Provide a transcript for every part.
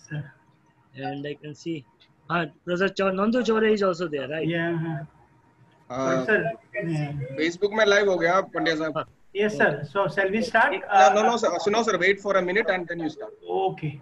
sir. And I can see Professor Nandu Chore is also there, right? Yeah. Sir, Facebook में live हो गया पंड्या साहब. Yes, sir. So shall we start? No, sir. No, sir. Wait for a minute and then you start. Okay.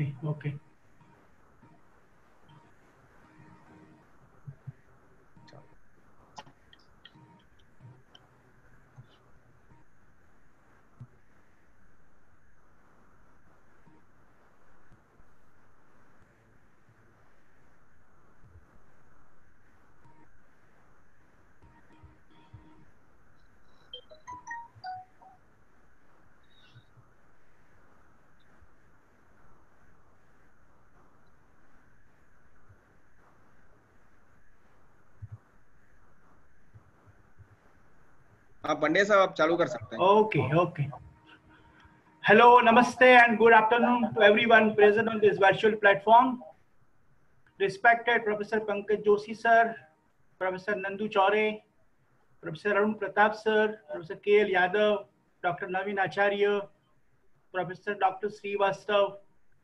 हाँ पंड्या साहब आप चालू कर सकते हैं. Okay. Hello, namaste, and good afternoon to everyone present on this virtual platform. Respected Professor Pankaj Joshi sir, Professor Nandu Chore, Professor Arun Pratap sir, Professor K.L. Yadav, Dr. Naveen Acharya, Professor Dr. Srivastav,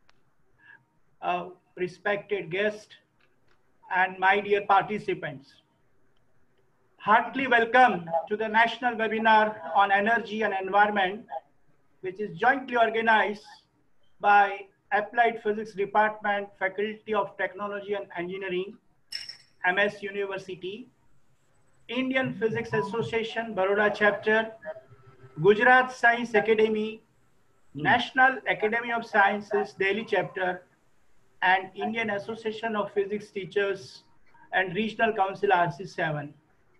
respected guest, and my dear participants. Heartily welcome to the national webinar on energy and environment, which is jointly organized by Applied Physics Department, Faculty of Technology and Engineering, MS University, Indian Physics Association, Baroda Chapter, Gujarat Science Academy, National Academy of Sciences, Delhi Chapter, and Indian Association of Physics Teachers and Regional Council RC7.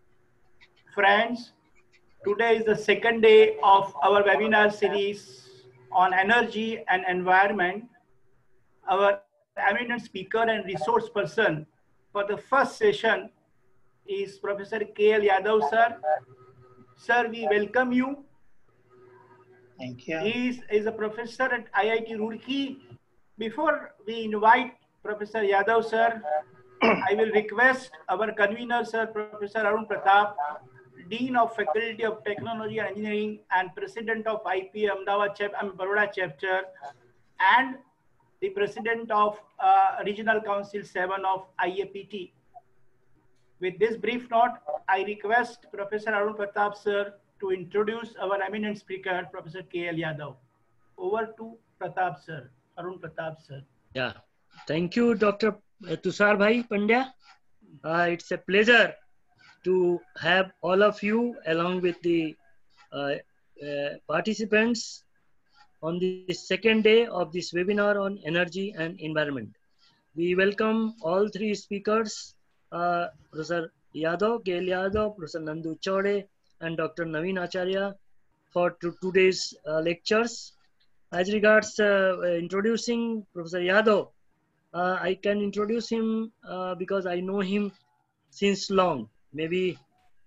Friends, today is the second day of our webinar series on energy and environment. Our eminent speaker and resource person for the first session is Professor K.L. Yadav, sir. Sir, we welcome you. Thank you. He is a professor at IIT Roorkee. Before we invite Professor Yadav, sir, I will request our convener, sir, Professor Arun Pratap, Dean of Faculty of Technology and Engineering and President of IPA Baroda Chapter, and the President of Regional Council 7 of IAPT. With this brief note, I request Professor Arun Pratap, sir, to introduce our eminent speaker, Professor K.L. Yadav. Over to Pratap, sir. Arun Pratap, sir. Yeah. Thank you, Dr. Tushar Bhai Pandya. It's a pleasure to have all of you along with the participants on the second day of this webinar on energy and environment. We welcome all three speakers, Professor Yadav, K.L. Yadav, Professor Nandu Chode, and Dr. Naveen Acharya for today's lectures. As regards introducing Professor Yadav, I can introduce him because I know him since long, maybe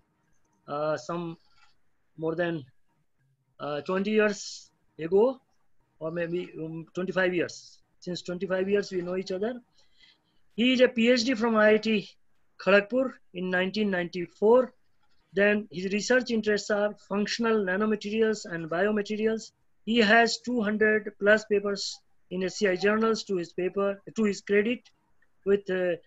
some more than 20 years ago, or maybe 25 years. Since 25 years we know each other. He is a PhD from IIT Kharagpur in 1994. Then his research interests are functional nanomaterials and biomaterials. He has 200 plus papers in SCI journals to his credit, with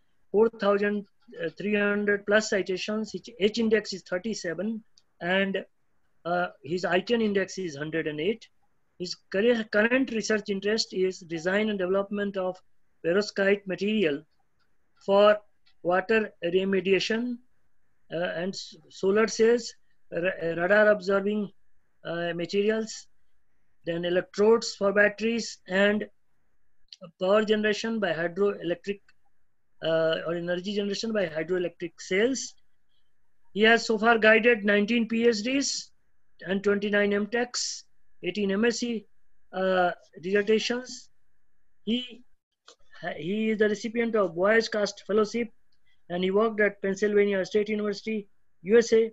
4,300 plus citations. His H index is 37, and his ICANN index is 108. His current research interest is design and development of perovskite material for water remediation and solar cells, radar observing materials, then electrodes for batteries, and power generation by hydroelectric or energy generation by hydroelectric cells. He has so far guided 19 PhDs and 29 MTechs, 18 MSc dissertations. He is the recipient of Boyce Cast Fellowship, and he worked at Pennsylvania State University, USA.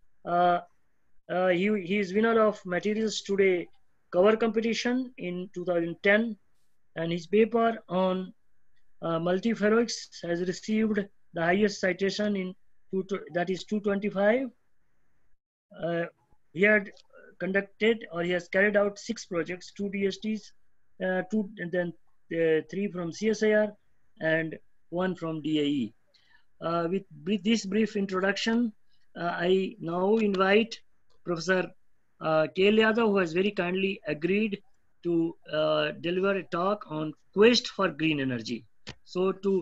He is winner of Materials Today cover competition in 2010, and his paper on multiferroics has received the highest citation in that is 225. He had conducted, or he has carried out 6 projects, 2 DSTs, 2 and then 3 from CSIR, and 1 from DAE. With this brief introduction, I now invite Professor KL Yadav, who has very kindly agreed to deliver a talk on quest for green energy. So to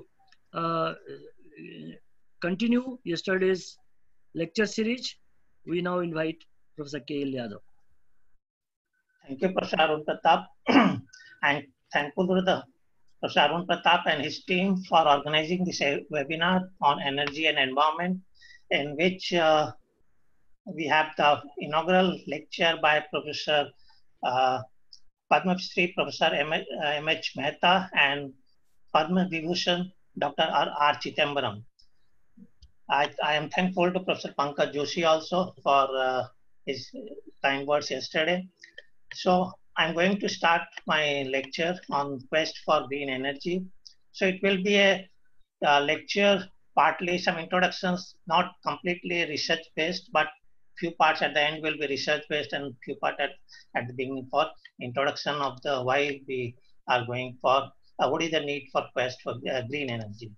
continue yesterday's lecture series, we now invite Professor KL Yadav. Thank you, Professor Arun Pratap. I'm thankful to Professor Arun Pratap and his team for organizing this webinar on energy and environment, in which we have the inaugural lecture by Professor Padma Shri Professor M.H. Mehta and Padma Vibhushan Dr. R. Chidambaram. I am thankful to Professor Pankaj Joshi also for his kind words yesterday. So I'm going to start my lecture on quest for green energy. So it will be a lecture, partly some introductions, not completely research based, but few parts at the end will be research based and few parts at the beginning for introduction of the why we are going for, what is the need for quest for green energy.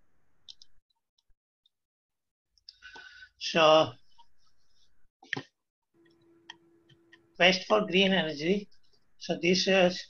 So quest for green energy. So this is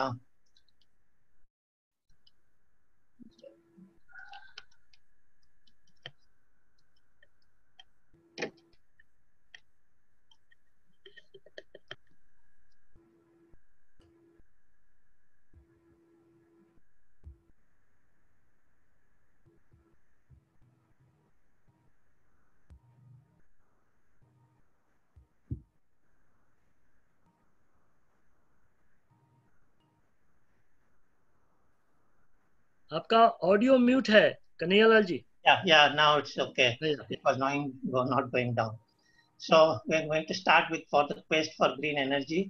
आपका audio mute है कन्हैयालाल जी. Yeah, now it's okay. It was not going down. So we're going to start with for the quest for green energy.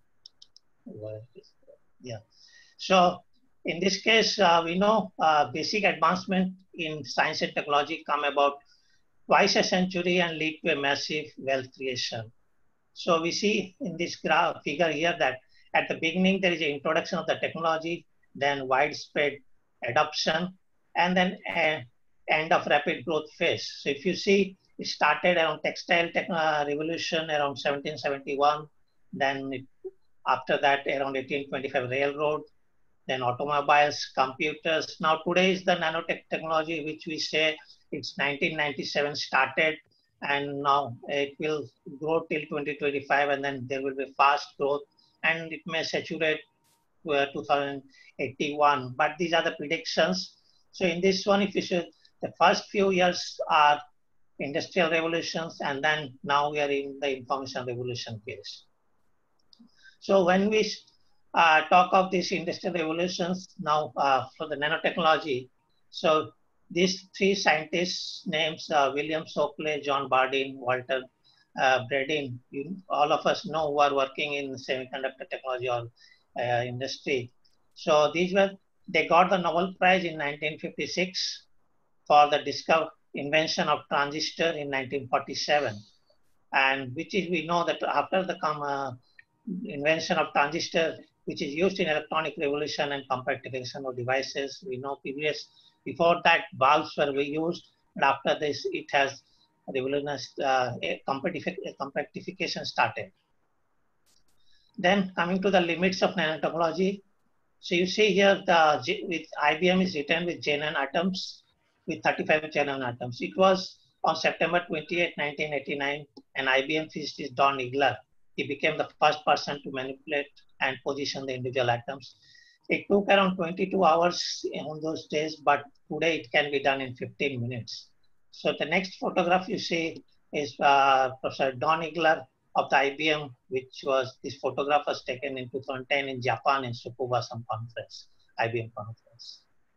Yeah. So in this case, we know basic advancement in science and technology come about twice a century and lead to a massive wealth creation. So we see in this figure here that at the beginning there is an introduction of the technology, then widespread adoption, and then end of rapid growth phase. So if you see, it started around textile revolution around 1771, then after that around 1825 railroad, then automobiles, computers. Now today is the nanotech technology, which we say it's 1997 started, and now it will grow till 2025, and then there will be fast growth, and it may saturate 2081. But these are the predictions. So in this one, if you see, the first few years are industrial revolutions, and then now we are in the information revolution phase. So when we talk of these industrial revolutions now for the nanotechnology, so these three scientists' names, William Shockley, John Bardeen, Walter Bradeen, all of us know who are working in semiconductor technology or industry. So they got the Nobel Prize in 1956 for the invention of transistor in 1947. And we know that after the invention of transistor, which is used in electronic revolution and compactification of devices, we know before that bulbs were used, and after this it has revolutionized, compactification started. Then coming to the limits of nanotechnology, so you see here with IBM is written with J9 atoms, with 35 J9 atoms. It was on September 28, 1989, and IBM physicist Don Igler. He became the first person to manipulate and position the individual atoms. It took around 22 hours on those days, but today it can be done in 15 minutes. So the next photograph you see is Professor Don Igler of the IBM, this photograph was taken in 2010 in Japan in Tsukuba conference, IBM conference.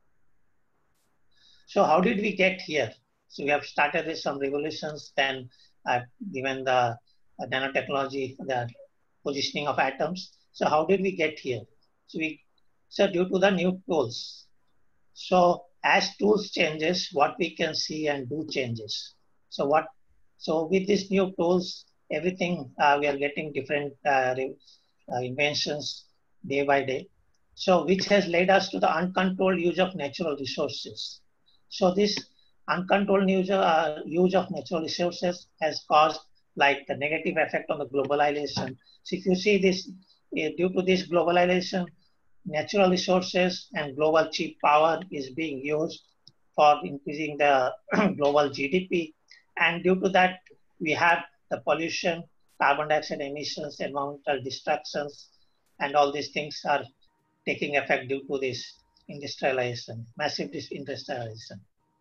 So how did we get here? So we have started with some revolutions, then given the nanotechnology, the positioning of atoms. So how did we get here? So due to the new tools. So as tools changes, what we can see and do changes. So with these new tools, everything we are getting different inventions day by day. So which has led us to the uncontrolled use of natural resources. So this uncontrolled use of natural resources has caused like the negative effect on the globalization. So if you see this, due to this globalization, natural resources and global cheap power is being used for increasing the global GDP. And due to that, we have the pollution, carbon dioxide emissions, environmental destructions, and all these things are taking effect due to this industrialization, massive industrialization.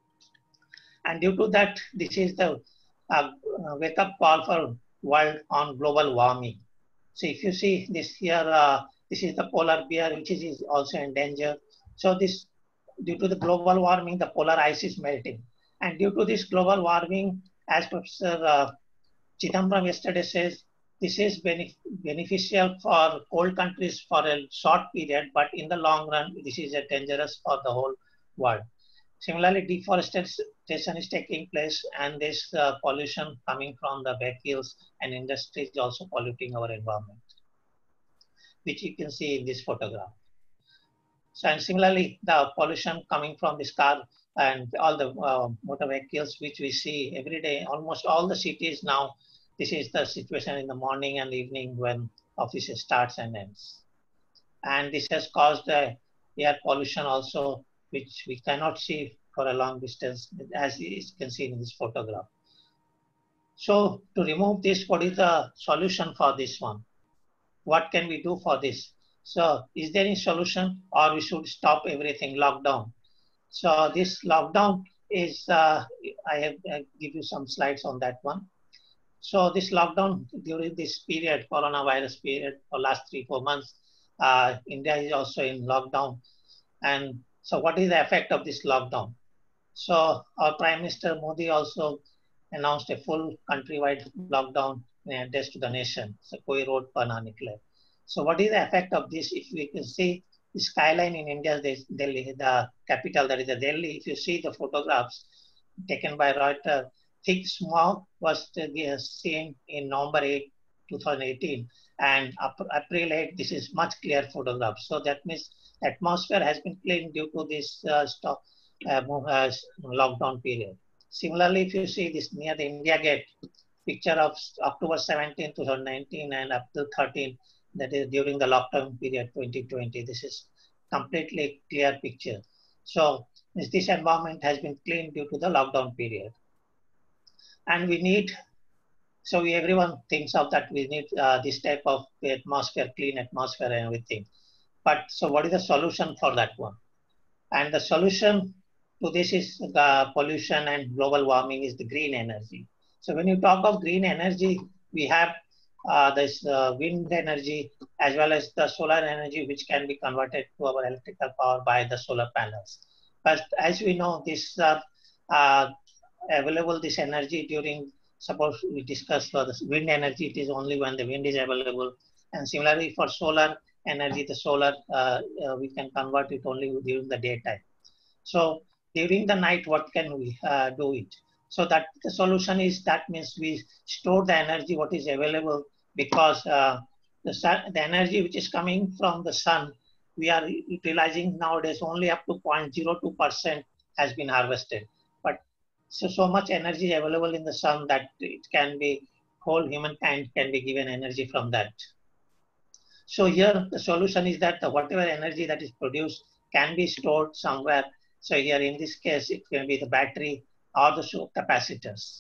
And due to that, this is the wake-up call for world on global warming. So if you see this here, this is the polar bear, which is also in danger. So this, due to the global warming, the polar ice is melting. And due to this global warming, as Professor Chidambaram yesterday says, this is beneficial for cold countries for a short period, but in the long run, this is dangerous for the whole world. Similarly, deforestation is taking place, and this pollution coming from the vehicles and industries is also polluting our environment, which you can see in this photograph. So, and similarly, the pollution coming from this car and all the motor vehicles, which we see every day, almost all the cities now, this is the situation in the morning and evening when offices starts and ends. And this has caused air pollution also, which we cannot see for a long distance, as you can see in this photograph. So to remove this, what is the solution for this one? What can we do for this? So is there any solution, or we should stop everything, lockdown? So this lockdown is, I give you some slides on that one. So this lockdown during this period, coronavirus period, for last 3-4 months, India is also in lockdown. And so what is the effect of this lockdown? So our Prime Minister Modi also announced a full countrywide lockdown in address to the nation. So koi road par na nikle. So what is the effect of this? If we can see the skyline in India, Delhi, the capital, that is the Delhi. If you see the photographs taken by Reuters, thick smog was seen in November 8, 2018, and April 8, this is much clear photograph. So that means atmosphere has been cleaned due to this lockdown period. Similarly, if you see this near the India Gate, picture of October 17, 2019 and April 13, that is during the lockdown period 2020. This is completely clear picture. So this environment has been cleaned due to the lockdown period. And we need, so everyone thinks of that we need this type of atmosphere, clean atmosphere and everything. But so what is the solution for that one? And the solution to this is the pollution and global warming is the green energy. So when you talk of green energy, we have this wind energy as well as the solar energy, which can be converted to our electrical power by the solar panels. But as we know, this available this energy during, suppose we discuss for the wind energy, it is only when the wind is available. And similarly for solar energy, the solar, we can convert it only during the daytime. So during the night, what can we do it? So that the solution is, that means we store the energy what is available, because the energy which is coming from the sun, we are utilizing nowadays only up to 0.02% has been harvested. But so much energy is available in the sun that it can be, whole humankind can be given energy from that. So here the solution is that whatever energy that is produced can be stored somewhere. So here in this case, it can be the battery or the capacitors.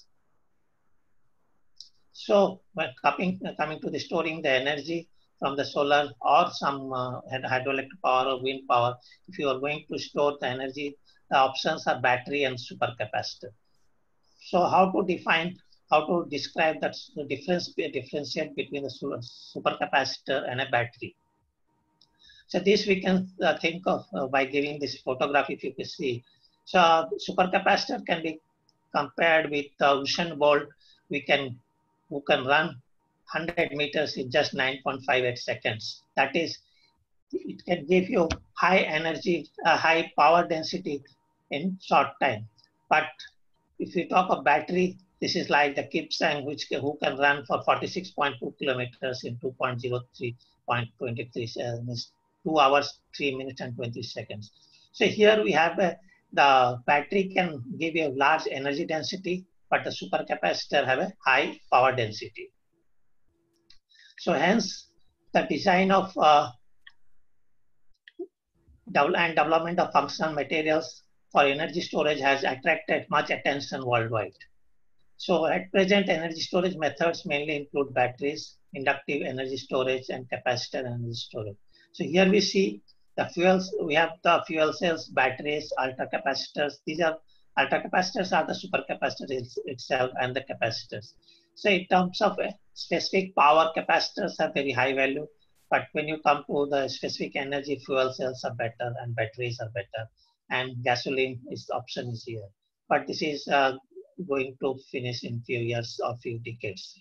So when coming to the storing the energy from the solar or some hydroelectric power or wind power, if you are going to store the energy, the options are battery and supercapacitor. So how to define, how to describe that the differentiate between the supercapacitor and a battery? So this we can think of by giving this photograph, if you can see. So supercapacitor can be compared with Usain Bolt, who can run 100 meters in just 9.58 seconds. That is, it can give you high energy, high power density in short time. But if you talk of battery, this is like the Kipsang, who can run for 46.2 kilometers in 2.03.23 2 hours, 3 minutes and 20 seconds. So here we have the battery can give you a large energy density, but the supercapacitor have a high power density. So hence the design of development of functional materials for energy storage has attracted much attention worldwide. So at present, energy storage methods mainly include batteries, inductive energy storage, and capacitor energy storage. So here we see the fuels. We have the fuel cells, batteries, ultracapacitors. These are ultracapacitors are the supercapacitors itself and the capacitors. So in terms of specific power, capacitors have very high value. But when you come to the specific energy, fuel cells are better and batteries are better. And gasoline is option is here. But this is going to finish in few years or few decades.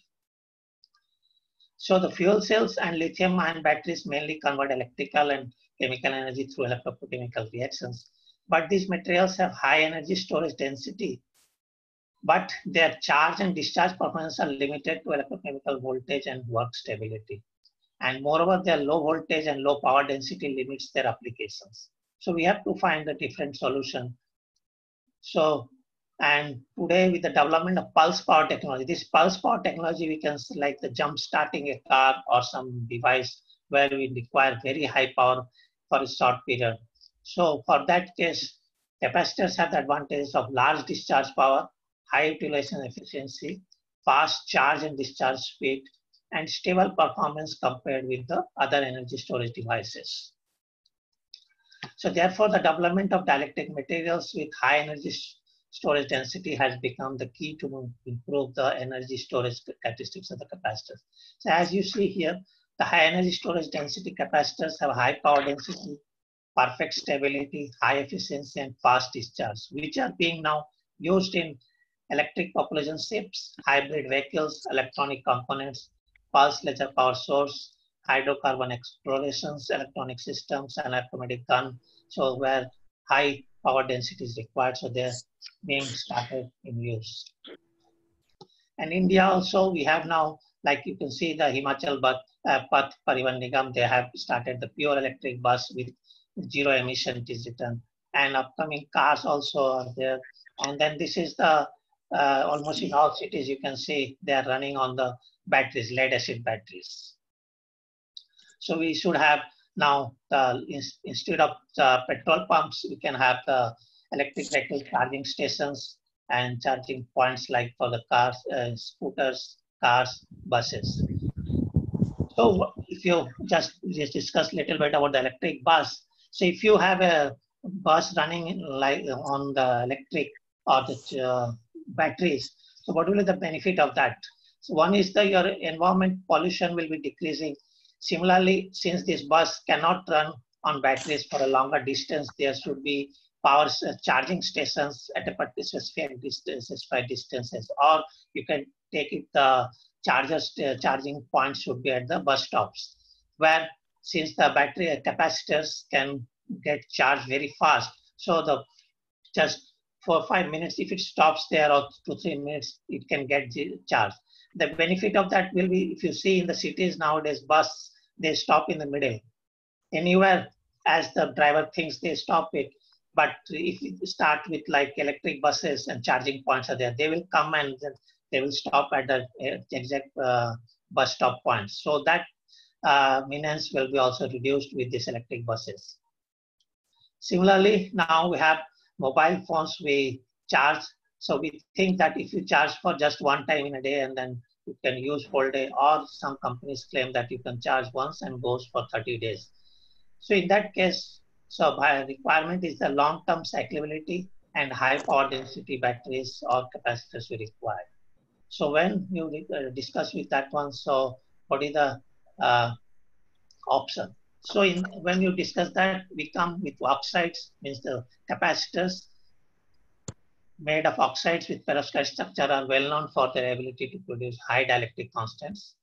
So the fuel cells and lithium-ion batteries mainly convert electrical and chemical energy through electrochemical reactions. But these materials have high energy storage density, but their charge and discharge performance are limited to electrochemical voltage and work stability. And moreover, their low voltage and low power density limits their applications. So we have to find a different solution. So, and today with the development of pulse power technology, this pulse power technology, we can like the jump starting a car or some device where we require very high power for a short period. So for that case, capacitors have the advantage of large discharge power, high utilization efficiency, fast charge and discharge speed, and stable performance compared with the other energy storage devices. So therefore, the development of dielectric materials with high energy storage density has become the key to improve the energy storage characteristics of the capacitors. So as you see here, the high energy storage density capacitors have high power density, perfect stability, high efficiency, and fast discharge, which are being now used in electric propulsion ships, hybrid vehicles, electronic components, pulse laser power source, hydrocarbon explorations, electronic systems, and automatic gun. So where high power density is required, so they're being started in use. And India also, we have now, like you can see the Himachal Path Parivan Nigam, they have started the pure electric bus with zero emission, it is written. And upcoming cars also are there. And then this is the, almost in all cities, you can see they are running on the batteries, lead acid batteries. So we should have now, instead of petrol pumps, we can have the electric vehicle charging stations and charging points like for the cars, scooters, cars, buses. So if you just discuss a little bit about the electric bus. So if you have a bus running like on the electric or the batteries, so what will be the benefit of that? So one is that your environment pollution will be decreasing. Similarly, since this bus cannot run on batteries for a longer distance, there should be power charging stations at a specified distances, or you can take it, the charging points should be at the bus stops, where since the battery capacitors can get charged very fast, so the just 4 or 5 minutes, if it stops there, or 2 or 3 minutes, it can get charged. The benefit of that will be, if you see in the cities nowadays, bus, they stop in the middle. Anywhere as the driver thinks, they stop it. But if you start with like electric buses and charging points are there, they will come and they will stop at the exact bus stop points. So that maintenance will be also reduced with these electric buses. Similarly, now we have mobile phones we charge. So we think that if you charge for just one time in a day and then you can use whole day, or some companies claim that you can charge once and goes for 30 days. So in that case, so by requirement is the long-term cyclability and high power density batteries or capacitors we require. So when you discuss with that one, so what is the option? So when you discuss that, we come with oxides, means the capacitors made of oxides with perovskite structure are well known for their ability to produce high dielectric constants.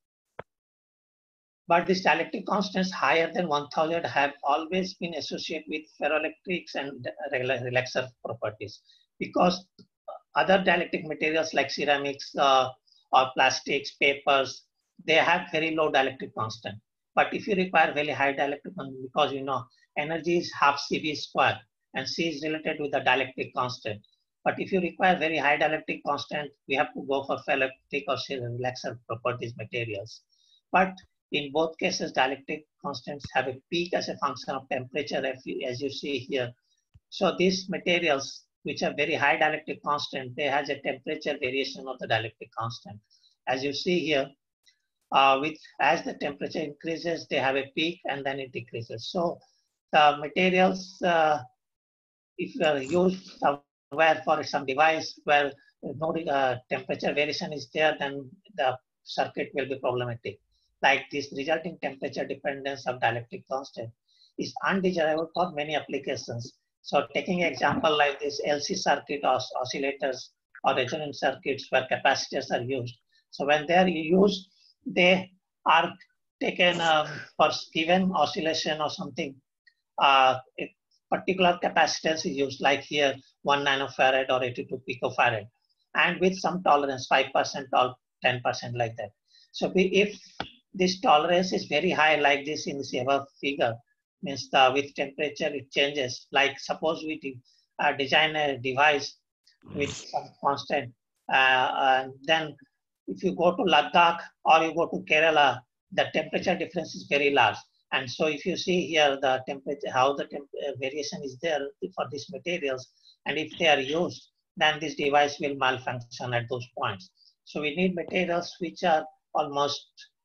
But these dielectric constants higher than 1000 have always been associated with ferroelectrics and relaxer properties, because other dielectric materials like ceramics or plastics, papers, they have very low dielectric constant. But if you require very high dielectric constant, because you know energy is half CV square and C is related with the dielectric constant. But if you require very high dielectric constant, we have to go for ferroelectric or relaxer properties materials. But in both cases, dielectric constants have a peak as a function of temperature, as you see here. So these materials, which are very high dielectric constant, they have a temperature variation of the dielectric constant. As you see here, as the temperature increases, they have a peak and then it decreases. So the materials, if you are used somewhere for some device where no temperature variation is there, then the circuit will be problematic. Like this resulting temperature dependence of dielectric constant is undesirable for many applications. So taking an example like this LC circuit or oscillators or resonance circuits where capacitors are used. So when they are used, they are taken for given oscillation or something. A particular capacitance is used, like here 1 nanofarad or 82 picofarad, and with some tolerance, 5% or 10% like that. So if this tolerance is very high, like this in this above figure, means with temperature it changes. Like suppose we design a device with some constant, and then if you go to Ladakh or you go to Kerala, the temperature difference is very large. And so if you see here the temperature, how the variation is there for these materials, and if they are used, then this device will malfunction at those points. So we need materials which are almost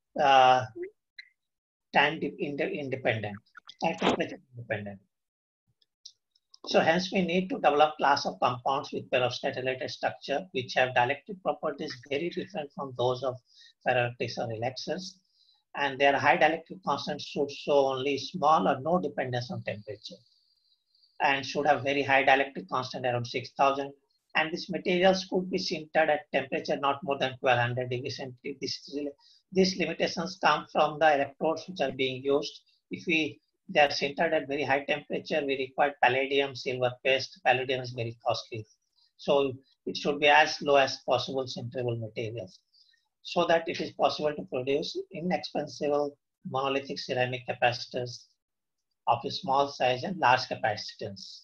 time independent, temperature independent. So hence we need to develop class of compounds with perovskite related structure, which have dielectric properties very different from those of ferroelectrics or relaxers. And their high dielectric constant should show only small or no dependence on temperature, and should have very high dielectric constant around 6,000. And these materials could be sintered at temperature not more than 1200 degrees centigrade. These limitations come from the electrodes which are being used. If they are sintered at very high temperature, we require palladium, silver paste. Palladium is very costly. So it should be as low as possible sinterable materials, so that it is possible to produce inexpensive monolithic ceramic capacitors of a small size and large capacitance.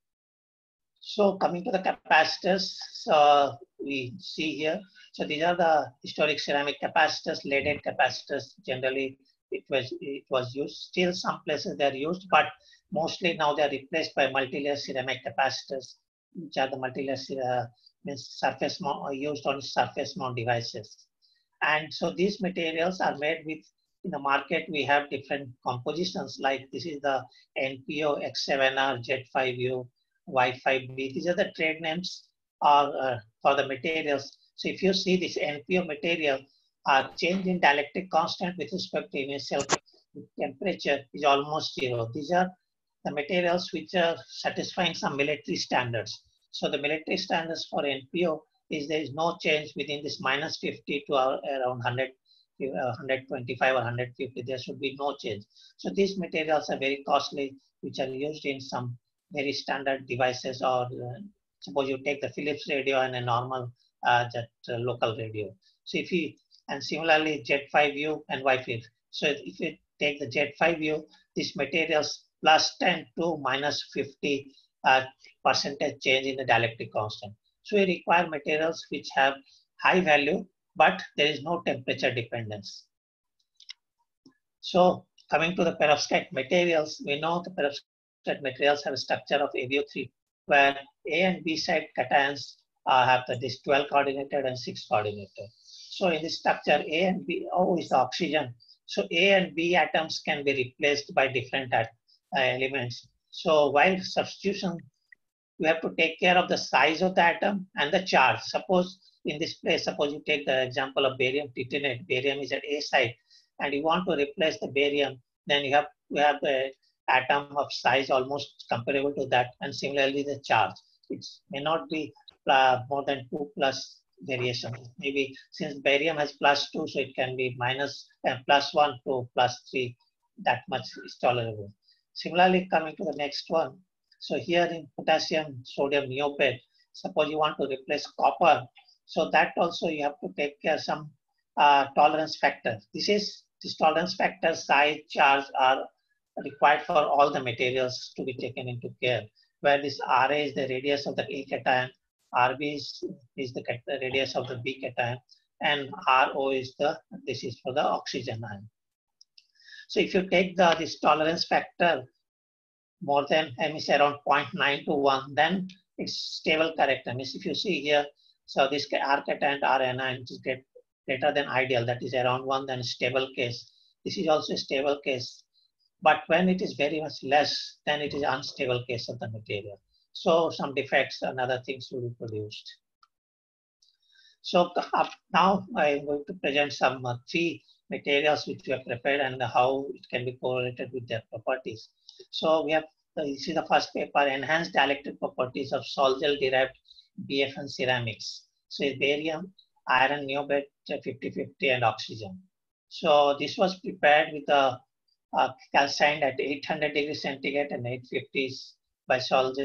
So coming to the capacitors, we see here. So these are the historic ceramic capacitors, leaded capacitors. Generally, it was used. Still, some places they are used, but mostly now they are replaced by multilayer ceramic capacitors, which are the multilayer means surface mount, used on surface mount devices. And so these materials are made with, in the market, we have different compositions, like this is the NPO, X7R, Jet5U, Y5B. These are the trade names for the materials. So if you see this NPO material, change in dielectric constant with respect to initial temperature is almost zero. These are the materials which are satisfying some military standards. So the military standards for NPO is there is no change within this -50 to around 125 or 150. There should be no change. So these materials are very costly, which are used in some very standard devices, or suppose you take the Philips radio and a normal local radio. So if you, and similarly Jet5U and Y5. So if you take the Jet5U, these materials +10 to -50 percentage change in the dielectric constant. So we require materials which have high value, but there is no temperature dependence. So coming to the perovskite materials, we know the perovskite materials have a structure of AbO3, where A and B side cations have this 12 coordinated and 6 coordinated. So in this structure, A and B, O is the oxygen. So A and B atoms can be replaced by different elements. So while substitution, you have to take care of the size of the atom and the charge. Suppose in this place, suppose you take the example of barium titanate. Barium is at A side, and you want to replace the barium, then you have the atom of size almost comparable to that, and similarly the charge. It may not be more than 2 plus variation. Maybe since barium has +2, so it can be +1 to +3. That much is tolerable. Similarly, coming to the next one. So here in potassium sodium niobate, suppose you want to replace copper, so that also you have to take care some tolerance factor. This is This tolerance factor, size, charge are required for all the materials to be taken into care, where this Ra is the radius of the A cation, Rb is the radius of the B cation, and Ro is this is for the oxygen ion. So if you take this tolerance factor more than around 0.9 to 1, then it's stable character. Means if you see here, so this R cation and R anion is greater than ideal, that is around 1, then stable case. This is also a stable case. But when it is very much less, then it is unstable case of the material. So some defects and other things will be produced. So now I am going to present some 3 materials which we have prepared and how it can be correlated with their properties. So we have, this is the first paper, Enhanced Dielectric Properties of Sol-Gel Derived BFN Ceramics. So it's barium, iron, neobate, 50-50 and oxygen. So this was prepared with a calcined at 800 degrees centigrade and 850 by Sol-Gel.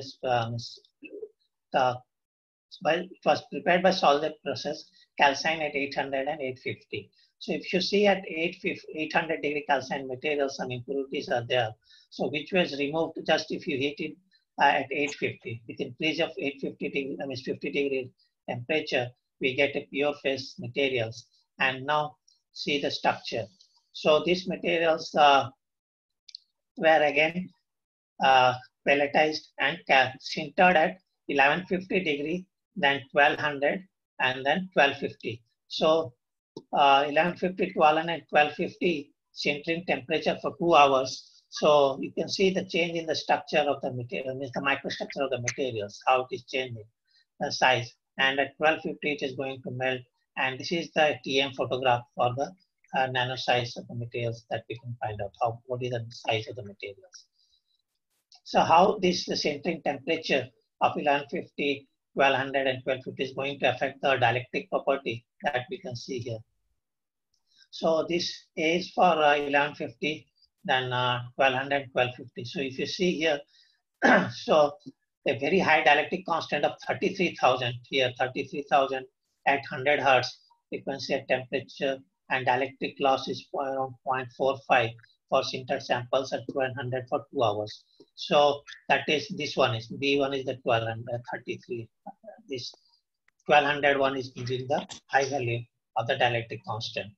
It was prepared by Sol-Gel process, calcined at 800 and 850. So if you see at 800 degree calcined material, some impurities are there. So which was removed just if you heat it at 850. With increase of 850 degree, 50 degree temperature, we get a pure phase materials. And now see the structure. So these materials were again pelletized and sintered at 1150 degree, then 1200 and then 1250. So 1150, 1200 and 1250 sintering temperature for 2 hours. So you can see the change in the structure of the material, means the microstructure of the materials, how it is changing the size. And at 1250 it is going to melt. And this is the TM photograph for the nano size of the materials that we can find out what is the size of the materials. So how this sintering temperature of 1150, 1200 and 1250 is going to affect the dielectric property that we can see here. So this is for 1150, then 1200, 1250. So if you see here, so a very high dielectric constant of 33,000 here, 33,000 at 100 Hertz frequency at temperature, and dielectric loss is around 0.45 for sintered samples at 1200 for 2 hours. So that is, this one is, B1 is the 1233. This 1200 one is giving the high value of the dielectric constant.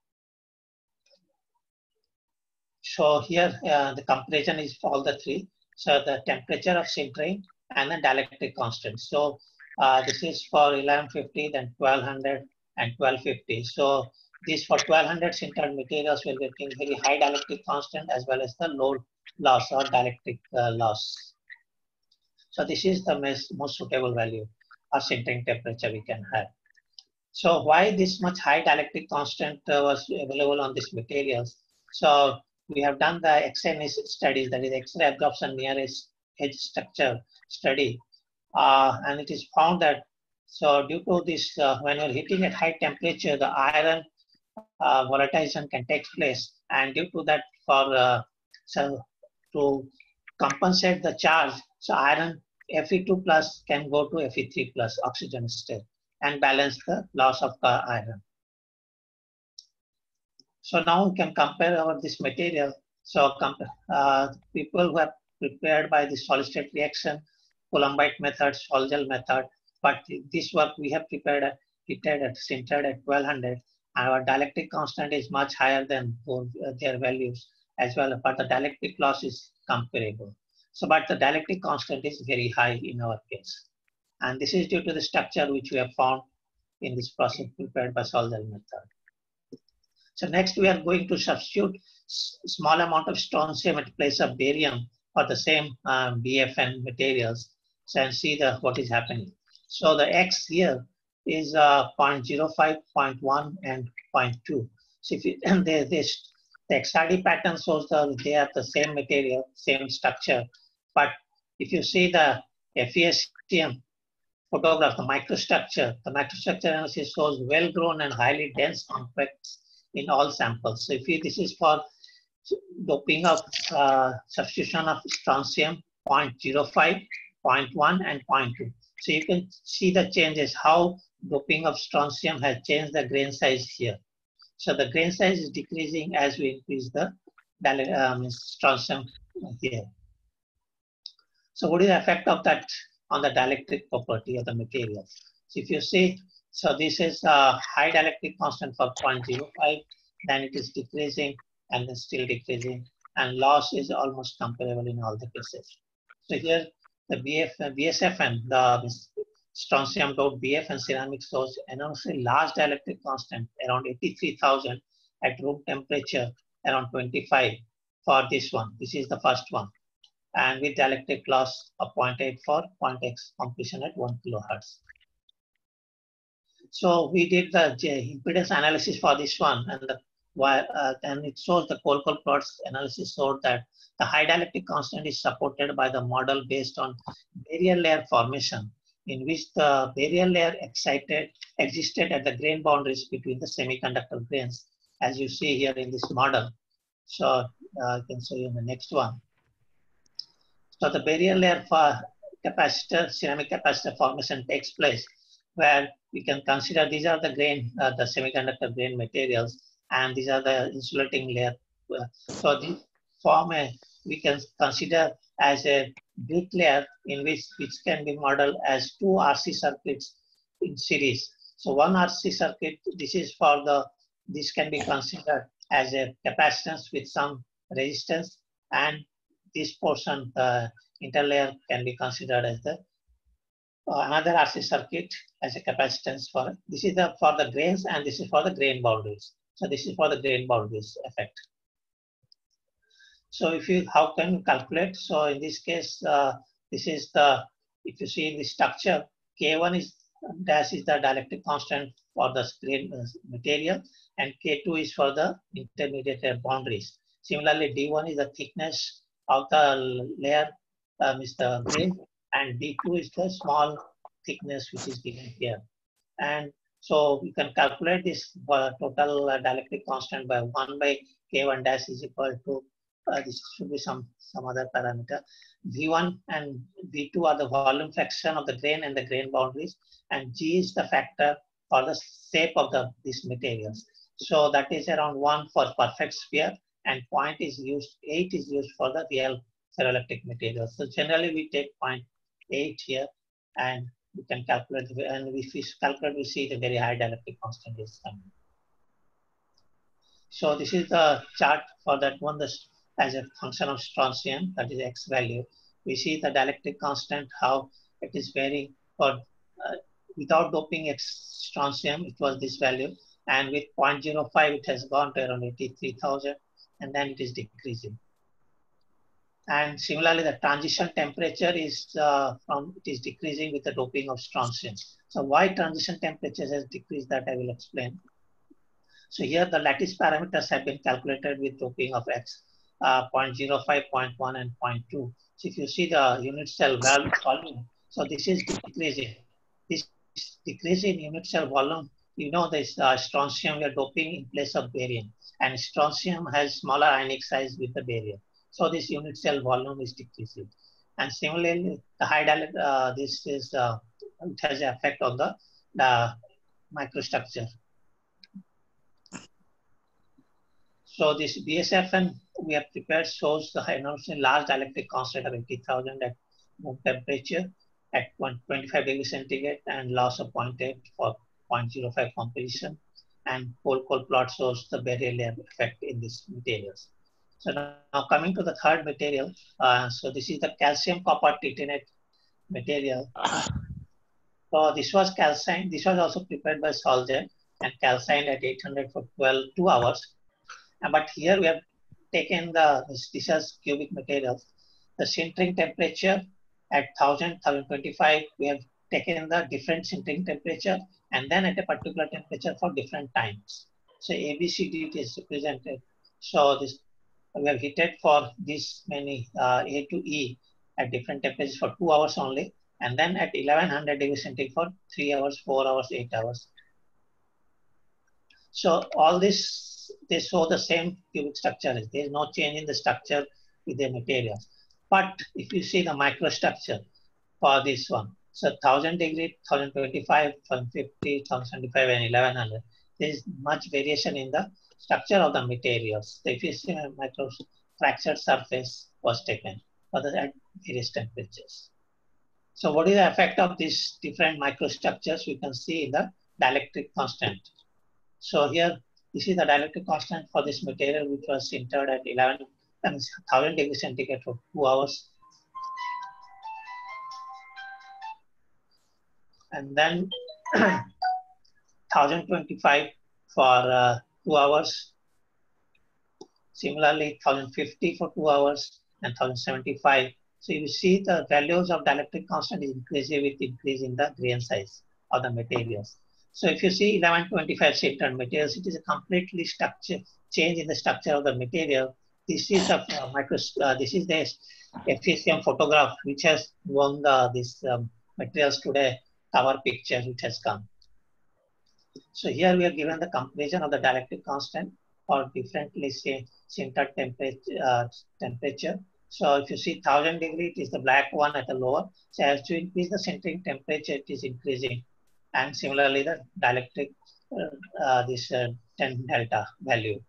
So here the comparison is for all the 3. So the temperature of sintering and the dielectric constant. So this is for 1150, then 1200 and 1250. So this for 1200 sintered materials will be getting very high dielectric constant as well as the low loss or dielectric loss. So this is the most suitable value of sintering temperature we can have. So why this much high dielectric constant was available on these materials? So we have done the XNS studies, that is X-ray absorption near edge structure study, and it is found that so due to this, when you're heating at high temperature, the iron volatilization can take place, and due to that, for so to compensate the charge, so iron Fe2 plus can go to Fe3 plus oxygen state and balance the loss of iron. So now we can compare this material. So people who have prepared by the solid state reaction, Columbite method, Sol-Gel method, but this work we have prepared heated at sintered at 1200. Our dielectric constant is much higher than their values as well, but the dielectric loss is comparable. So, but the dielectric constant is very high in our case. And this is due to the structure which we have found in this process prepared by Sol-Gel method. So next we are going to substitute small amount of strontium at place of barium for the same BFN materials. So and see what is happening. So the X here is 0.05, 0.1 and 0.2. So if you, the XRD pattern shows they are the same material, same structure. But if you see the FESTM photograph, the microstructure analysis shows well-grown and highly dense complex in all samples. So if you, this is for doping of substitution of strontium 0.05, 0.1 and 0.2. So you can see the changes, how doping of strontium has changed the grain size here. So the grain size is decreasing as we increase the strontium here. So what is the effect of that on the dielectric property of the material? So if you see, so this is a high dielectric constant for 0.05, then it is decreasing and then still decreasing, and loss is almost comparable in all the cases. So here the BSF and the strontium dot BF and ceramic shows enormously large dielectric constant around 83,000 at room temperature around 25 for this one. This is the first one, and with dielectric loss of 0.8 for 0.x completion at 1 kilohertz. So we did the impedance analysis for this one, and it shows the Kolkol plots analysis showed that the high dielectric constant is supported by the model based on barrier layer formation, in which the barrier layer existed at the grain boundaries between the semiconductor grains, as you see here in this model. So I can show you in the next one. So the barrier layer for capacitor, ceramic capacitor formation takes place, where we can consider these are the grain, the semiconductor grain materials, and these are the insulating layer. So this form we can consider as a brick layer in which can be modeled as two RC circuits in series. So one RC circuit, this can be considered as a capacitance with some resistance, and this portion, the interlayer, can be considered as the another RC circuit as a capacitance for this is for the grains, and this is for the grain boundaries. So this is for the grain boundaries effect. So how can you calculate? So in this case, this is if you see in the structure, K1 is dash is the dielectric constant for the grain material, and K2 is for the intermediate boundaries. Similarly, D1 is the thickness of the layer, is the grain, and D2 is the small thickness which is given here. And so we can calculate this total dielectric constant by 1 by K1 dash is equal to, this should be some other parameter. V1 and V2 are the volume fraction of the grain and the grain boundaries, and G is the factor for the shape of these materials. So that is around 1 for perfect sphere, and 8 is used for the real ferroelectric materials. So generally we take 0.8 here, and we can calculate, and if we calculate, we see the very high dielectric constant is coming. So this is the chart for that one, as a function of strontium, that is X value. We see the dielectric constant, how it is varying for without doping strontium, it was this value, and with 0.05 it has gone to around 83,000, and then it is decreasing. And similarly, the transition temperature is decreasing with the doping of strontium. So why transition temperature has decreased, that I will explain. So here the lattice parameters have been calculated with doping of X, 0.05, 0.1, and 0.2. So if you see the unit cell volume, so this is decreasing. This decrease in unit cell volume, you know, this strontium we are doping in place of barium, and strontium has smaller ionic size with the barium. So this unit cell volume is decreasing. And similarly, the high dielectric, it has an effect on the microstructure. So this BSFN we have prepared shows the enormously large dielectric constant of 80,000 at room temperature at 125 degrees centigrade, and loss of 0.8 for 0.05 composition. And Kolkol plot shows the barrier layer effect in these materials. So now coming to the third material, so this is the calcium copper titanate material. So this was calcined. This was also prepared by Solzhen and calcined at 800 for 2 hours. But here we have taken this is cubic materials. The sintering temperature at 1000, 1025, we have taken the different sintering temperature, and then at a particular temperature for different times. So ABCD is represented. So this we have heated for this many A to E at different temperatures for 2 hours only, and then at 1100 degrees centigrade for 3 hours, 4 hours, 8 hours. So all this, they show the same cubic structure. There is no change in the structure with the materials. But if you see the microstructure for this one, so 1000 degree, 1025, 1050, 1075, and 1100. there is much variation in the structure of the materials. The efficient microfractured surface was taken for the at various temperatures. So what is the effect of these different microstructures? We can see in the dielectric constant. So here, this is the dielectric constant for this material, which was sintered at 1000 degrees centigrade for 2 hours. And then 1025 for 2 hours. Similarly, 1050 for 2 hours and 1075. So you see the values of dielectric constant is increasing with increase in the grain size of the materials. So if you see 1125 sintered materials, it is a completely structure change in the structure of the material. This is a this is the FECM photograph which has won this materials today cover picture which has come. So here we are given the comparison of the dielectric constant for differently sintered temperature. So if you see 1000 degree, it is the black one at the lower. So as to increase the sintering temperature, it is increasing. And similarly, the dielectric, 10 delta value.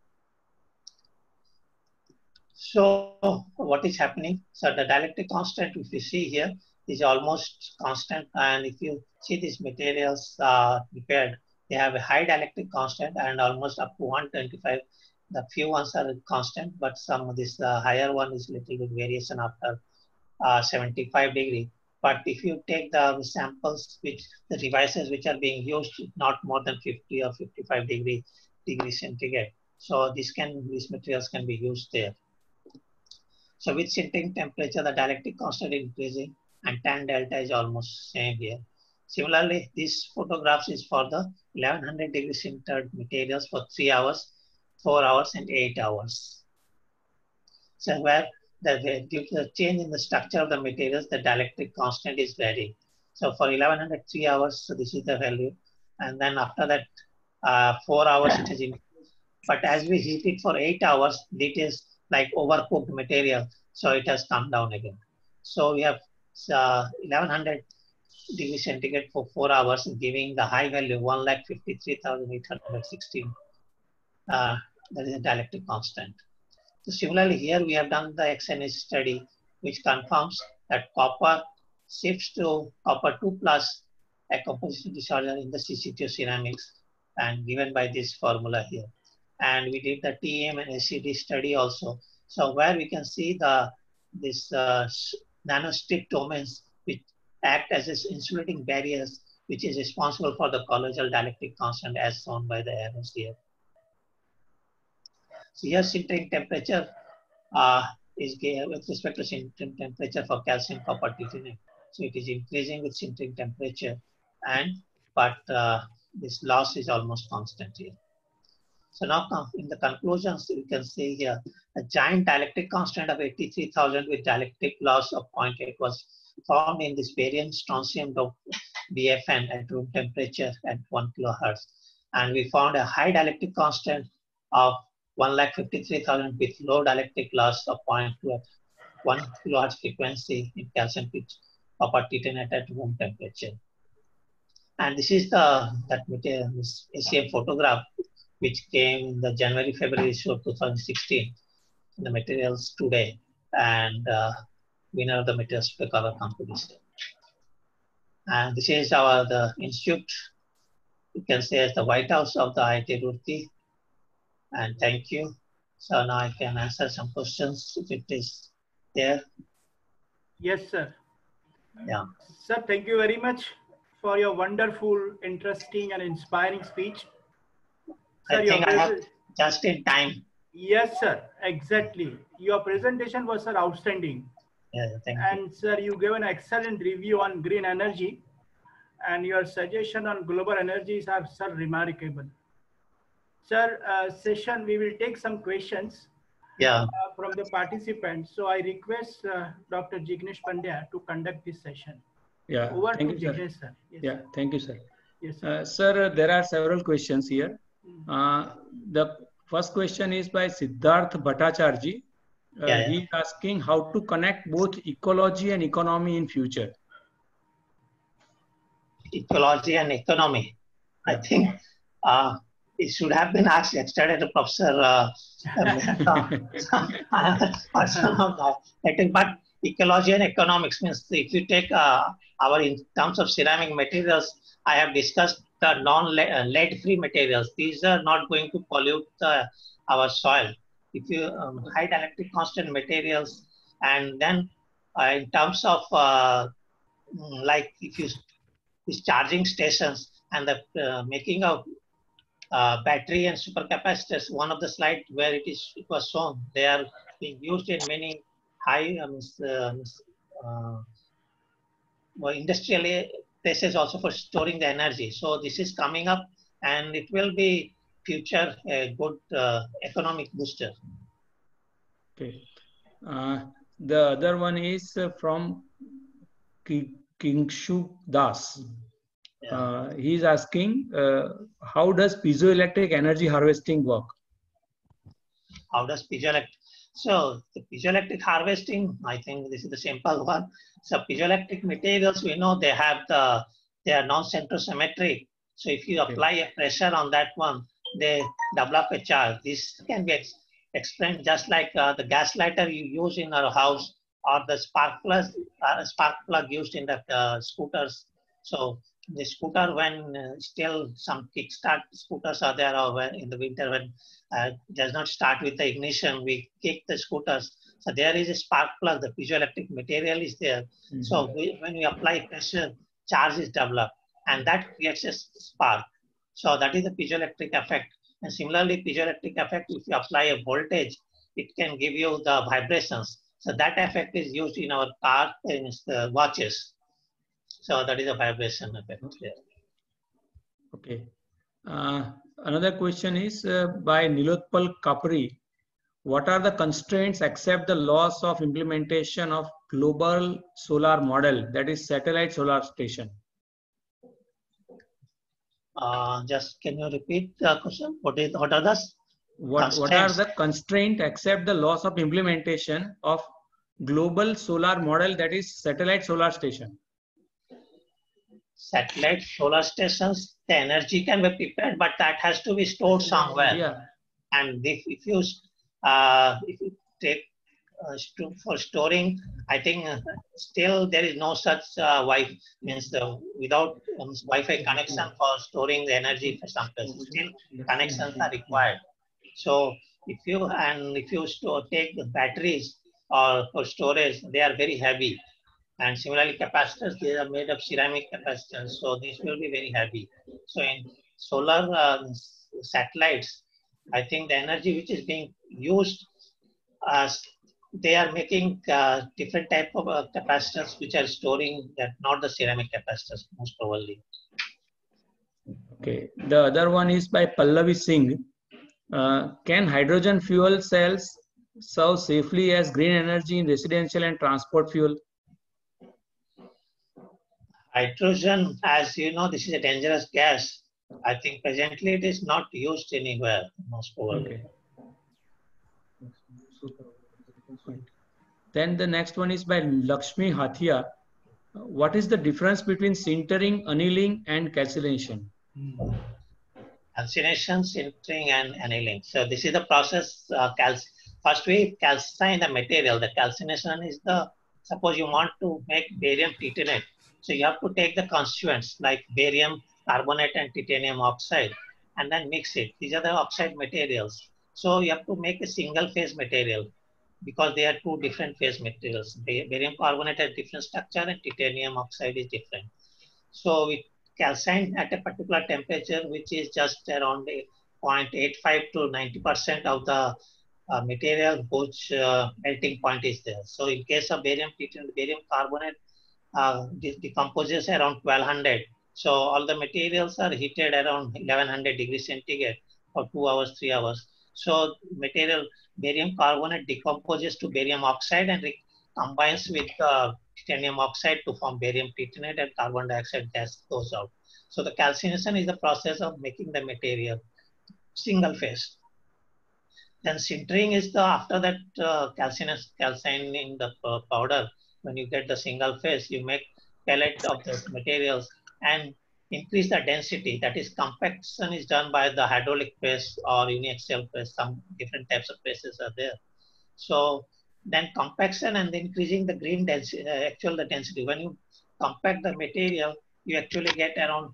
So what is happening? So the dielectric constant, if you see here, is almost constant. And if you see these materials prepared, they have a high dielectric constant and almost up to 125. The few ones are constant, but some of this higher one is little bit variation after 75 degree. But if you take the samples, which the devices which are being used, not more than 50 or 55 degree centigrade. So these materials can be used there. So with sintering temperature, the dielectric constant is increasing and tan delta is almost same here. Similarly, this photographs is for the 1100 degree sintered materials for 3 hours, 4 hours and 8 hours. So where due to the change in the structure of the materials, the dielectric constant is varying. So for 1100, 3 hours, so this is the value. And then after that, 4 hours it is increased. But as we heat it for 8 hours, it is like overcooked material. So it has come down again. So we have 1100 degrees centigrade for 4 hours, giving the high value 1,53,816. That is a dielectric constant. So similarly, here we have done the XNH study, which confirms that copper shifts to copper 2 plus a composition disorder in the CCTO ceramics, and given by this formula here. And we did the TEM and SCD study also. So where we can see this nanostrip domains which act as insulating barriers, which is responsible for the colloidal dielectric constant as shown by the arrows here. So here sintering temperature is with respect to sintering temperature for calcium, copper, titanium. So it is increasing with sintering temperature, but this loss is almost constant here. So now in the conclusions, we can see here a giant dielectric constant of 83,000 with dielectric loss of 0.8 was found in this barium strontium BFN at room temperature at 1 kilohertz. And we found a high dielectric constant of 1,53,000 with low dielectric loss of 0.2 at 1 kilohertz frequency in calcium pitch copper titanate at room temperature. And this is that material, this SEM photograph, which came in the January-February issue of 2016 in the materials today, and winner of the materials to cover competition. And this is the institute, you can say as the White House of the IIT Roorkee. And thank you. So now I can answer some questions if it is there. Yes, sir. Yeah. Sir, thank you very much for your wonderful, interesting and inspiring speech. Sir, I think I have just in time. Yes, sir. Exactly. Your presentation was, sir, outstanding. Yeah, thank you. And sir, you gave an excellent review on green energy, and your suggestion on global energies are, sir, remarkable. Sir, session, we will take some questions from the participants. So I request Dr. Jignesh Pandya to conduct this session. Yeah, over thank to you, Jignesh, sir. Yes, yeah, sir. thank you, sir. Yes, sir. Sir, there are several questions here. The first question is by Siddharth Bhattacharji. He is asking how to connect both ecology and economy in future. Ecology and economy. I think it should have been asked yesterday to Professor but ecology and economics means if you take our in terms of ceramic materials, I have discussed the non-lead-free materials. These are not going to pollute our soil. If you high dielectric constant materials, and then in terms of like if you these charging stations and the making of battery and supercapacitors, one of the slides where it was shown, they are being used in many high industrial places also for storing the energy. So this is coming up, and it will be future a good economic booster. Okay. The other one is from Kingshu Das. Yeah. He is asking, how does piezoelectric energy harvesting work? How does piezoelectric? So the piezoelectric harvesting, I think this is the simple one. So piezoelectric materials, we know they have they are non-centrosymmetric. So if you apply a pressure on that one, they develop a charge. This can be explained just like the gas lighter you use in our house, or the spark plug used in the scooters. So the scooter, when still some kickstart scooters are there, or when in the winter when does not start with the ignition, we kick the scooters. So there is a spark plug, the piezoelectric material is there. Mm-hmm. So when we apply pressure, charge is developed, and that creates a spark. So that is the piezoelectric effect. And similarly, piezoelectric effect, if you apply a voltage, it can give you the vibrations. So that effect is used in our car, in the watches. So that is a vibration effect. Yeah. Okay. Another question is by Nilotpal Kapri. What are the constraints except the loss of implementation of global solar model, that is satellite solar station? Just can you repeat the question? What are the what are the constraints except the loss of implementation of global solar model, that is satellite solar station? Satellite solar stations, the energy can be prepared, but that has to be stored somewhere. Yeah. And if you take for storing, I think still there is no such Wi-Fi, means without Wi-Fi connection for storing the energy for some places. Still connections are required. So if you take the batteries or for storage, they are very heavy. And similarly, capacitors, they are made of ceramic capacitors, so these will be very heavy. So in solar satellites, I think the energy which is being used, they are making different type of capacitors which are storing that, not the ceramic capacitors, most probably. Okay. The other one is by Pallavi Singh. Can hydrogen fuel cells serve safely as green energy in residential and transport fuel? Hydrogen, as you know, this is a dangerous gas. I think presently it is not used anywhere, most probably. Okay. Then the next one is by Lakshmi Hathia. What is the difference between sintering, annealing, and calcination? Calcination, sintering, and annealing. So this is the process. First we calcine the material. The calcination is suppose you want to make barium titanate. So you have to take the constituents like barium carbonate and titanium oxide and then mix it. These are the oxide materials. So you have to make a single phase material because they are two different phase materials. Barium carbonate has different structure and titanium oxide is different. So we calcine at a particular temperature, which is just around 0.85 to 90% of the material whose melting point is there. So in case of barium carbonate, decomposes around 1200. So all the materials are heated around 1100 degrees centigrade for 2 hours, 3 hours. So material barium carbonate decomposes to barium oxide and combines with titanium oxide to form barium titanate, and carbon dioxide gas goes out. So the calcination is the process of making the material single phase. Then sintering is after that calcining the powder. When you get the single phase, you make pellet of the materials, and increase the density. That is, compaction is done by the hydraulic press or uniaxial press. Some different types of presses are there. So then compaction and increasing the grain density, the density. When you compact the material, you actually get around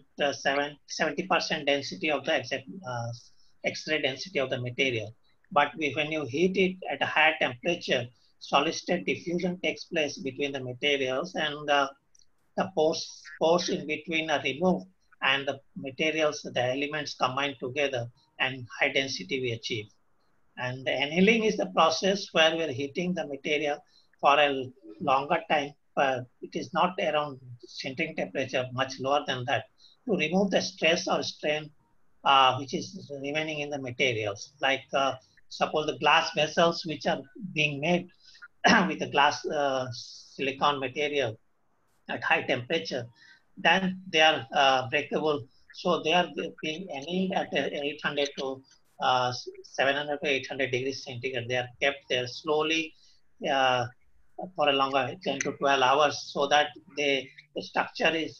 70% density of the X-ray density of the material. But when you heat it at a higher temperature, solid state diffusion takes place between the materials, and the pores in between are removed, and the materials, the elements combine together, and high density we achieve. And the annealing is the process where we're heating the material for a longer time, but it is not around sintering temperature, much lower than that, to remove the stress or strain which is remaining in the materials. Like suppose the glass vessels which are being made with the glass silicon material at high temperature, then they are breakable. So they are being annealed at 800 to 700 to 800 degrees centigrade. They are kept there slowly for a longer 10 to 12 hours, so that the structure is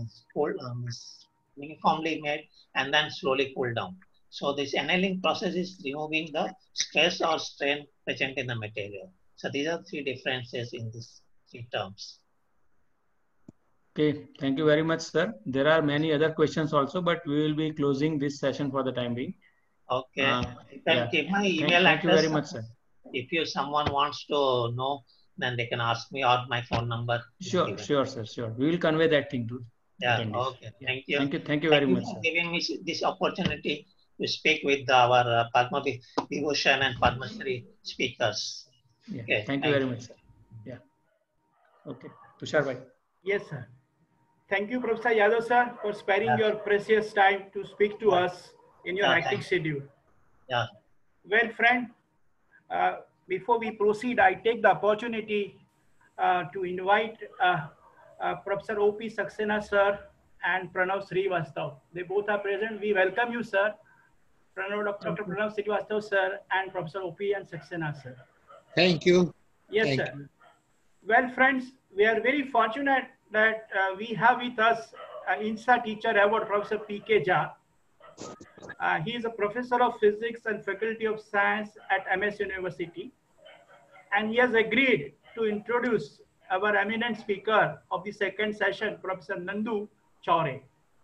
uniformly made and then slowly cooled down. So this annealing process is removing the stress or strain present in the material. So these are three differences in these three terms. Okay, thank you very much, sir. There are many other questions also, but we will be closing this session for the time being. Okay, you can give my email address. Thank you very much, sir. If someone wants to know, then they can ask me, or my phone number. Sure, sir, sure. We will convey that thing to. Yeah, okay. Thank you. Thank you very much, for sir. giving me this opportunity to speak with our Padma Vibhushan and Padma Shri speakers. Yeah, okay, thank you very much, sir. Yeah. Okay, Tushar bhai. Yes, sir. Thank you, Professor Yadav, sir, for sparing your precious time to speak to us in your hectic schedule. Yeah. Well, friend, before we proceed, I take the opportunity to invite Professor O.P. Saxena, sir, and Pranav Srivastava. They both are present. We welcome you, sir. Dr. Pranav Srivastava, sir, and Professor O.P. and Saxena, sir. Thank you. Yes, sir. Well, friends, we are very fortunate that we have with us INSA Teacher Award, Professor P.K. Jha. He is a professor of physics and faculty of science at MS University. And he has agreed to introduce our eminent speaker of the second session, Professor Nandu Chaure.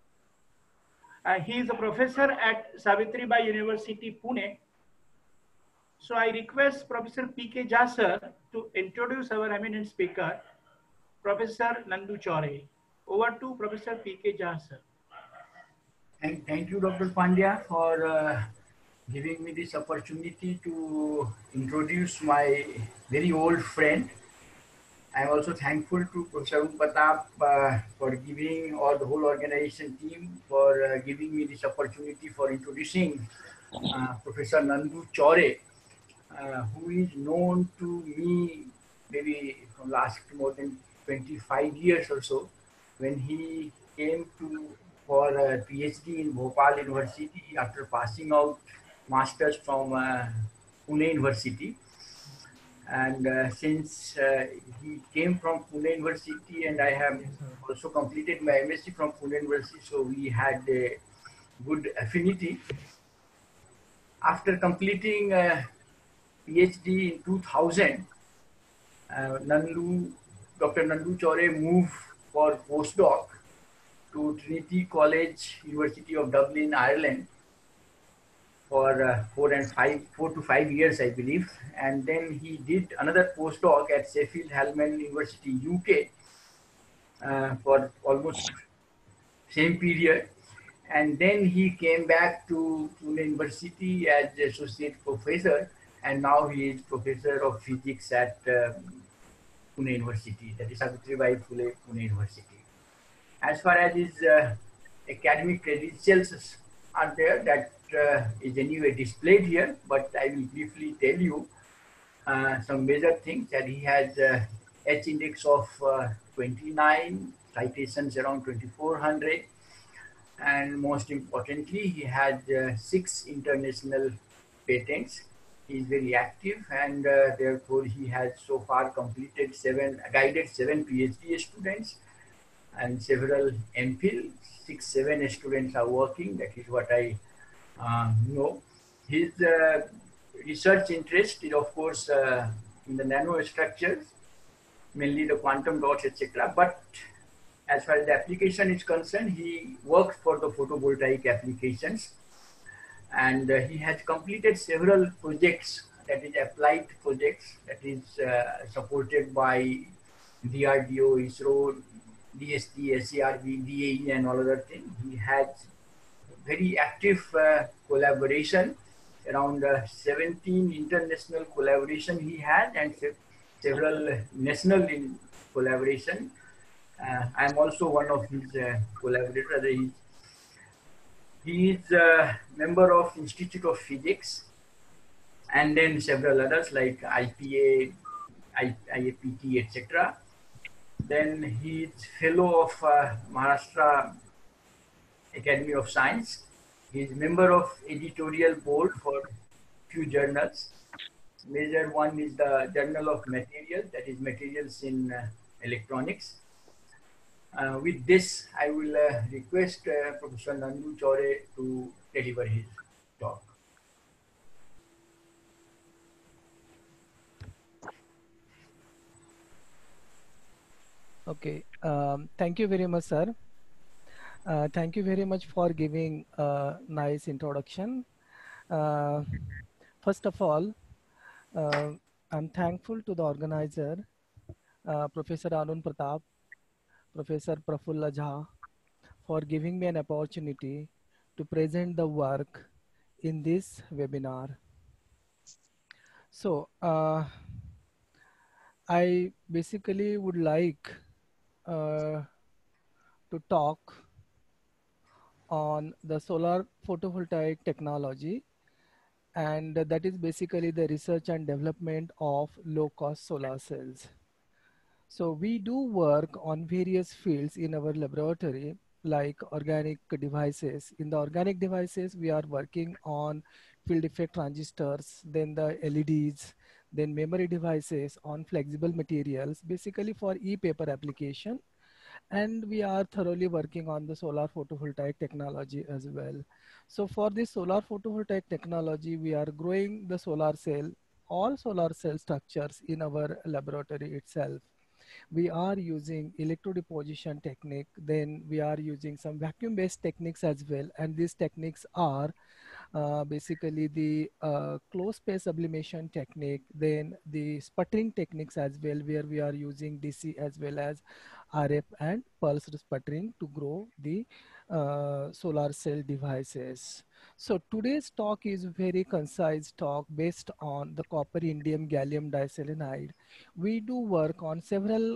He is a professor at Savitribai University, Pune. So I request Professor P.K. Jha, sir, to introduce our eminent speaker, Professor Nandu Chaure. Over to Professor P.K. Jha, sir. Thank you, Dr. Pandya, for giving me this opportunity to introduce my very old friend. I am also thankful to Professor Pratap for giving, or the whole organization team for giving me this opportunity for introducing Professor Nandu Chaure, who is known to me maybe from last more than 25 years or so, when he came for a PhD in Bhopal University after passing out masters from Pune University. And since he came from Pune University, and I have also completed my MSc from Pune University, so we had a good affinity. After completing PhD in 2000, Dr. Nandu Chaure moved for postdoc to Trinity College, University of Dublin, Ireland, for 4 to 5 years, I believe. And then he did another postdoc at Sheffield Hallam University, UK, for almost same period. And then he came back to Pune University as associate professor, and now he is professor of physics at Pune University, that is Savitribai Phule Pune University. As far as his academic credentials are there, that is anyway displayed here, but I will briefly tell you some major things. That he has H index of 29, citations around 2400, and most importantly, he has 6 international patents. He is very active, and therefore he has so far guided 7 PhD students, and several MPhil. 6, 7 students are working. That is what I know. His research interest is, of course, in the nanostructures, mainly the quantum dots, etc. But as far as the application is concerned, he works for the photovoltaic applications, and he has completed several projects, that is applied projects, that is supported by DRDO, ISRO, DST, SERB, DAE, and all other things. He has very active collaboration, around 17 international collaboration he had, and several national collaboration. I am also one of his collaborators. He is a member of Institute of Physics, and then several others like IPA, IAPT, etc. Then he is fellow of Maharashtra Academy of Science. He is member of editorial board for few journals. Major one is the Journal of Materials, that is Materials in Electronics. With this, I will request Professor Nandu Chaure to deliver his talk. Okay, thank you very much, sir. Thank you very much for giving a nice introduction. First of all, I'm thankful to the organizer, Professor Arun Pratap, Professor Prafulla Jha, for giving me an opportunity to present the work in this webinar. So, I basically would like to talk on the solar photovoltaic technology, and that is basically the research and development of low-cost solar cells. So we do work on various fields in our laboratory, like organic devices. In the organic devices, we are working on field effect transistors, then the LEDs, then memory devices on flexible materials, basically for e-paper application. And we are thoroughly working on the solar photovoltaic technology as well. So for this solar photovoltaic technology, we are growing the solar cell, all solar cell structures in our laboratory itself. We are using electrodeposition technique, then we are using some vacuum based techniques as well. And these techniques are basically the closed space sublimation technique, then the sputtering techniques as well, where we are using DC as well as RF and pulse sputtering to grow the solar cell devices. So today's talk is very concise talk based on the copper indium gallium diselenide. We do work on several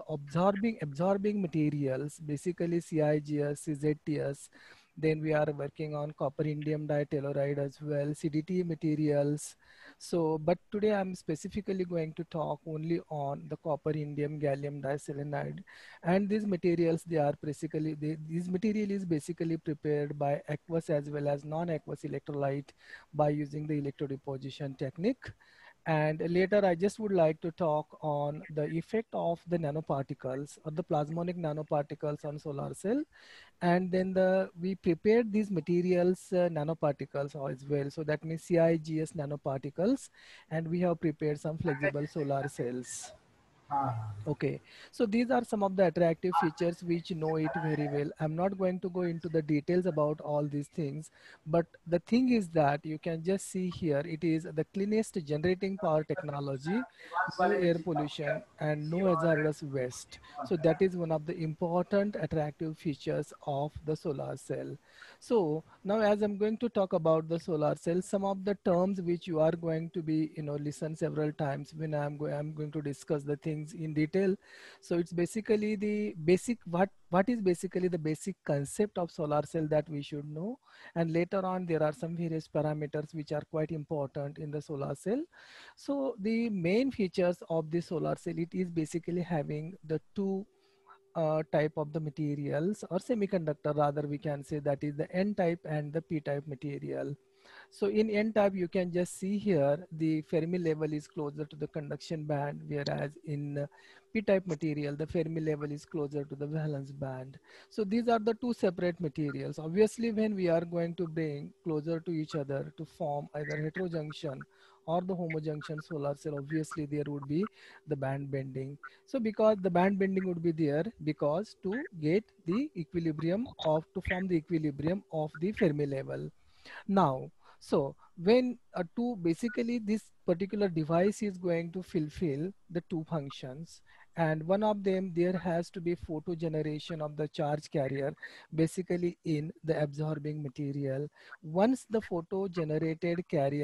absorbing materials, basically CIGS, CZTS. Then we are working on copper indium ditelluride as well, CDT materials. So, but today I'm specifically going to talk only on the copper indium gallium diselenide. And these materials, they are basically, this material is basically prepared by aqueous as well as non-aqueous electrolyte by using the electrodeposition technique. And later, I just would like to talk on the effect of the nanoparticles or the plasmonic nanoparticles on solar cell. And then we prepared these materials, nanoparticles as well. So that means CIGS nanoparticles, and we have prepared some flexible solar cells. Okay, so these are some of the attractive features which know it very well. I'm not going to go into the details about all these things, but the thing is that you can just see here, it is the cleanest generating power technology, no air pollution and no hazardous waste. So that is one of the important attractive features of the solar cell. So now as I'm going to talk about the solar cell, some of the terms which you are going to be, listen several times when I'm going to discuss the things in detail. So it's basically the basic, what is basically the basic concept of solar cell that we should know. And later on, there are some various parameters which are quite important in the solar cell. So the main features of the solar cell, it is basically having the two type of the materials or semiconductor, rather we can say, that is the N type and the P type material. So in N-type, you can just see here the Fermi level is closer to the conduction band, whereas in P-type material, the Fermi level is closer to the valence band. So these are the two separate materials. Obviously, when we are going to bring closer to each other to form either heterojunction or the homojunction solar cell, obviously there would be the band bending. So because the band bending would be there, because to get the equilibrium to form the equilibrium of the Fermi level. Now, so when basically this particular device is going to fulfill the two functions, and one of them, there has to be photo generation of the charge carrier basically in the absorbing material. Once the photo generated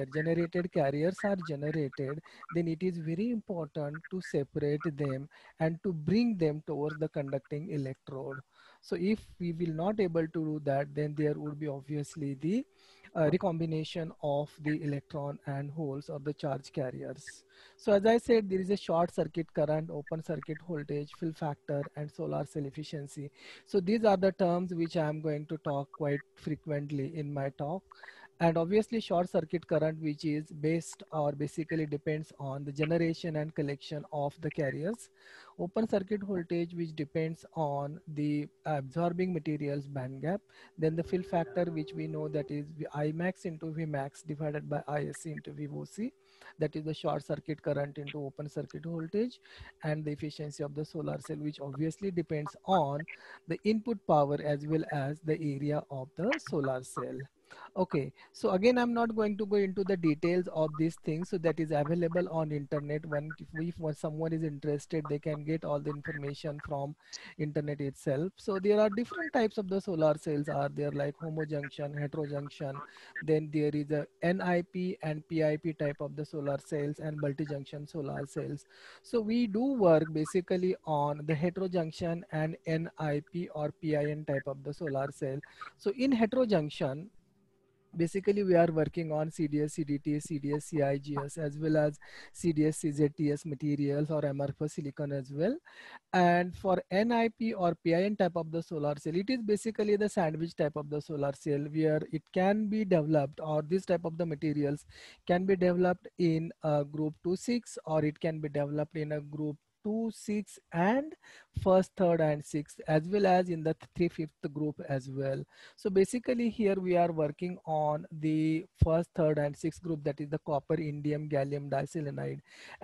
carriers are generated, then it is very important to separate them and to bring them towards the conducting electrode. So if we will not able to do that, then there would be obviously the recombination of the electron and holes or the charge carriers. So as I said, there is a short circuit current, open circuit voltage, fill factor, and solar cell efficiency. So these are the terms which I am going to talk quite frequently in my talk. And obviously short circuit current, which is based or basically depends on the generation and collection of the carriers. Open circuit voltage, which depends on the absorbing materials band gap. Then the fill factor, which we know that is Imax into Vmax divided by ISC into VOC. That is the short circuit current into open circuit voltage, and the efficiency of the solar cell, which obviously depends on the input power as well as the area of the solar cell. Okay, so again, I'm not going to go into the details of these things. So that is available on internet. If someone is interested, they can get all the information from internet itself. So there are different types of the solar cells are there, like homojunction, heterojunction. Then there is a NIP and PIP type of the solar cells and multi-junction solar cells. So we do work basically on the heterojunction and NIP or PIN type of the solar cell. So in heterojunction, basically we are working on CDS, CDT, CDS, CIGS, as well as CDS, CZTS materials or amorphous silicon as well. And for NIP or PIN type of the solar cell, it is basically the sandwich type of the solar cell, where it can be developed, or this type of the materials can be developed in a group 2,6, or it can be developed in a group 2, 6 and first, third and sixth, as well as in the 3/5 group as well. So basically here we are working on the first, third and sixth group, that is the copper, indium, gallium diselenide.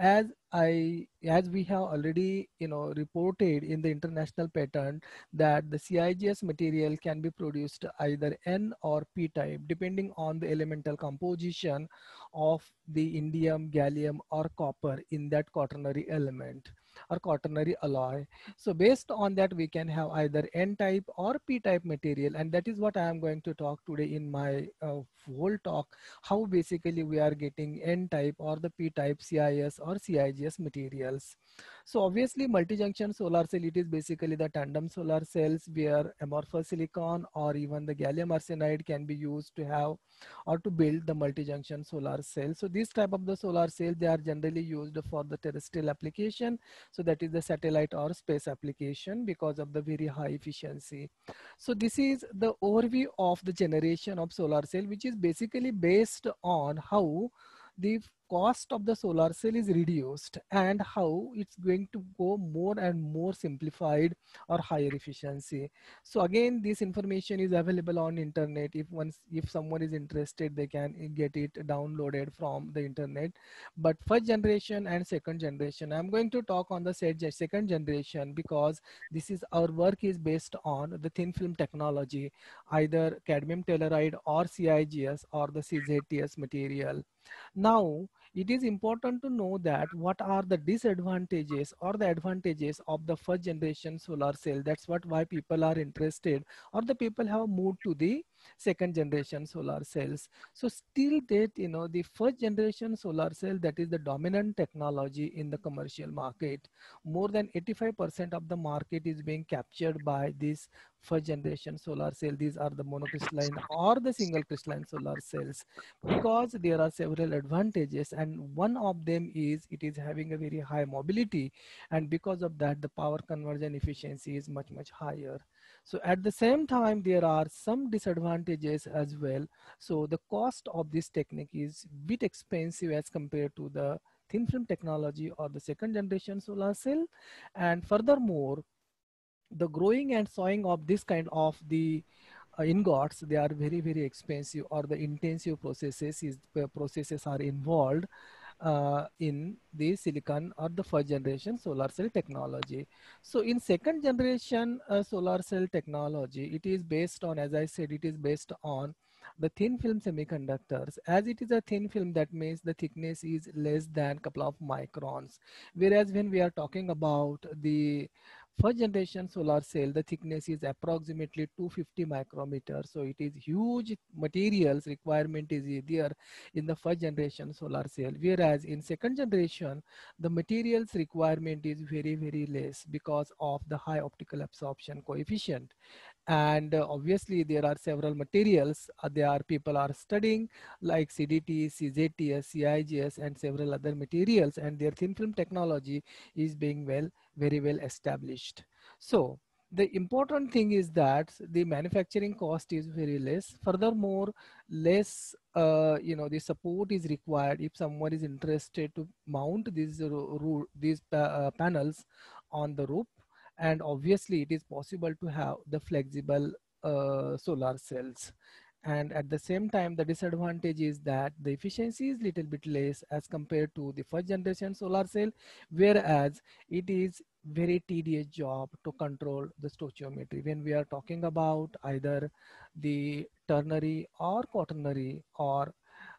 As we have already reported in the international patent, that the CIGS material can be produced either N or P type depending on the elemental composition of the indium, gallium or copper in that quaternary element or quaternary alloy. So based on that, we can have either N type or P type material, and that is what I am going to talk today in my whole talk, how basically we are getting N type or the P type CIS or CIGS materials. So obviously multi-junction solar cell, it is basically the tandem solar cells where amorphous silicon or even the gallium arsenide can be used to have or to build the multi-junction solar cell. So this type of the solar cell, they are generally used for the terrestrial application. So that is the satellite or space application because of the very high efficiency. So this is the overview of the generation of solar cell, which is basically based on how the cost of the solar cell is reduced and how it's going to go more and more simplified or higher efficiency. So again, this information is available on internet. If someone is interested, they can get it downloaded from the internet. But first generation and second generation, I'm going to talk on the second generation because this is our work is based on the thin film technology, either cadmium telluride or CIGS or the CZTS material. Now, it is important to know that what are the disadvantages or the advantages of the first generation solar cell. That's why people are interested, or the people have moved to the second generation solar cells. So still that, the first generation solar cell, that is the dominant technology in the commercial market. More than 85% of the market is being captured by this first generation solar cell. These are the monocrystalline or the single crystalline solar cells, because there are several advantages, and one of them is it is having a very high mobility, and because of that the power conversion efficiency is much higher. So at the same time, there are some disadvantages disadvantages as well. So the cost of this technique is bit expensive as compared to the thin film technology or the second generation solar cell. And furthermore, the growing and sawing of this kind of the ingots, they are very, very expensive, or the intensive processes are involved in the silicon or the first generation solar cell technology. So in second generation solar cell technology, it is based on, as I said, it is based on the thin film semiconductors. As it is a thin film, that means the thickness is less than couple of microns. Whereas when we are talking about the first generation solar cell, the thickness is approximately 250 micrometers. So it is huge materials requirement is there in the first generation solar cell. Whereas in second generation, the materials requirement is very, very less because of the high optical absorption coefficient. And obviously there are several materials people are studying, like CDT, CZTS, CIGS, and several other materials, and their thin film technology is being very well established. So the important thing is that the manufacturing cost is very less. Furthermore, less the support is required if someone is interested to mount these panels on the roof. And obviously it is possible to have the flexible solar cells. And at the same time, the disadvantage is that the efficiency is little bit less as compared to the first generation solar cell, whereas it is very tedious job to control the stoichiometry. When we are talking about either the ternary or quaternary or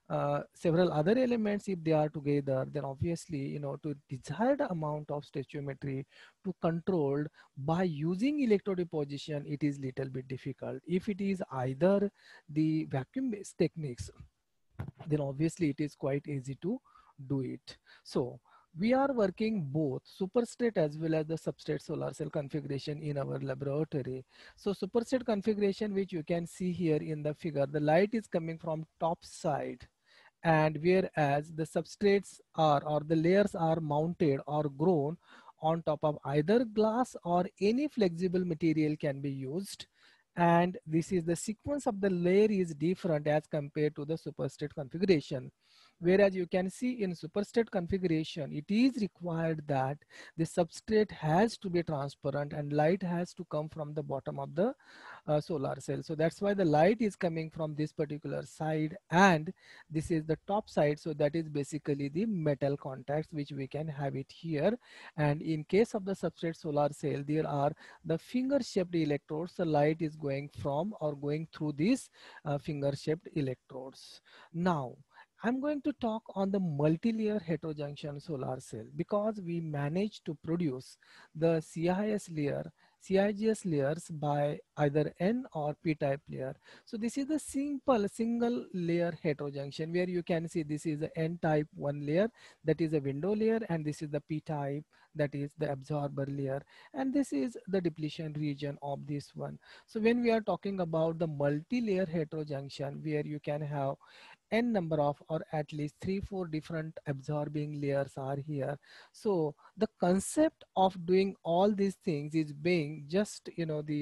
several other elements, if they are together, then obviously, to desired amount of stoichiometry to control by using electrodeposition, it is little bit difficult. If it is either the vacuum based techniques, then obviously it is quite easy to do it. So we are working both superstrate as well as the substrate solar cell configuration in our laboratory. So superstrate configuration, which you can see here in the figure, the light is coming from top side, and whereas the substrates are, or the layers are mounted or grown on top of either glass or any flexible material can be used. And this is the sequence of the layer is different as compared to the superstrate configuration. Whereas you can see in superstrate configuration, it is required that the substrate has to be transparent and light has to come from the bottom of the solar cell. So that's why the light is coming from this particular side, and this is the top side. So that is basically the metal contacts which we can have it here. And in case of the substrate solar cell, there are the finger shaped electrodes. The light is going from or going through these finger shaped electrodes. Now I'm going to talk on the multi-layer heterojunction solar cell, because we managed to produce the CIS layer, CIGS layers by either N or P-type layer. So this is the simple single layer heterojunction, where you can see this is the N-type one layer, that is a window layer, and this is the P-type, that is the absorber layer, and this is the depletion region of this one. So when we are talking about the multi-layer heterojunction, where you can have n number of, or at least 3-4 different absorbing layers are here. So the concept of doing all these things is being just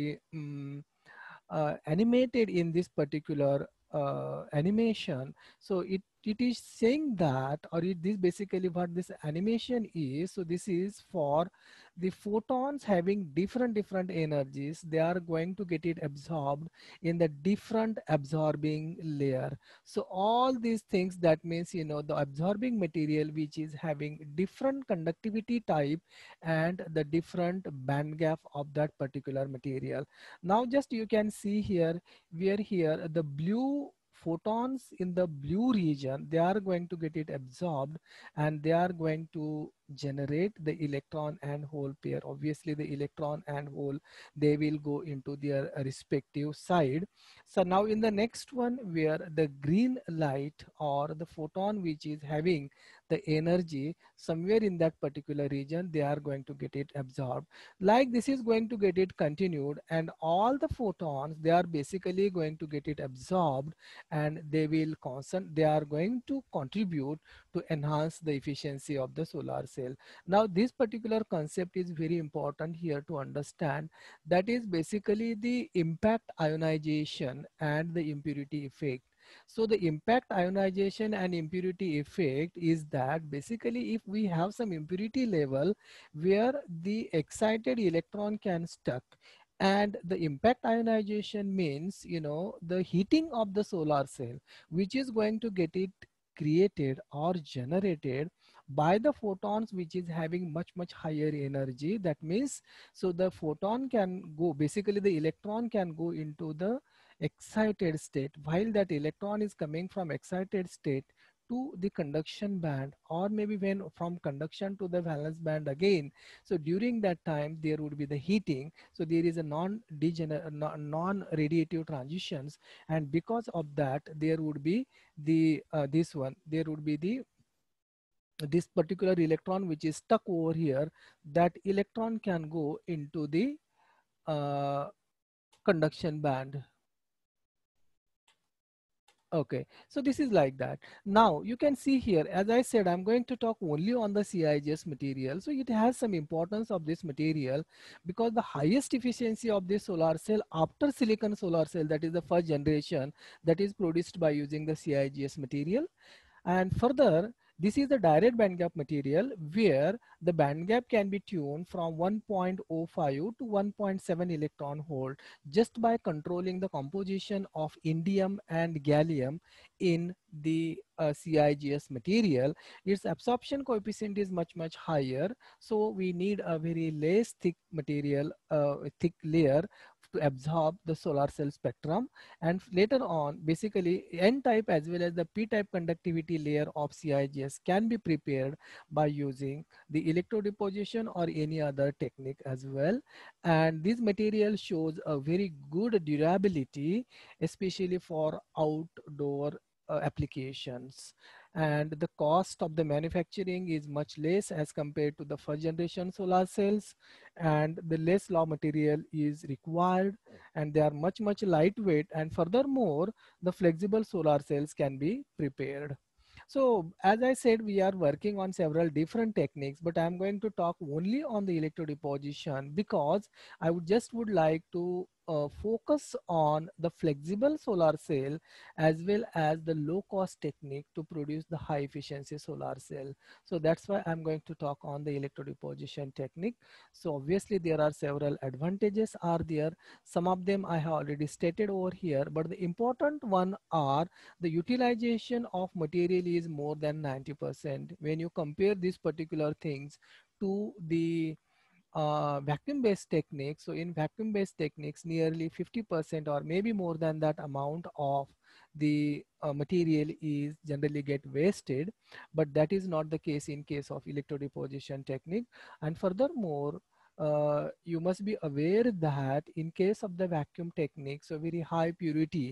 animated in this particular animation. So it is saying that, or this basically what this animation is. So this is for the photons having different energies. They are going to get it absorbed in the different absorbing layer. So all these things, that means the absorbing material which is having different conductivity type and the different band gap of that particular material. Now just you can see here, where here the blue photons in the blue region, they are going to get it absorbed, and they are going to generate the electron and hole pair. Obviously the electron and hole, they will go into their respective side. So now in the next one, where the green light or the photon which is having the energy somewhere in that particular region, they are going to get it absorbed. Like this is going to get it continued, and all the photons, they are basically going to get it absorbed, and they are going to contribute to enhance the efficiency of the solar cell. cell. Now, this particular concept is very important here to understand. That is basically the impact ionization and the impurity effect. So the impact ionization and impurity effect is that basically if we have some impurity level where the excited electron can stuck, and the impact ionization means, you know, the heating of the solar cell, which is going to get it created or generated by the photons, which is having much higher energy. That means, so the photon can go, basically the electron can go into the excited state, while that electron is coming from excited state to the conduction band, or maybe when from conduction to the valence band again. So during that time there would be the heating, so there is a non-radiative transitions, and because of that there would be the there would be the this particular electron which is stuck over here. That electron can go into the conduction band. Okay, so this is like that. Now you can see here, as I said, I'm going to talk only on the CIGS material. So it has some importance of this material because the highest efficiency of this solar cell after silicon solar cell, that is the first generation, that is produced by using the CIGS material. And further, this is the direct band gap material where the band gap can be tuned from 1.05 to 1.7 electron volt just by controlling the composition of indium and gallium in the CIGS material. Its absorption coefficient is much higher. So we need a very less thick material, thick layer to absorb the solar cell spectrum. And later on, basically N-type as well as the P-type conductivity layer of CIGS can be prepared by using the electrodeposition or any other technique as well. And this material shows a very good durability, especially for outdoor applications. And the cost of the manufacturing is much less as compared to the first generation solar cells, and the less raw material is required, and they are much lightweight, and furthermore the flexible solar cells can be prepared. So as I said, we are working on several different techniques, but I'm going to talk only on the electrodeposition because I would like to focus on the flexible solar cell as well as the low cost technique to produce the high efficiency solar cell. So that's why I'm going to talk on the electrodeposition technique. So obviously there are several advantages are there. Some of them I have already stated over here, but the important one are the utilization of material is more than 90% when you compare these particular things to the vacuum-based techniques. So in vacuum-based techniques, nearly 50% or maybe more than that amount of the material is generally get wasted, but that is not the case in case of electrodeposition technique. And furthermore, you must be aware that in case of the vacuum technique, so very high purity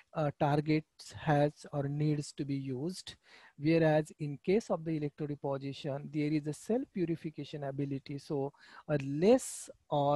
targets has or needs to be used, whereas in case of the electrodeposition there is a self purification ability. So a less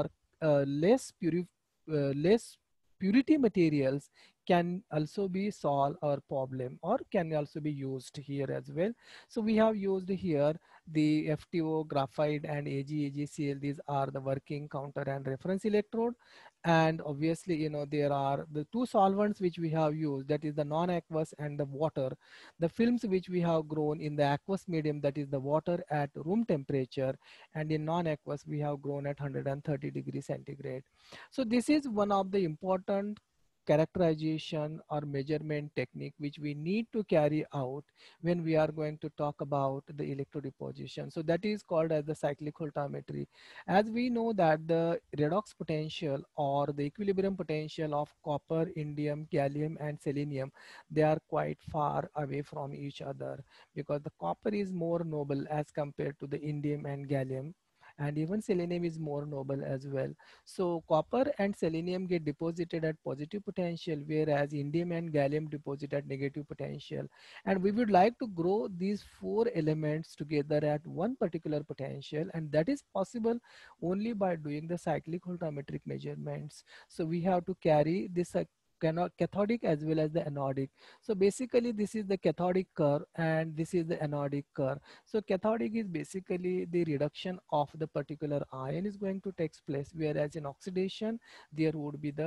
purity materials can also be solve our problem or can also be used here as well. So we have used here the FTO, graphite and AgCl. These are the working counter and reference electrode. And obviously, you know, there are the two solvents which we have used, that is the non-aqueous and the water. The films which we have grown in the aqueous medium, that is the water at room temperature, and in non-aqueous we have grown at 130 degrees centigrade. So this is one of the important characterization or measurement technique which we need to carry out when we are going to talk about the electrodeposition. So that is called as the cyclic voltammetry. As we know that the redox potential or the equilibrium potential of copper, indium, gallium and selenium, they are quite far away from each other because the copper is more noble as compared to the indium and gallium, and even selenium is more noble as well. So copper and selenium get deposited at positive potential, whereas indium and gallium deposit at negative potential. And we would like to grow these four elements together at one particular potential, and that is possible only by doing the cyclic voltammetric measurements. So we have to carry this cathodic as well as the anodic. So basically this is the cathodic curve and this is the anodic curve. So cathodic is basically the reduction of the particular ion is going to take place, whereas in oxidation there would be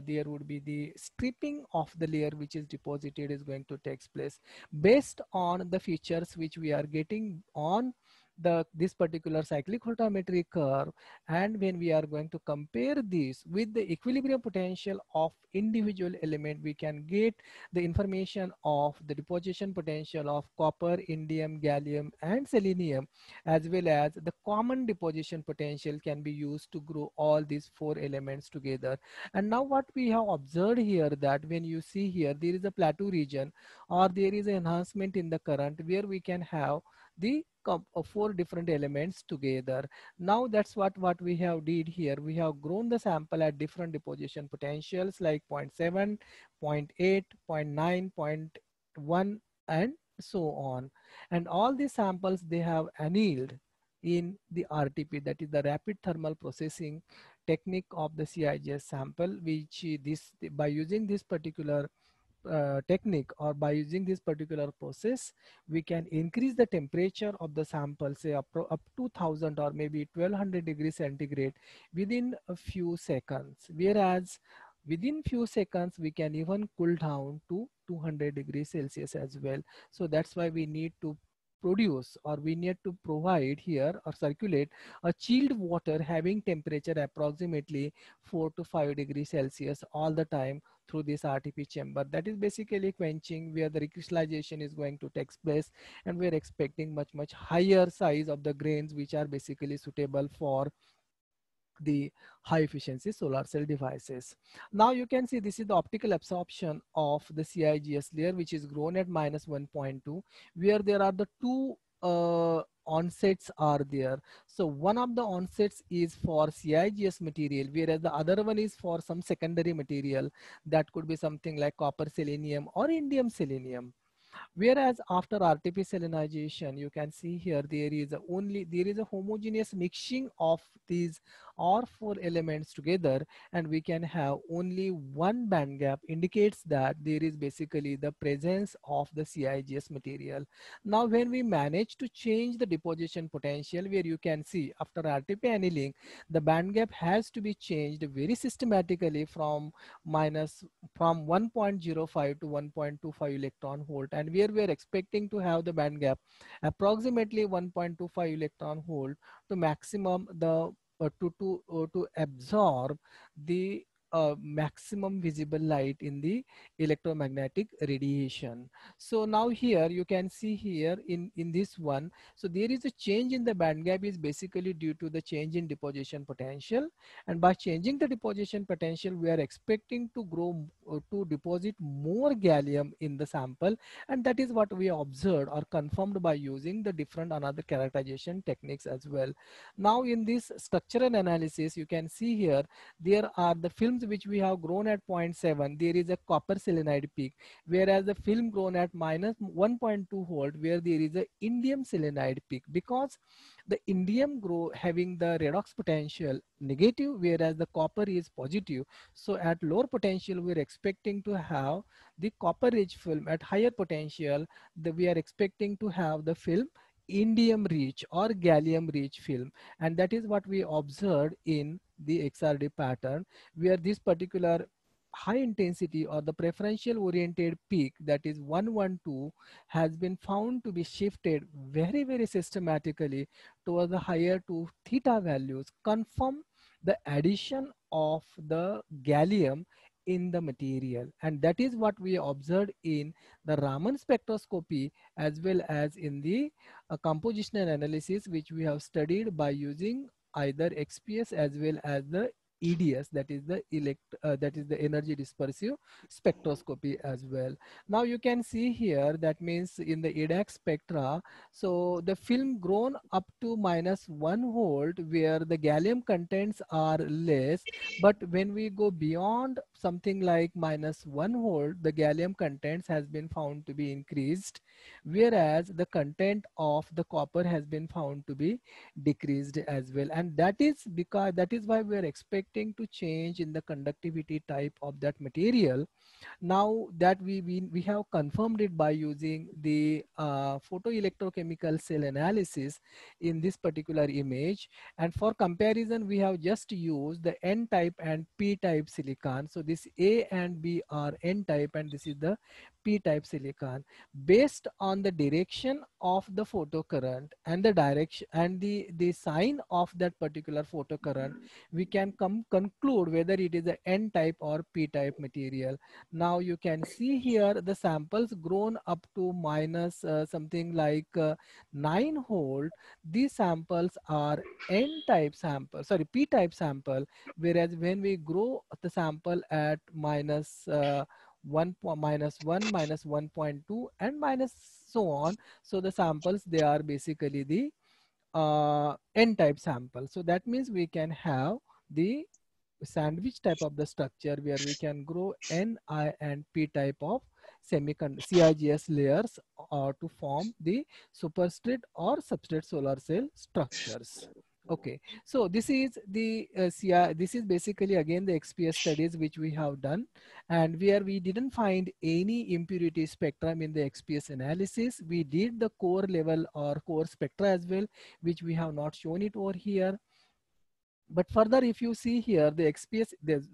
the stripping of the layer which is deposited is going to take place based on the features which we are getting on this particular cyclic voltammetry curve. And when we are going to compare this with the equilibrium potential of individual element, we can get the information of the deposition potential of copper, indium, gallium and selenium, as well as the common deposition potential can be used to grow all these four elements together. And now what we have observed here, that when you see here there is a plateau region or there is an enhancement in the current where we can have the four different elements together. Now that's what we have did here. We have grown the sample at different deposition potentials like 0.7, 0.8, 0.9, 0.1 and so on. And all these samples, they have annealed in the RTP, that is the rapid thermal processing technique of the CIGS sample, which by using this particular technique or by using this particular process, we can increase the temperature of the sample, say up to 1000 or maybe 1200 degrees centigrade within a few seconds, whereas within few seconds we can even cool down to 200 degrees Celsius as well. So that's why we need to produce or we need to provide here or circulate a chilled water having temperature approximately 4 to 5 degrees Celsius all the time through this RTP chamber. That is basically quenching where the recrystallization is going to take place, and we're expecting much higher size of the grains which are basically suitable for the high efficiency solar cell devices. Now you can see this is the optical absorption of the CIGS layer, which is grown at -1.2, where there are the two onsets are there. So one of the onsets is for CIGS material, whereas the other one is for some secondary material that could be something like copper selenium or indium selenium. Whereas after RTP selenization, you can see here there is a homogeneous mixing of these all four elements together, and we can have only one band gap, indicates that there is basically the presence of the CIGS material. Now when we manage to change the deposition potential, where you can see after RTP annealing, the band gap has to be changed very systematically from 1.05 to 1.25 electron volt, and where we are expecting to have the band gap approximately 1.25 electron volt to maximum the to absorb the maximum visible light in the electromagnetic radiation. So now here you can see here in this one, so there is a change in the band gap is basically due to the change in deposition potential, and by changing the deposition potential we are expecting to grow to deposit more gallium in the sample, and that is what we observed or confirmed by using the different another characterization techniques as well. Now in this structural analysis, you can see here there are the films which we have grown at 0.7, there is a copper selenide peak, whereas the film grown at -1.2 volt, where there is a indium selenide peak, because the indium grow having the redox potential negative, whereas the copper is positive. So at lower potential, we're expecting to have the copper rich film. At higher potential, we are expecting to have the film indium rich or gallium rich film, and that is what we observed in the XRD pattern, where this particular high intensity or the preferential oriented peak, that is 112, has been found to be shifted very systematically towards the higher to theta values, confirm the addition of the gallium in the material. And that is what we observed in the Raman spectroscopy as well as in the compositional analysis, which we have studied by using either XPS as well as the EDS, that is the energy dispersive spectroscopy as well. Now you can see here, that means in the EDAX spectra, so the film grown up to -1 volt, where the gallium contents are less, but when we go beyond something like -1 volt, the gallium contents has been found to be increased whereas the content of the copper has been found to be decreased as well. And that is why we are expecting to change in the conductivity type of that material. Now that we have confirmed it by using the photoelectrochemical cell analysis in this particular image, and for comparison we have just used the N type and P type silicon. So this A and B are N type and this is the P type silicon. Based on the direction of the photocurrent and the direction and the sign of that particular photocurrent, we can conclude whether it is a N type or P type material. Now you can see here the samples grown up to minus something like 9 volt. These samples are N type sample, sorry, P type sample, whereas when we grow the sample at minus 1, minus 1, minus 1.2 and minus so on. So the samples, they are basically the N type sample. So that means we can have the sandwich type of the structure where we can grow N, I and P type of CIGS layers to form the superstrate or substrate solar cell structures. Okay, so this is the this is basically again the XPS studies which we have done, and where we didn't find any impurity spectrum in the XPS analysis. We did the core level or core spectra as well, which we have not shown it over here. But further, if you see here, the XPS,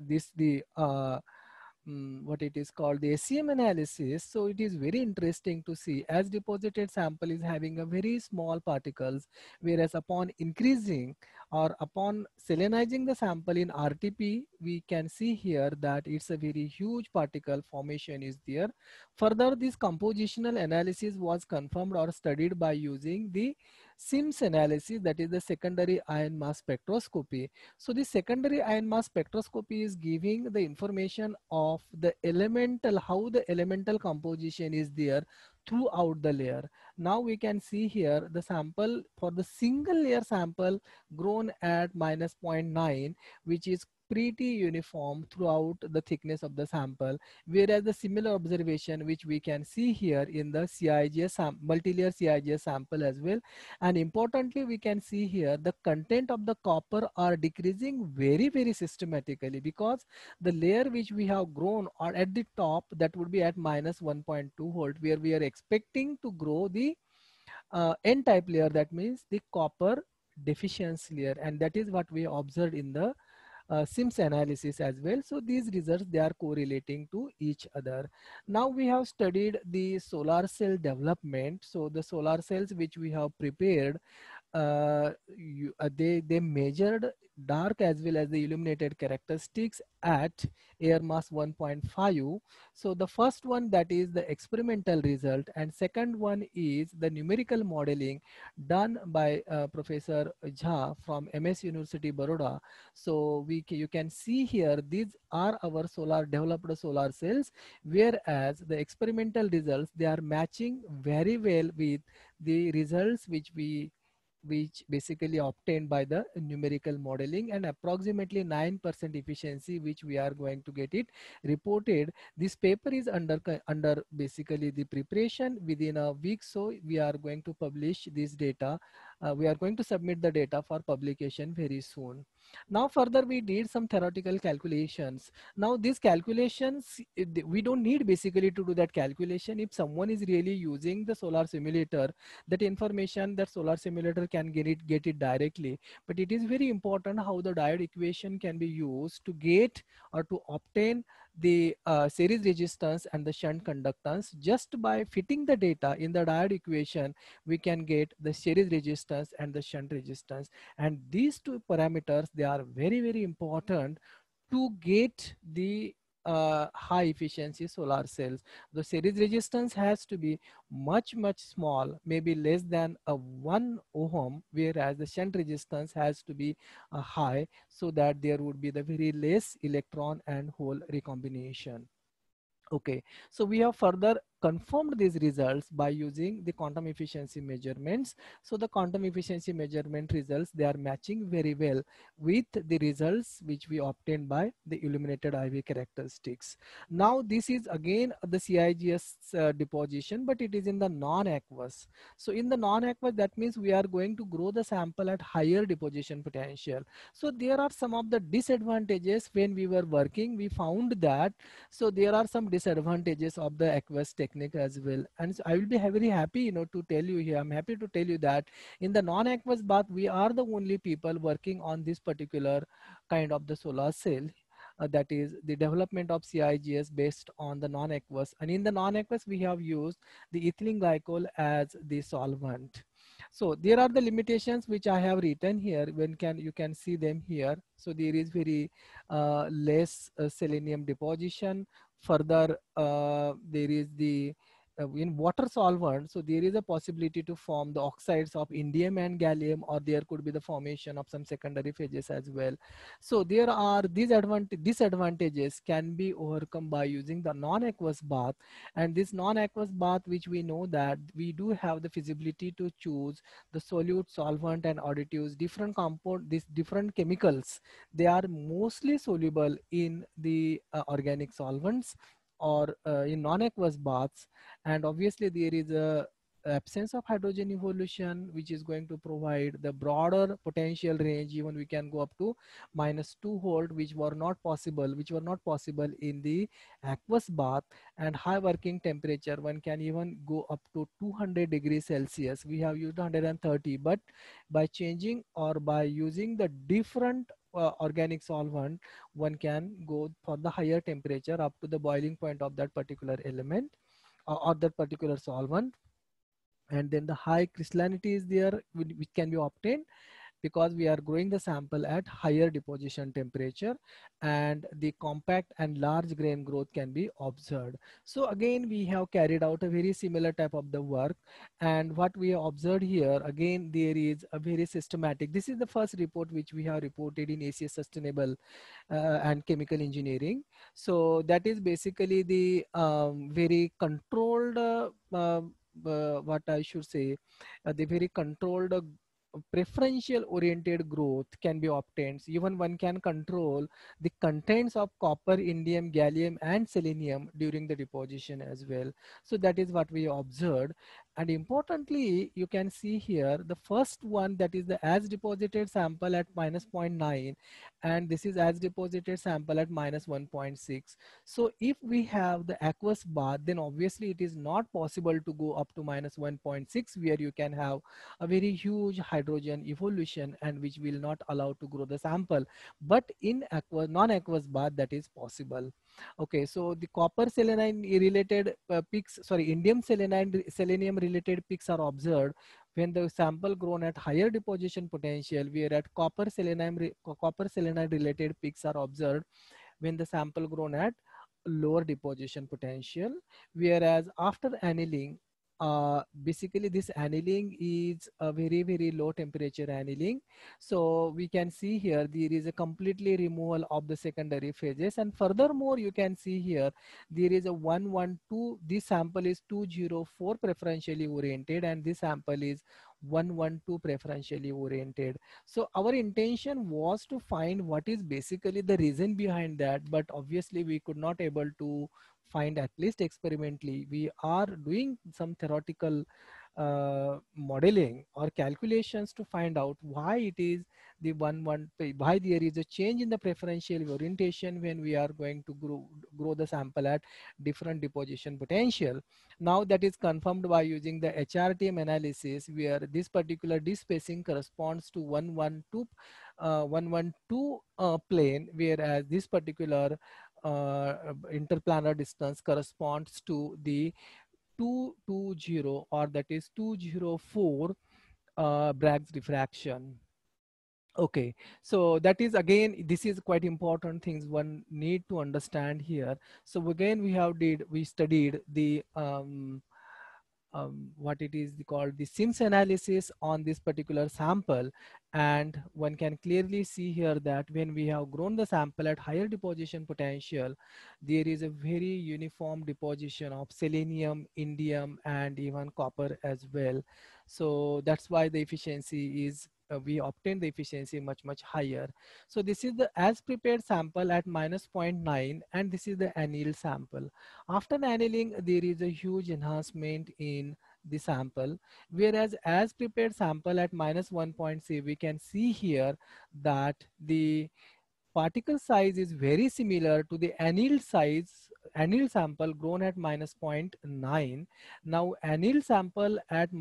what it is called, the SEM analysis. So it is very interesting to see, as deposited sample is having a very small particles, whereas upon increasing or upon selenizing the sample in RTP, we can see here that it's a very huge particle formation is there. Further, this compositional analysis was confirmed or studied by using the SIMS analysis, that is the secondary ion mass spectroscopy. So the secondary ion mass spectroscopy is giving the information of the elemental, how the elemental composition is there throughout the layer. Now we can see here the sample for the single layer sample grown at minus 0.9, which is pretty uniform throughout the thickness of the sample, whereas the similar observation which we can see here in the CIGS multi-layer CIGS sample as well. And importantly, we can see here the content of the copper are decreasing very, very systematically, because the layer which we have grown are at the top, that would be at minus 1.2 volt, where we are expecting to grow the N type layer, that means the copper deficiency layer, and that is what we observed in the SIMS analysis as well. So these results, they are correlating to each other. Now we have studied the solar cell development. So the solar cells which we have prepared, they measured dark as well as the illuminated characteristics at air mass 1.5. So the first one, that is the experimental result, and second one is the numerical modeling done by Professor Jha from MS University Baroda. So you can see here, these are our developed solar cells, whereas the experimental results, they are matching very well with the results which basically obtained by the numerical modeling, and approximately 9% efficiency which we are going to get it reported. This paper is under basically the preparation within a week, so we are going to publish this data. We are going to submit the data for publication very soon. Now further, we did some theoretical calculations. Now these calculations, we don't need basically to do that calculation. If someone is really using the solar simulator, that information that solar simulator can get it directly. But it is very important how the diode equation can be used to get or to obtain the series resistance and the shunt conductance. Just by fitting the data in the diode equation, we can get the series resistance and the shunt resistance. And these two parameters, they are very, very important to get the high efficiency solar cells. The series resistance has to be much small, maybe less than a 1 ohm, whereas the shunt resistance has to be high, so that there would be the very less electron and hole recombination. Okay, so we have further confirmed these results by using the quantum efficiency measurements. So the quantum efficiency measurement results, they are matching very well with the results which we obtained by the illuminated IV characteristics. Now this is again the CIGS deposition, but it is in the non-aqueous. So in the non-aqueous, that means we are going to grow the sample at higher deposition potential. So there are some of the disadvantages when we were working. We found that, so there are some disadvantages of the aqueous technique as well. And so I will be very happy, you know, to tell you here, I'm happy to tell you that in the non-aqueous bath, we are the only people working on this particular kind of the solar cell. That is the development of CIGS based on the non-aqueous. And in the non-aqueous, we have used the ethylene glycol as the solvent. So there are the limitations which I have written here. When you can see them here. So there is very less selenium deposition. Further, there is the in water solvent, so there is a possibility to form the oxides of indium and gallium, or there could be the formation of some secondary phases as well. So there are these disadvantages can be overcome by using the non-aqueous bath. And this non-aqueous bath, which we know that we do have the feasibility to choose the solute, solvent, and additives, different compound, these different chemicals, they are mostly soluble in the organic solvents or in non-aqueous baths. And obviously there is a absence of hydrogen evolution, which is going to provide the broader potential range. Even we can go up to -2 volt, which were not possible in the aqueous bath. And high working temperature, one can even go up to 200 degrees Celsius. We have used 130, but by changing or by using the different organic solvent, one can go for the higher temperature up to the boiling point of that particular element or that particular solvent. And then the high crystallinity is there, which can be obtained because we are growing the sample at higher deposition temperature, and the compact and large grain growth can be observed. So again, we have carried out a very similar type of the work. And what we have observed here, again, there is a very systematic, this is the first report which we have reported in ACS Sustainable and Chemical Engineering. So that is basically the very controlled, what I should say, the very controlled preferential oriented growth can be obtained. So even one can control the contents of copper, indium, gallium, and selenium during the deposition as well. So that is what we observed. And importantly, you can see here the first one, that is the as deposited sample at -0.9, and this is as deposited sample at -1.6. So if we have the aqueous bath, then obviously it is not possible to go up to -1.6, where you can have a very huge hydrogen evolution and which will not allow to grow the sample. But in non-aqueous bath, that is possible. Okay, so the copper selenide related peaks, sorry, indium selenide selenium related peaks are observed when the sample grown at higher deposition potential, whereas copper selenide related peaks are observed when the sample grown at lower deposition potential. Whereas after annealing, basically this annealing is a very, very low temperature annealing. So we can see here there is a completely removal of the secondary phases. And furthermore, you can see here there is a 112, this sample is 204 preferentially oriented, and this sample is 112 preferentially oriented. So our intention was to find what is basically the reason behind that, but obviously we could not able to find, at least experimentally. We are doing some theoretical modeling or calculations to find out why it is the why there is a change in the preferential orientation when we are going to grow the sample at different deposition potential. Now that is confirmed by using the HRTM analysis, where this particular despacing corresponds to 112 plane, whereas this particular interplanar distance corresponds to the 220, or that is 204 Bragg's diffraction. Okay, so that is, again, this is quite important things one need to understand here. So again, we studied the what it is called the Sims analysis on this particular sample, And one can clearly see here that when we have grown the sample at higher deposition potential, there is a very uniform deposition of selenium, indium, and even copper as well. So that's why the efficiency is, we obtain the efficiency much higher. So this is the as prepared sample at -0.9, and this is the annealed sample. After annealing, there is a huge enhancement in the sample, whereas as prepared sample at -1.6, we can see here that the particle size is very similar to the annealed sample grown at -0.9. Now annealed sample at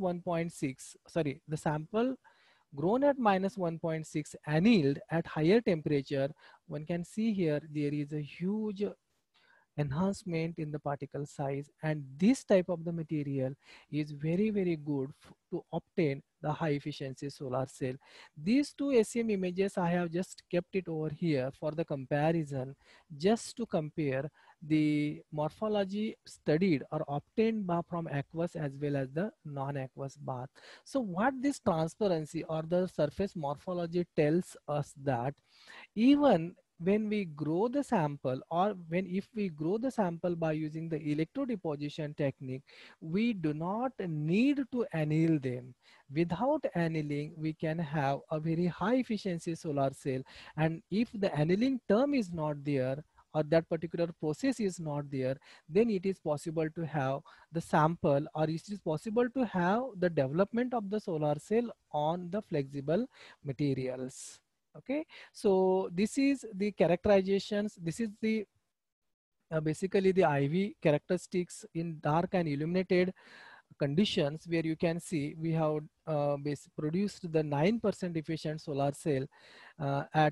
-1.6, sorry, the sample grown at -1.6 annealed at higher temperature, one can see here there is a huge enhancement in the particle size, and this type of the material is very good to obtain the high efficiency solar cell. These two SEM images I have just kept it over here for the comparison, just to compare the morphology studied or obtained from aqueous as well as the non-aqueous bath. So what this transparency or the surface morphology tells us that even when we grow the sample, or if we grow the sample by using the electrodeposition technique, we do not need to anneal them. Without annealing, we can have a very high efficiency solar cell. And if the annealing term is not there, or that particular process is not there, then it is possible to have the sample, or it is possible to have the development of the solar cell on the flexible materials. Okay, so this is the characterizations. This is the basically the IV characteristics in dark and illuminated conditions, where you can see we have produced the 9% efficient solar cell at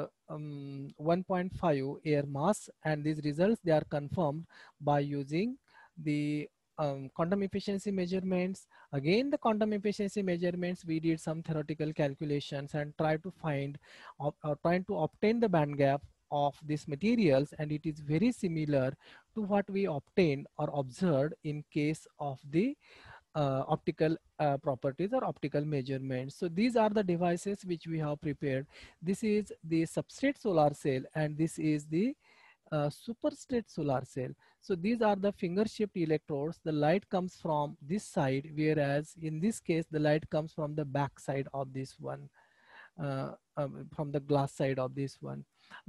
1.5 air mass, and these results, they are confirmed by using the quantum efficiency measurements. Again, the quantum efficiency measurements, we did some theoretical calculations and try to find trying to obtain the band gap of these materials, and it is very similar to what we obtained or observed in case of the optical properties or optical measurements. So these are the devices which we have prepared. This is the substrate solar cell, and this is the superstrate solar cell. So these are the finger shaped electrodes. The light comes from this side, whereas in this case the light comes from the back side of this one, from the glass side of this one.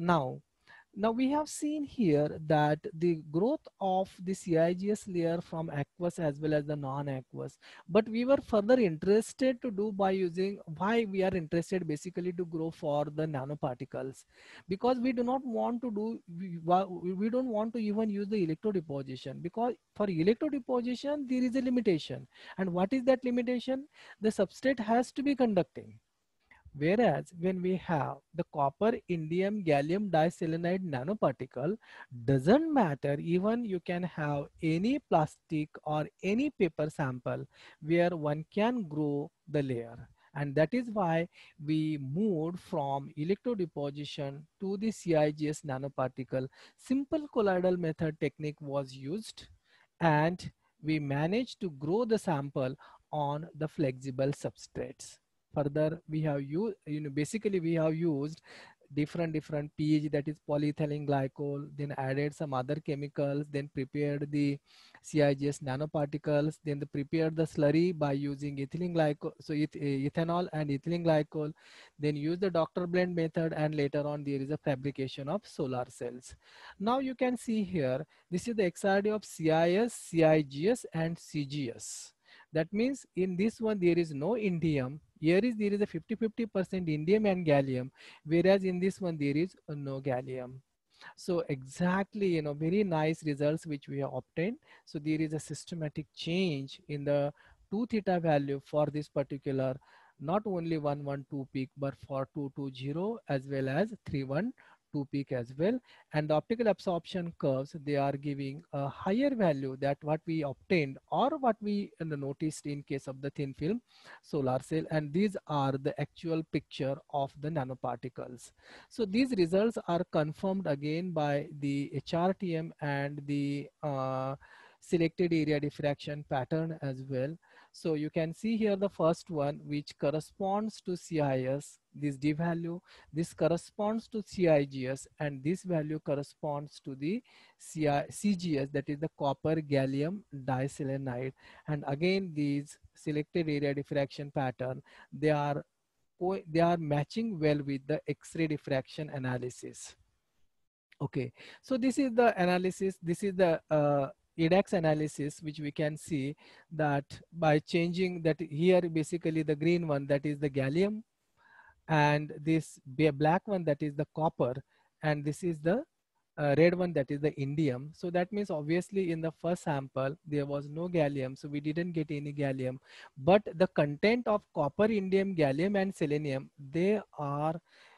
Now we have seen here that the growth of the CIGS layer from aqueous as well as the non-aqueous, but we were further interested to do by using, why we are interested basically to grow for the nanoparticles, because we do not want to do, we don't want to even use the electrodeposition, because for electrodeposition there is a limitation. And what is that limitation? The substrate has to be conducting. Whereas when we have the copper, indium, gallium diselenide nanoparticle, doesn't matter, even you can have any plastic or any paper sample where one can grow the layer. And that is why we moved from electrodeposition to the CIGS nanoparticle. Simple colloidal method technique was used, and we managed to grow the sample on the flexible substrates. Further, we have used, basically we have used different pH, that is polyethylene glycol, then added some other chemicals, then prepared the CIGS nanoparticles, then prepared the slurry by using ethylene glycol, so ethanol and ethylene glycol, then use the doctor blend method, and later on there is a fabrication of solar cells. Now you can see here, this is the XRD of CIS, CIGS and CGS. That means in this one there is no indium. Here there is a 50-50% indium and gallium, whereas in this one there is no gallium. So exactly, very nice results which we have obtained. So there is a systematic change in the 2 theta value for this particular, not only 112 peak, but for 220 as well as 312 peak as well. And the optical absorption curves, they are giving a higher value that what we obtained or what we noticed in case of the thin film solar cell. And these are the actual picture of the nanoparticles. So these results are confirmed again by the HRTM and the selected area diffraction pattern as well. So you can see here the first one, which corresponds to CIS, this D value, this corresponds to CIGS, and this value corresponds to the CGS, that is the copper gallium diselenide. And again, these selected area diffraction pattern, they are matching well with the X-ray diffraction analysis. Okay, so this is the analysis. This is the EDAX analysis, which we can see that by changing that here, basically the green one, that is the gallium, and this black one, that is the copper, and this is the red one, that is the indium. So that means obviously in the first sample there was no gallium, so we didn't get any gallium, but the content of copper, indium, gallium and selenium, they are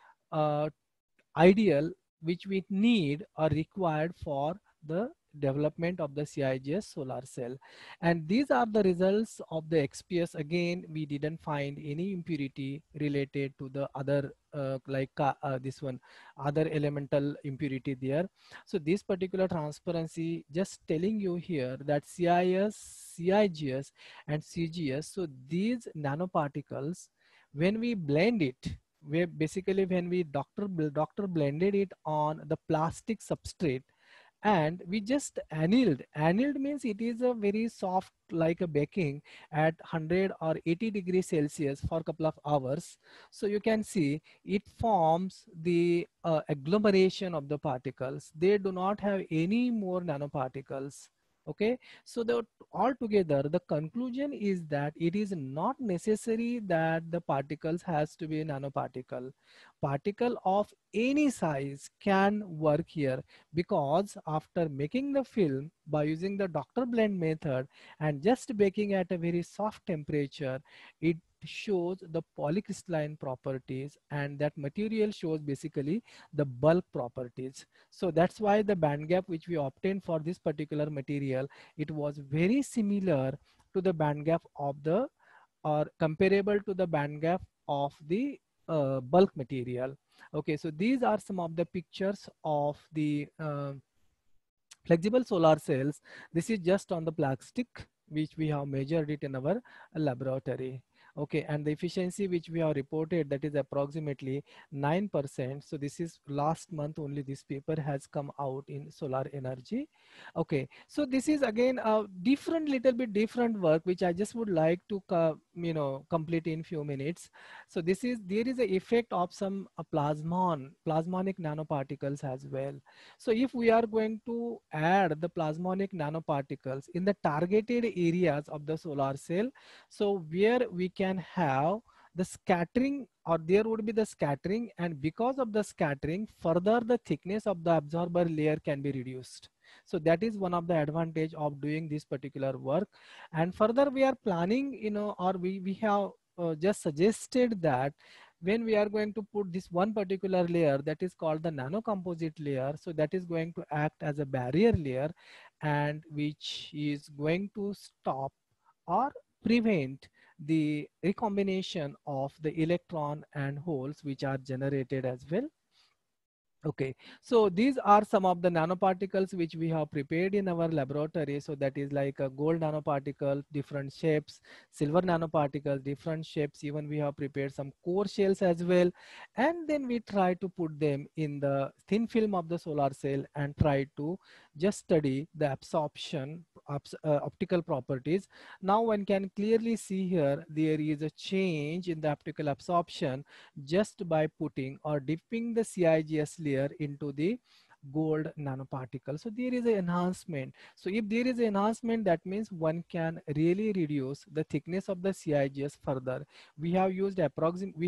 ideal, which we need or required for the development of the CIGS solar cell. And these are the results of the XPS. Again, we didn't find any impurity related to the other this one, other elemental impurity there. So this particular transparency just telling you here that CIS, CIGS and CGS, so these nanoparticles, when we blend it, where basically when we doctor blended it on the plastic substrate, and we just annealed. Annealed means it is a very soft, like a baking at 100 or 80 degrees Celsius for a couple of hours. So you can see it forms the agglomeration of the particles. They do not have any more nanoparticles. Okay, so altogether the conclusion is that it is not necessary that the particles has to be a nanoparticle. Particle of any size can work here, because after making the film by using the doctor blend method and just baking at a very soft temperature, it shows the polycrystalline properties, and that material shows basically the bulk properties. So that's why the band gap which we obtained for this particular material, it was very similar to the band gap of the, or comparable to the band gap of the bulk material. Okay, so these are some of the pictures of the flexible solar cells. This is just on the plastic, which we have measured it in our laboratory. Okay, and the efficiency which we have reported, that is approximately 9%. So this is last month only this paper has come out in Solar Energy. Okay, so this is again a little bit different work, which I just would like to complete in few minutes. So there is a effect of some plasmonic nanoparticles as well. So if we are going to add the plasmonic nanoparticles in the targeted areas of the solar cell, so where we can have the scattering, or there would be the scattering, and because of the scattering, further the thickness of the absorber layer can be reduced. So that is one of the advantage of doing this particular work. And further we are planning, or we have just suggested that when we are going to put this one particular layer, that is called the nanocomposite layer, so that is going to act as a barrier layer, and which is going to stop or prevent the recombination of the electron and holes which are generated as well. Okay, so these are some of the nanoparticles which we have prepared in our laboratory. So that is like a gold nanoparticle, different shapes, silver nanoparticles, different shapes. Even we have prepared some core shells as well. And then we try to put them in the thin film of the solar cell and try to just study the absorption, optical properties. Now one can clearly see here, there is a change in the optical absorption just by putting or dipping the CIGS layer into the gold nanoparticle. So there is an enhancement. So if there is an enhancement, that means one can really reduce the thickness of the CIGS further. We have used approximately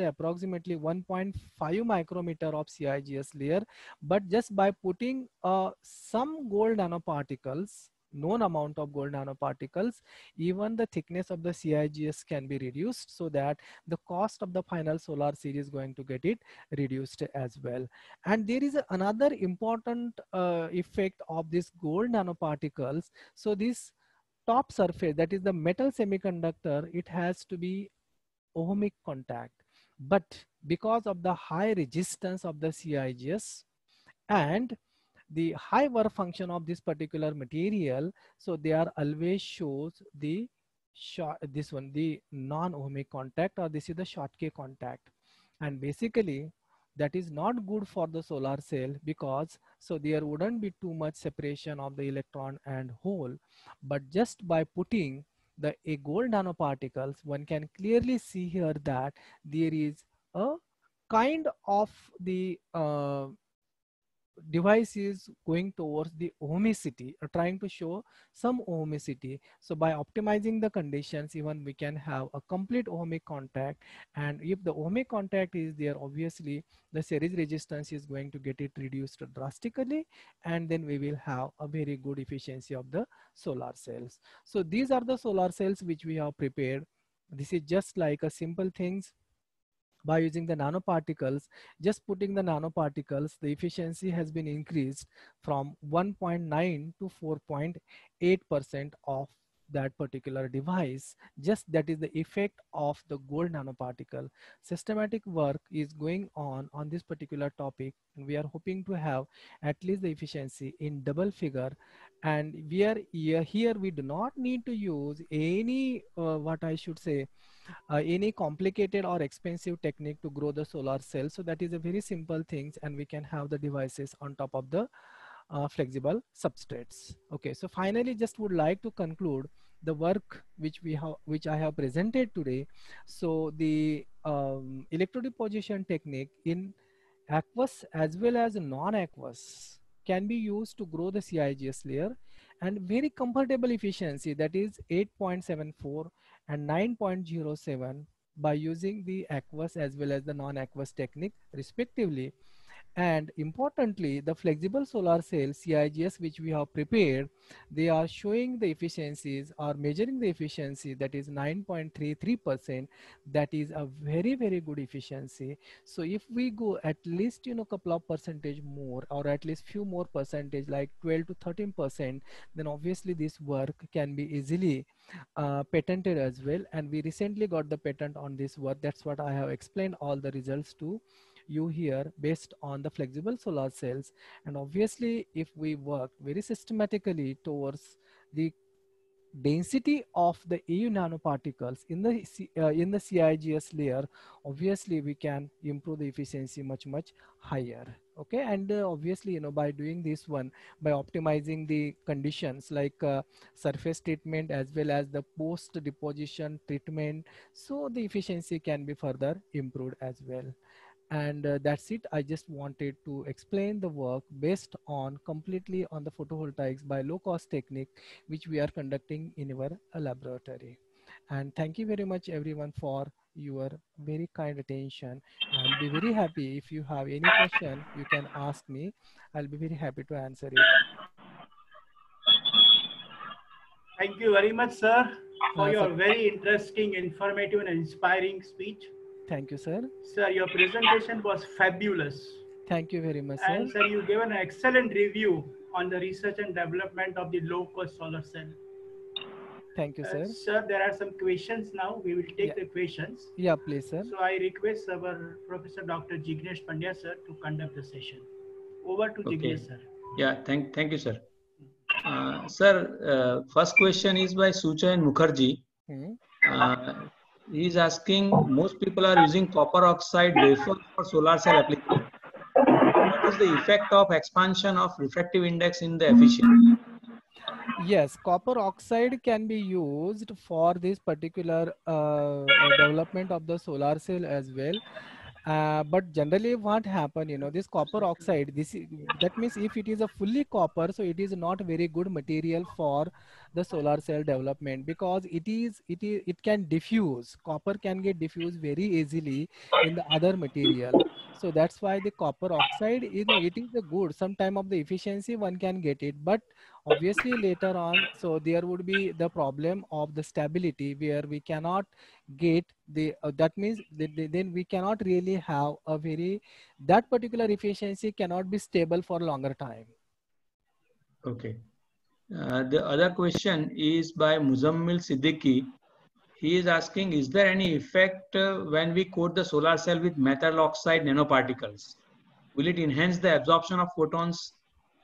1.5 micrometer of CIGS layer, but just by putting some gold nanoparticles, known amount of gold nanoparticles, even the thickness of the CIGS can be reduced, so that the cost of the final solar cell is going to get it reduced as well. And there is another important effect of this gold nanoparticles. So this top surface, that is the metal semiconductor, it has to be ohmic contact, but because of the high resistance of the CIGS and the high work function of this particular material, so they are always shows the this one, the non-ohmic contact, or this is the Schottky contact. And basically that is not good for the solar cell, because so there wouldn't be too much separation of the electron and hole. But just by putting the gold nanoparticles, one can clearly see here that there is a kind of the device is going towards the ohmicity, or trying to show some ohmicity. So by optimizing the conditions, even we can have a complete ohmic contact. And if the ohmic contact is there, obviously the series resistance is going to get it reduced drastically, and then we will have a very good efficiency of the solar cells. So these are the solar cells which we have prepared. This is just like a simple things. By using the nanoparticles, just putting the nanoparticles, the efficiency has been increased from 1.9 to 4.8% of that particular device. Just that is the effect of the gold nanoparticle. Systematic work is going on this particular topic, and we are hoping to have at least the efficiency in double figure. And we are here we do not need to use any what I should say, any complicated or expensive technique to grow the solar cell. So that is a very simple things, and we can have the devices on top of the flexible substrates. Okay, so finally just would like to conclude the work which I have presented today. So the electrodeposition technique in aqueous as well as non-aqueous can be used to grow the CIGS layer, and very comfortable efficiency, that is 8.74 and 9.07 by using the aqueous as well as the non-aqueous technique respectively. And importantly, the flexible solar cell CIGS which we have prepared, they are showing the efficiencies or measuring the efficiency, that is 9.33%. That is a very, very good efficiency. So if we go at least, you know, couple of percentage more, or at least few more percentage like 12 to 13%, then obviously this work can be easily patented as well. And we recently got the patent on this work. That's what I have explained all the results to you here based on the flexible solar cells. And obviously if we work very systematically towards the density of the EU nanoparticles in the CIGS layer, obviously we can improve the efficiency much higher. Okay, and obviously, you know, by doing this one, by optimizing the conditions like surface treatment as well as the post deposition treatment, so the efficiency can be further improved as well. And that's it. I just wanted to explain the work based on completely on the photovoltaics by low cost technique which we are conducting in our laboratory. And thank you very much everyone for your very kind attention. I'll be very happy if you have any question you can ask me. I'll be very happy to answer it. Thank you very much, sir, for your very interesting, informative and inspiring speech. Thank you, sir. Sir, your presentation was fabulous. Thank you very much, sir. And sir, you gave an excellent review on the research and development of the low-cost solar cell. Thank you, sir. Sir, there are some questions now. We will take the questions. Yeah, please, sir. So I request our Professor Dr. Jignesh Pandya, sir, to conduct the session. Over to Jignesh, sir. Yeah, thank you, sir. Sir, first question is by Suchayan Mukherjee. He is asking, most people are using copper oxide wafer for solar cell application. What is the effect of expansion of refractive index in the efficiency? Yes, copper oxide can be used for this particular development of the solar cell as well. But generally what happen, you know, this copper oxide, that means if it is a fully copper, so it is not very good material for the solar cell development, because it can diffuse. Copper can get diffused very easily in the other material. So that's why the copper oxide, you know, it is a good, some time of the efficiency one can get it, but obviously later on, so there would be the problem of the stability where we cannot get the, that means then we cannot really have a very, that particular efficiency cannot be stable for a longer time. Okay. The other question is by Muzammil Siddiqui. He is asking, is there any effect when we coat the solar cell with metal oxide nanoparticles? Will it enhance the absorption of photons?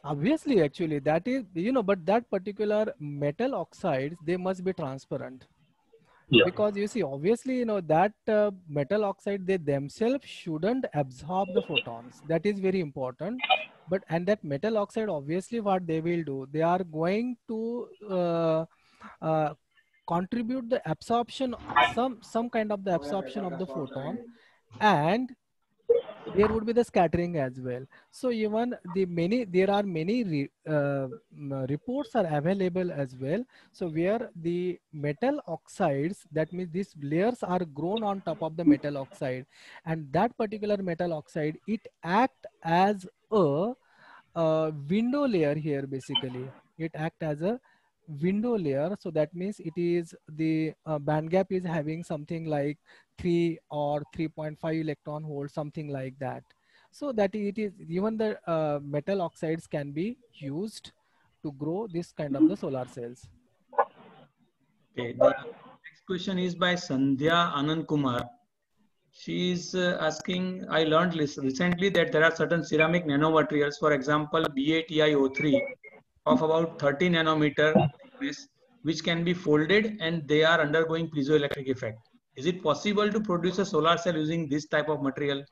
Obviously, actually, that is, you know, but that particular metal oxides, they must be transparent. Yeah. Because you see, obviously, you know, that metal oxide, they themselves shouldn't absorb the photons. That is very important. But, and that metal oxide, obviously, what they will do, they are going to uh, contribute the absorption, some kind of the absorption of the photon, and there would be the scattering as well. So even there are many reports are available as well. So where the metal oxides, that means these layers are grown on top of the metal oxide, and that particular metal oxide, it act as a window layer here. Basically, it act as a window layer. So that means it is the band gap is having something like 3 or 3.5 electron volt, something like that. So that it is, even the metal oxides can be used to grow this kind of the solar cells. Okay, the next question is by Sandhya Anand Kumar. She is asking, I learned recently that there are certain ceramic nanomaterials, for example, BaTiO3 of about 30 nanometer thickness, which can be folded and they are undergoing piezoelectric effect. Is it possible to produce a solar cell using this type of material?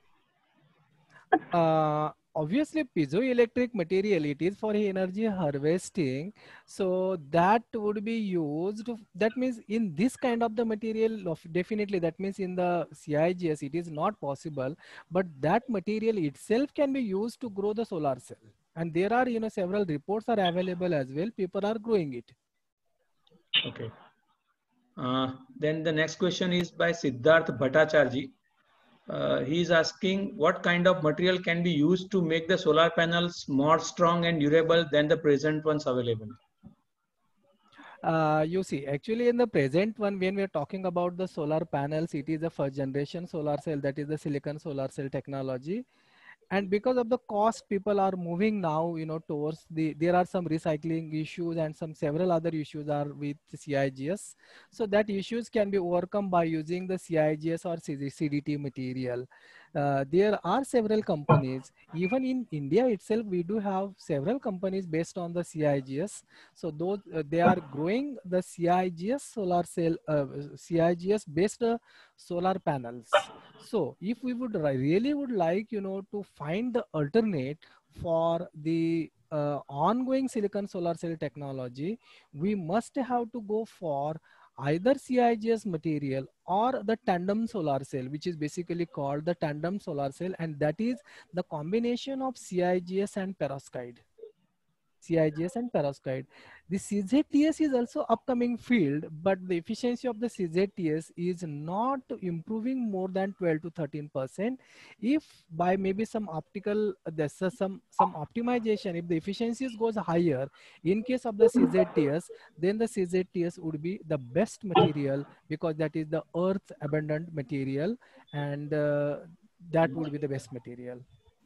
Obviously, piezoelectric material, it is for energy harvesting. So that would be used. That means in this kind of the material, definitely that means in the CIGS, it is not possible. But that material itself can be used to grow the solar cell. And there are, you know, several reports are available as well. People are growing it. Okay. Then the next question is by Siddharth Bhattacharji. He is asking what kind of material can be used to make the solar panels more strong and durable than the present ones available? You see, actually in the present one, when we are talking about the solar panels, it is a first generation solar cell, that is the silicon solar cell technology. And because of the cost, people are moving now, you know, towards there are some recycling issues and some several other issues are with CIGS. So that issues can be overcome by using the CIGS or CDT material. There are several companies, even in India itself, we do have several companies based on the CIGS. So those they are growing the CIGS solar cell, CIGS based solar panels. So if we would really would like, you know, to find the alternate for the ongoing silicon solar cell technology, we must have to go for either CIGS material or the tandem solar cell, which is basically called the tandem solar cell, and that is the combination of CIGS and perovskite. CIGS and perovskite. The CZTS is also upcoming field, but the efficiency of the CZTS is not improving more than 12 to 13%. If by maybe some optical, there's some optimization, if the efficiencies goes higher, in case of the CZTS, then the CZTS would be the best material because that is the earth abundant material, and that would be the best material.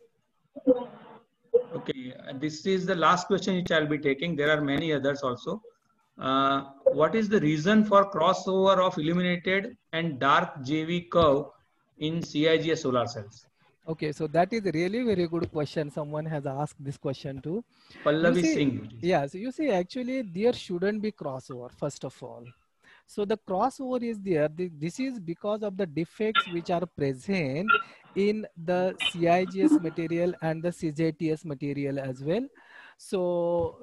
Okay, this is the last question which I'll be taking. There are many others also. What is the reason for crossover of illuminated and dark JV curve in CIGS solar cells? Okay, so that is really very good question. Someone has asked this question too. Pallavi Singh. Yeah, so you see, actually there shouldn't be crossover, first of all. So the crossover is there. This is because of the defects which are present in the CIGS material and the CZTS material as well. So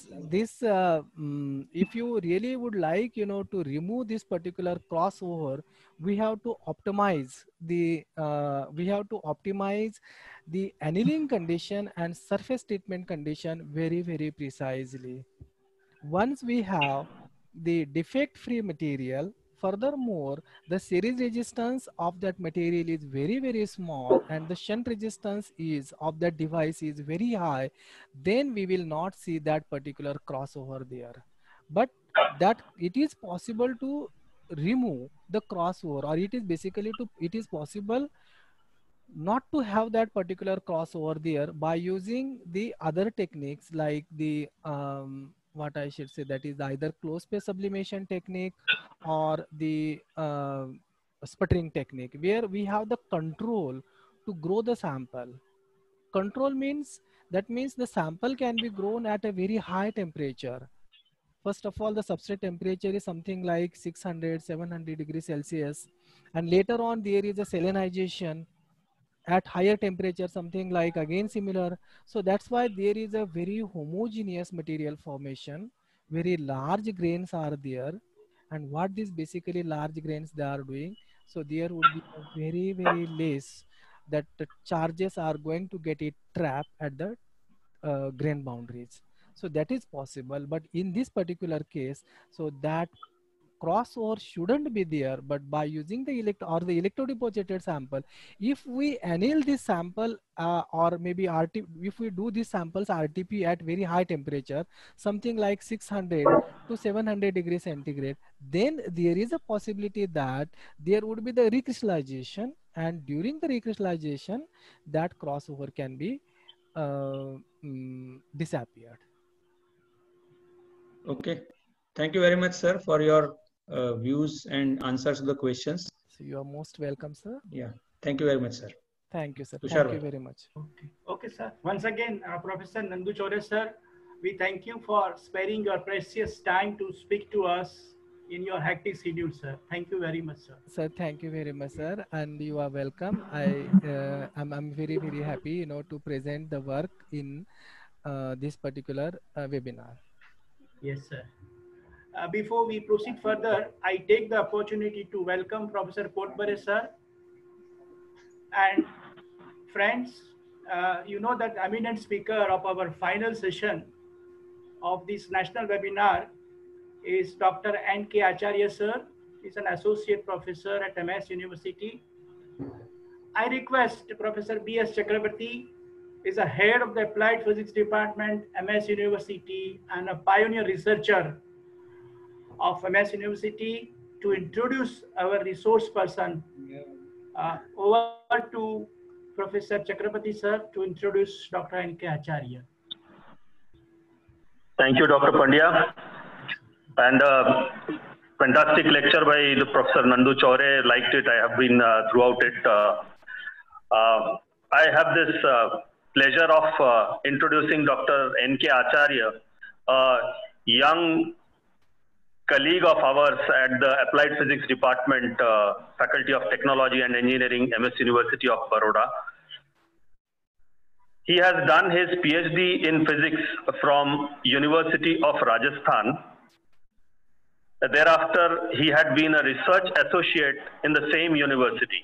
if you really would like, you know, to remove this particular crossover, we have to optimize the annealing condition and surface treatment condition very, very precisely. Once we have the defect-free material, furthermore, the series resistance of that material is very, very small and the shunt resistance of that device is very high, then we will not see that particular crossover there. But that it is possible to remove the crossover, or it is possible not to have that particular crossover there by using the other techniques like the what I should say, that is either closed space sublimation technique or the sputtering technique, where we have the control to grow the sample. Control means That means the sample can be grown at a very high temperature. First of all, the substrate temperature is something like 600, 700 degrees Celsius. And later on, there is a salinization at higher temperature, something like again similar. So that's why there is a very homogeneous material formation. Very large grains are there. And what these basically large grains they are doing, so there would be a very, very less that the charges are going to get it trapped at the grain boundaries. So that is possible, but in this particular case, so that crossover shouldn't be there. But by using the electrodeposited sample, if we anneal this sample or maybe if we do these samples RTP at very high temperature, something like 600 to 700 degrees centigrade, then there is a possibility that there would be the recrystallization, and during the recrystallization, that crossover can be disappeared. Okay. Thank you very much, sir, for your views and answers to the questions. So you are most welcome, sir. Yeah. Thank you very much, sir. Thank you, sir. Tushar Thank you very much. Okay, sir. Once again, Professor Nandu Chaure, sir, we thank you for sparing your precious time to speak to us in your hectic schedule, sir. Thank you very much, sir. Sir, thank you very much, sir, and you are welcome. I'm very, very happy, to present the work in this particular webinar. Yes, sir. Before we proceed further, I take the opportunity to welcome Professor Potbare, sir. And friends, you know that eminent speaker of our final session of this national webinar is Dr. N.K. Acharya, sir. He's an associate professor at MS University. I request Professor B.S. Chakrabarty, is a head of the Applied Physics Department, MS University, and a pioneer researcher of MS University, to introduce our resource person. Over to Professor Chakrabarty, sir, to introduce Dr. N.K. Acharya. Thank you, Dr. Pandya. And fantastic lecture by the Professor Nandu Chaure. Liked it. I have been throughout it. I have this pleasure of introducing Dr. N.K. Acharya, a young colleague of ours at the Applied Physics Department, Faculty of Technology and Engineering, MS University of Baroda. He has done his PhD in physics from University of Rajasthan. Thereafter, he had been a research associate in the same university.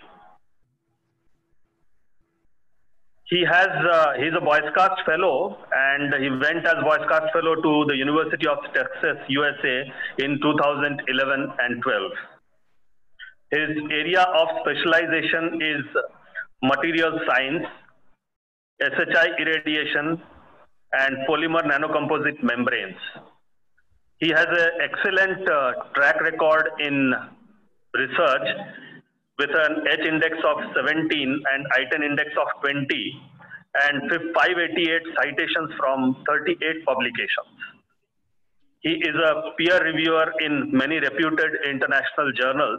He's a Boy Scout fellow, and he went as Boy Scout fellow to the University of Texas, USA in 2011 and 12. His area of specialization is material science, SHI irradiation, and polymer nanocomposite membranes. He has an excellent track record in research with an H index of 17 and I-10 index of 20 and 588 citations from 38 publications. He is a peer reviewer in many reputed international journals.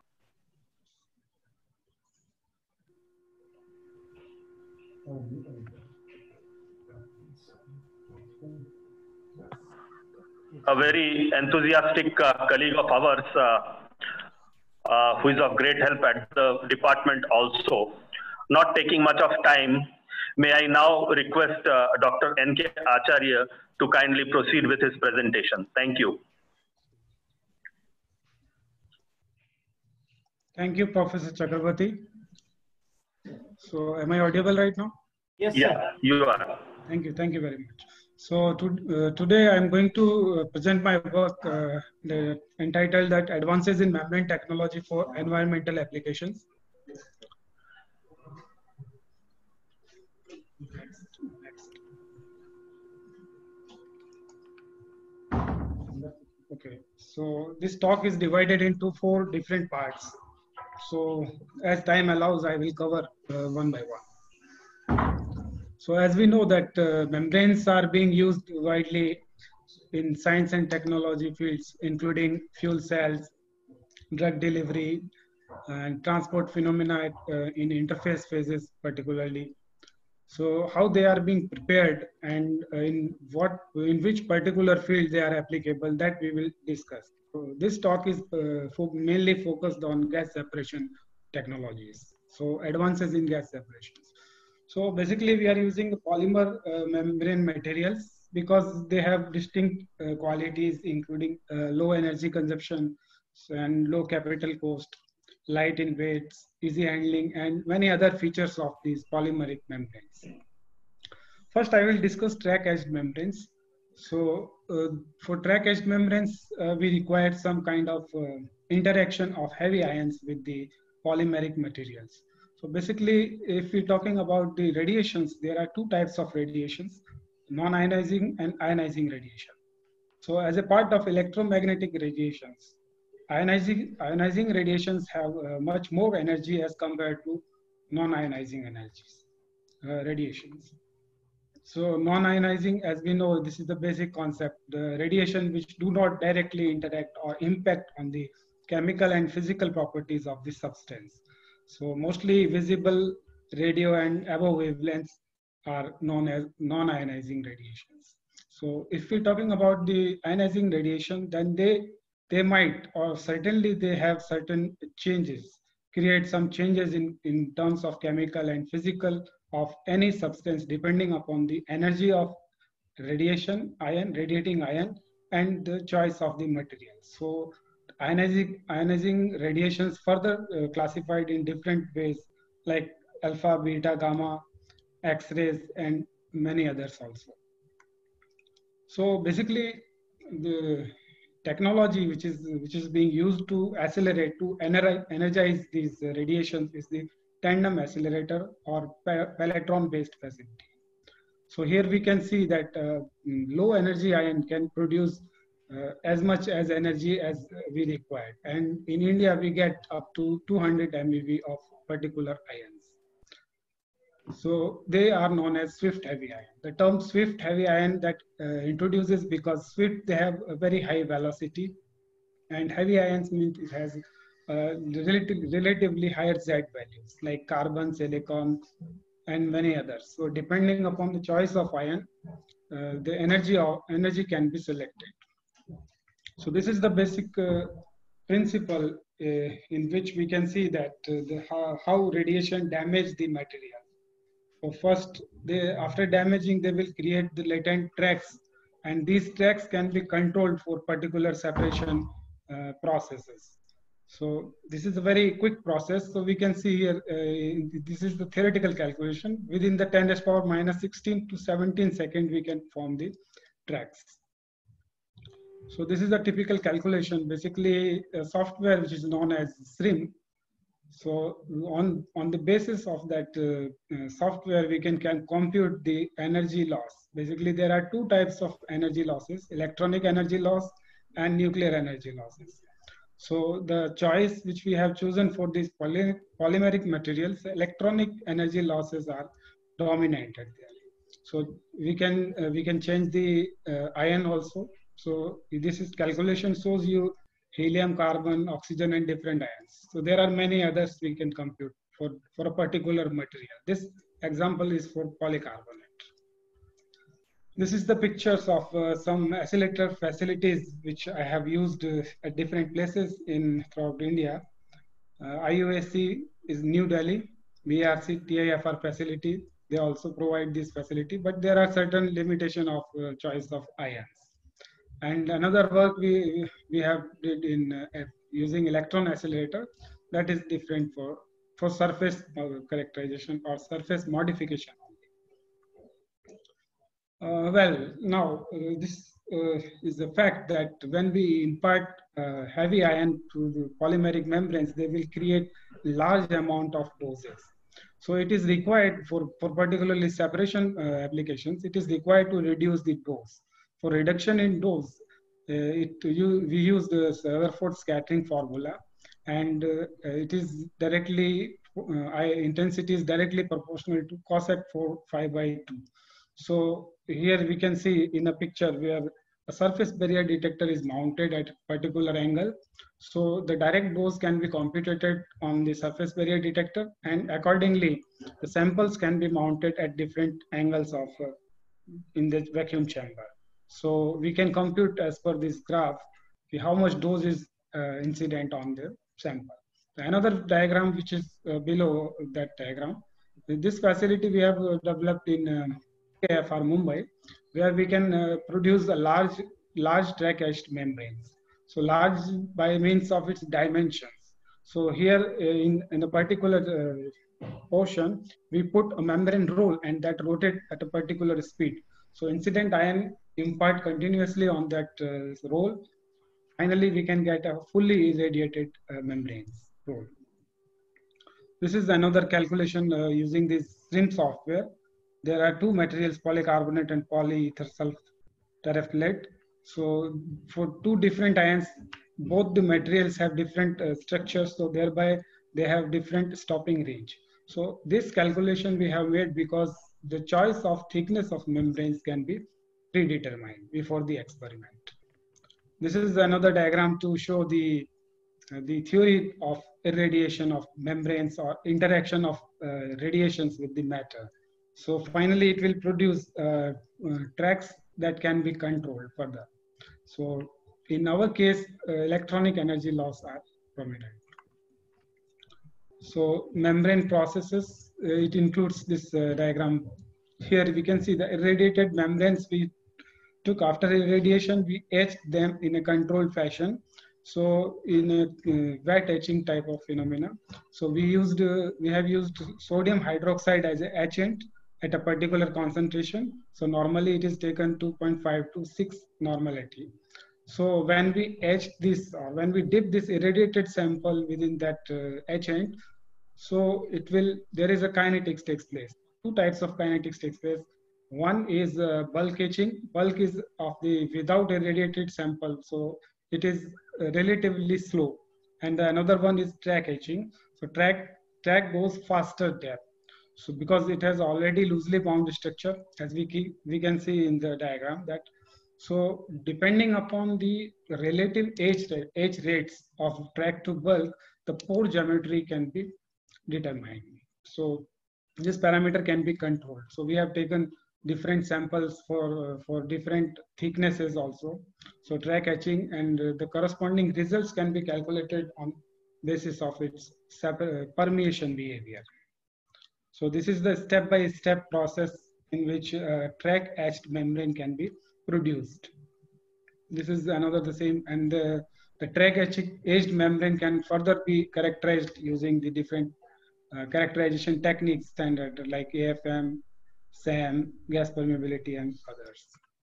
A very enthusiastic colleague of ours who is of great help at the department also. Not taking much of time, may I now request Dr. N.K. Acharya to kindly proceed with his presentation. Thank you. Thank you, Professor Chakrabarty. So, am I audible right now? Yes, yeah, sir. You are. Thank you very much. So, today I am going to present my work entitled that Advances in Membrane Technology for Environmental Applications. Okay, so this talk is divided into 4 different parts. So as time allows, I will cover one by one. So as we know that membranes are being used widely in science and technology fields, including fuel cells, drug delivery, and transport phenomena in interface phases particularly. So how they are being prepared and in which particular field they are applicable, that we will discuss. So this talk is mainly focused on gas separation technologies. So advances in gas separations. So basically we are using polymer membrane materials because they have distinct qualities, including low energy consumption and low capital cost, light in weights, easy handling, and many other features of these polymeric membranes. First, I will discuss track-edged membranes. So for track-edged membranes, we require some kind of interaction of heavy ions with the polymeric materials. So basically, if we're talking about the radiations, there are two types of radiations, non-ionizing and ionizing radiation. So as a part of electromagnetic radiations, ionizing radiations have much more energy as compared to non-ionizing radiations. So non-ionizing, as we know, this is the basic concept, the radiation which do not directly interact or impact on the chemical and physical properties of the substance. So mostly visible radio and above wavelengths are known as non-ionizing radiations. So if we're talking about the ionizing radiation, then they might, or certainly they have certain changes, create some changes in terms of chemical and physical of any substance depending upon the energy of radiating ion, and the choice of the material. So ionizing radiations further classified in different ways like alpha, beta, gamma, X-rays, and many others also. So basically the technology which is being used to accelerate, to energize these radiations is the tandem accelerator or pelletron based facility. So here we can see that low energy ion can produce as much as energy as we require, and in India we get up to 200 MeV of particular ions. So they are known as swift heavy ion. The term swift heavy ion that introduces because swift, they have a very high velocity, and heavy ions means it has relatively higher Z values like carbon, silicon, and many others. So depending upon the choice of ion, the energy can be selected. So this is the basic principle in which we can see that how radiation damage the material. So first, after damaging, they will create the latent tracks, and these tracks can be controlled for particular separation processes. So this is a very quick process. So we can see here, this is the theoretical calculation. Within the 10⁻⁻16 to 17 seconds, we can form the tracks. So this is a typical calculation, basically a software which is known as SRIM. So on the basis of that software, we can compute the energy loss. Basically, there are two types of energy losses: electronic energy loss and nuclear energy losses. So the choice which we have chosen for these polymeric materials, electronic energy losses are dominant at there. So we can change the ion also. So this is calculation shows you helium, carbon, oxygen, and different ions. So there are many others we can compute for a particular material. This example is for polycarbonate. This is the pictures of some accelerator facilities which I have used at different places throughout India. IUAC is New Delhi, BRC TIFR facility. They also provide this facility, but there are certain limitation of choice of ions. And another work we have did in using electron accelerator, that is different for surface characterization or surface modification. Well, now this is the fact that when we impart heavy ion to the polymeric membranes, they will create large amount of doses. So it is required for particularly separation applications, it is required to reduce the dose. For reduction in dose, we use the Rutherford scattering formula, and it is directly intensity is directly proportional to cosec 4 5/2. So here we can see in a picture where a surface barrier detector is mounted at a particular angle. So the direct dose can be computed on the surface barrier detector, and accordingly, the samples can be mounted at different angles of in the vacuum chamber. So we can compute as per this graph how much dose is incident on the sample. Another diagram which is below that diagram, this facility we have developed in KFR Mumbai, where we can produce a large track etched membranes. So large by means of its dimensions. So here in the particular portion, we put a membrane roll and that rotate at a particular speed. So incident ion impart continuously on that roll. Finally, we can get a fully irradiated membranes roll. This is another calculation using this SRIM software. There are two materials, polycarbonate and polyether terephthalate. So for two different ions, both the materials have different structures, so thereby they have different stopping range. So this calculation we have made because the choice of thickness of membranes can be predetermined before the experiment. This is another diagram to show the theory of irradiation of membranes or interaction of radiations with the matter. So finally, it will produce tracks that can be controlled further. So in our case, electronic energy loss are prominent. So membrane processes, it includes this diagram. Here we can see the irradiated membranes we took after irradiation, we etched them in a controlled fashion. So in a wet etching type of phenomena. So we have used sodium hydroxide as an etchant at a particular concentration. So normally it is taken 2.5 to 6 normality. So when we etch this, or when we dip this irradiated sample within that etchant, so there is a kinetics takes place. Two types of kinetics takes place. One is bulk etching. Bulk is of the without irradiated sample, so it is relatively slow. And another one is track etching. So track goes faster there. So because it has already loosely bound structure, as we can see in the diagram that. So depending upon the relative etch rates of track to bulk, the pore geometry can be determined. So this parameter can be controlled. So we have taken different samples for different thicknesses also. So track etching and the corresponding results can be calculated on basis of its permeation behavior. So this is the step-by-step process in which track etched membrane can be produced. This is another the same, and the track etched membrane can further be characterized using the different characterization techniques standard like AFM, SAM, gas permeability, and others.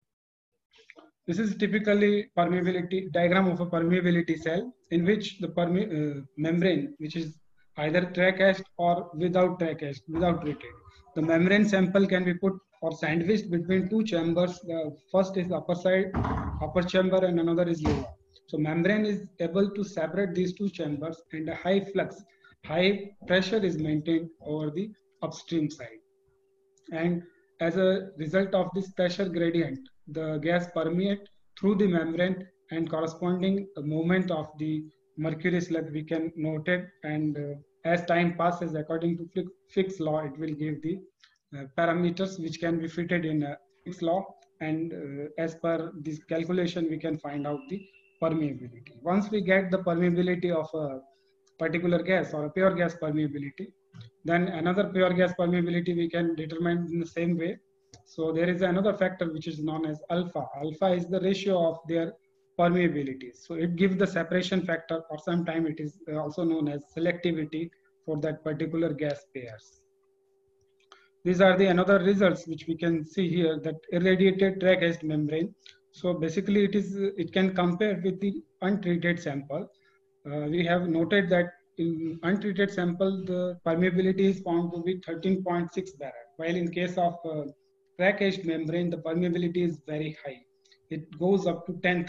This is typically permeability diagram of a permeability cell in which the membrane, which is either track etched or without track etched, without treated. The membrane sample can be put or sandwiched between two chambers. The first is upper chamber, and another is lower. So membrane is able to separate these two chambers, and a high flux, high pressure is maintained over the upstream side. And as a result of this pressure gradient, the gas permeates through the membrane, and corresponding movement of the mercury slug we can note it, and as time passes according to Fick's law, it will give the parameters which can be fitted in Fick's law, and as per this calculation we can find out the permeability. Once we get the permeability of a particular gas or a pure gas permeability, then another pure gas permeability we can determine in the same way. So there is another factor which is known as alpha. Alpha is the ratio of their permeability. So it gives the separation factor, or sometimes it is also known as selectivity for that particular gas pairs. These are the another results which we can see here, that irradiated track etched membrane. So basically it can compare with the untreated sample. We have noted that in untreated sample, the permeability is found to be 13.6 barad, while in case of track etched membrane, the permeability is very high. It goes up to 10,000.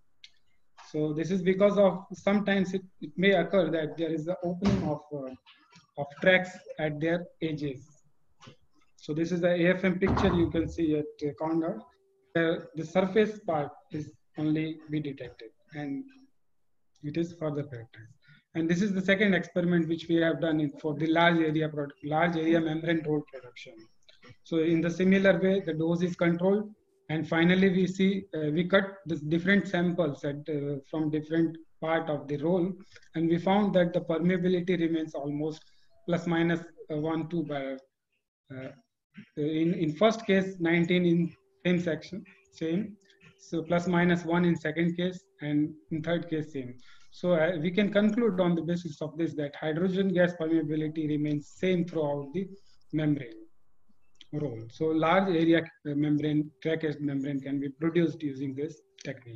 So this is because of sometimes it may occur that there is the opening of tracks at their edges. So this is the AFM picture you can see at Conrad. the surface part is only be detected and it is further characterized. And this is the second experiment which we have done for the large area membrane roll production. So in the similar way, the dose is controlled, and finally we see we cut the different samples from different part of the roll, and we found that the permeability remains almost plus minus 1 2 by in first case 19 in same section same. So plus minus 1 in second case, and in third case same. So we can conclude on the basis of this that hydrogen gas permeability remains same throughout the membrane roll. So large area membrane, crack-edged membrane can be produced using this technique.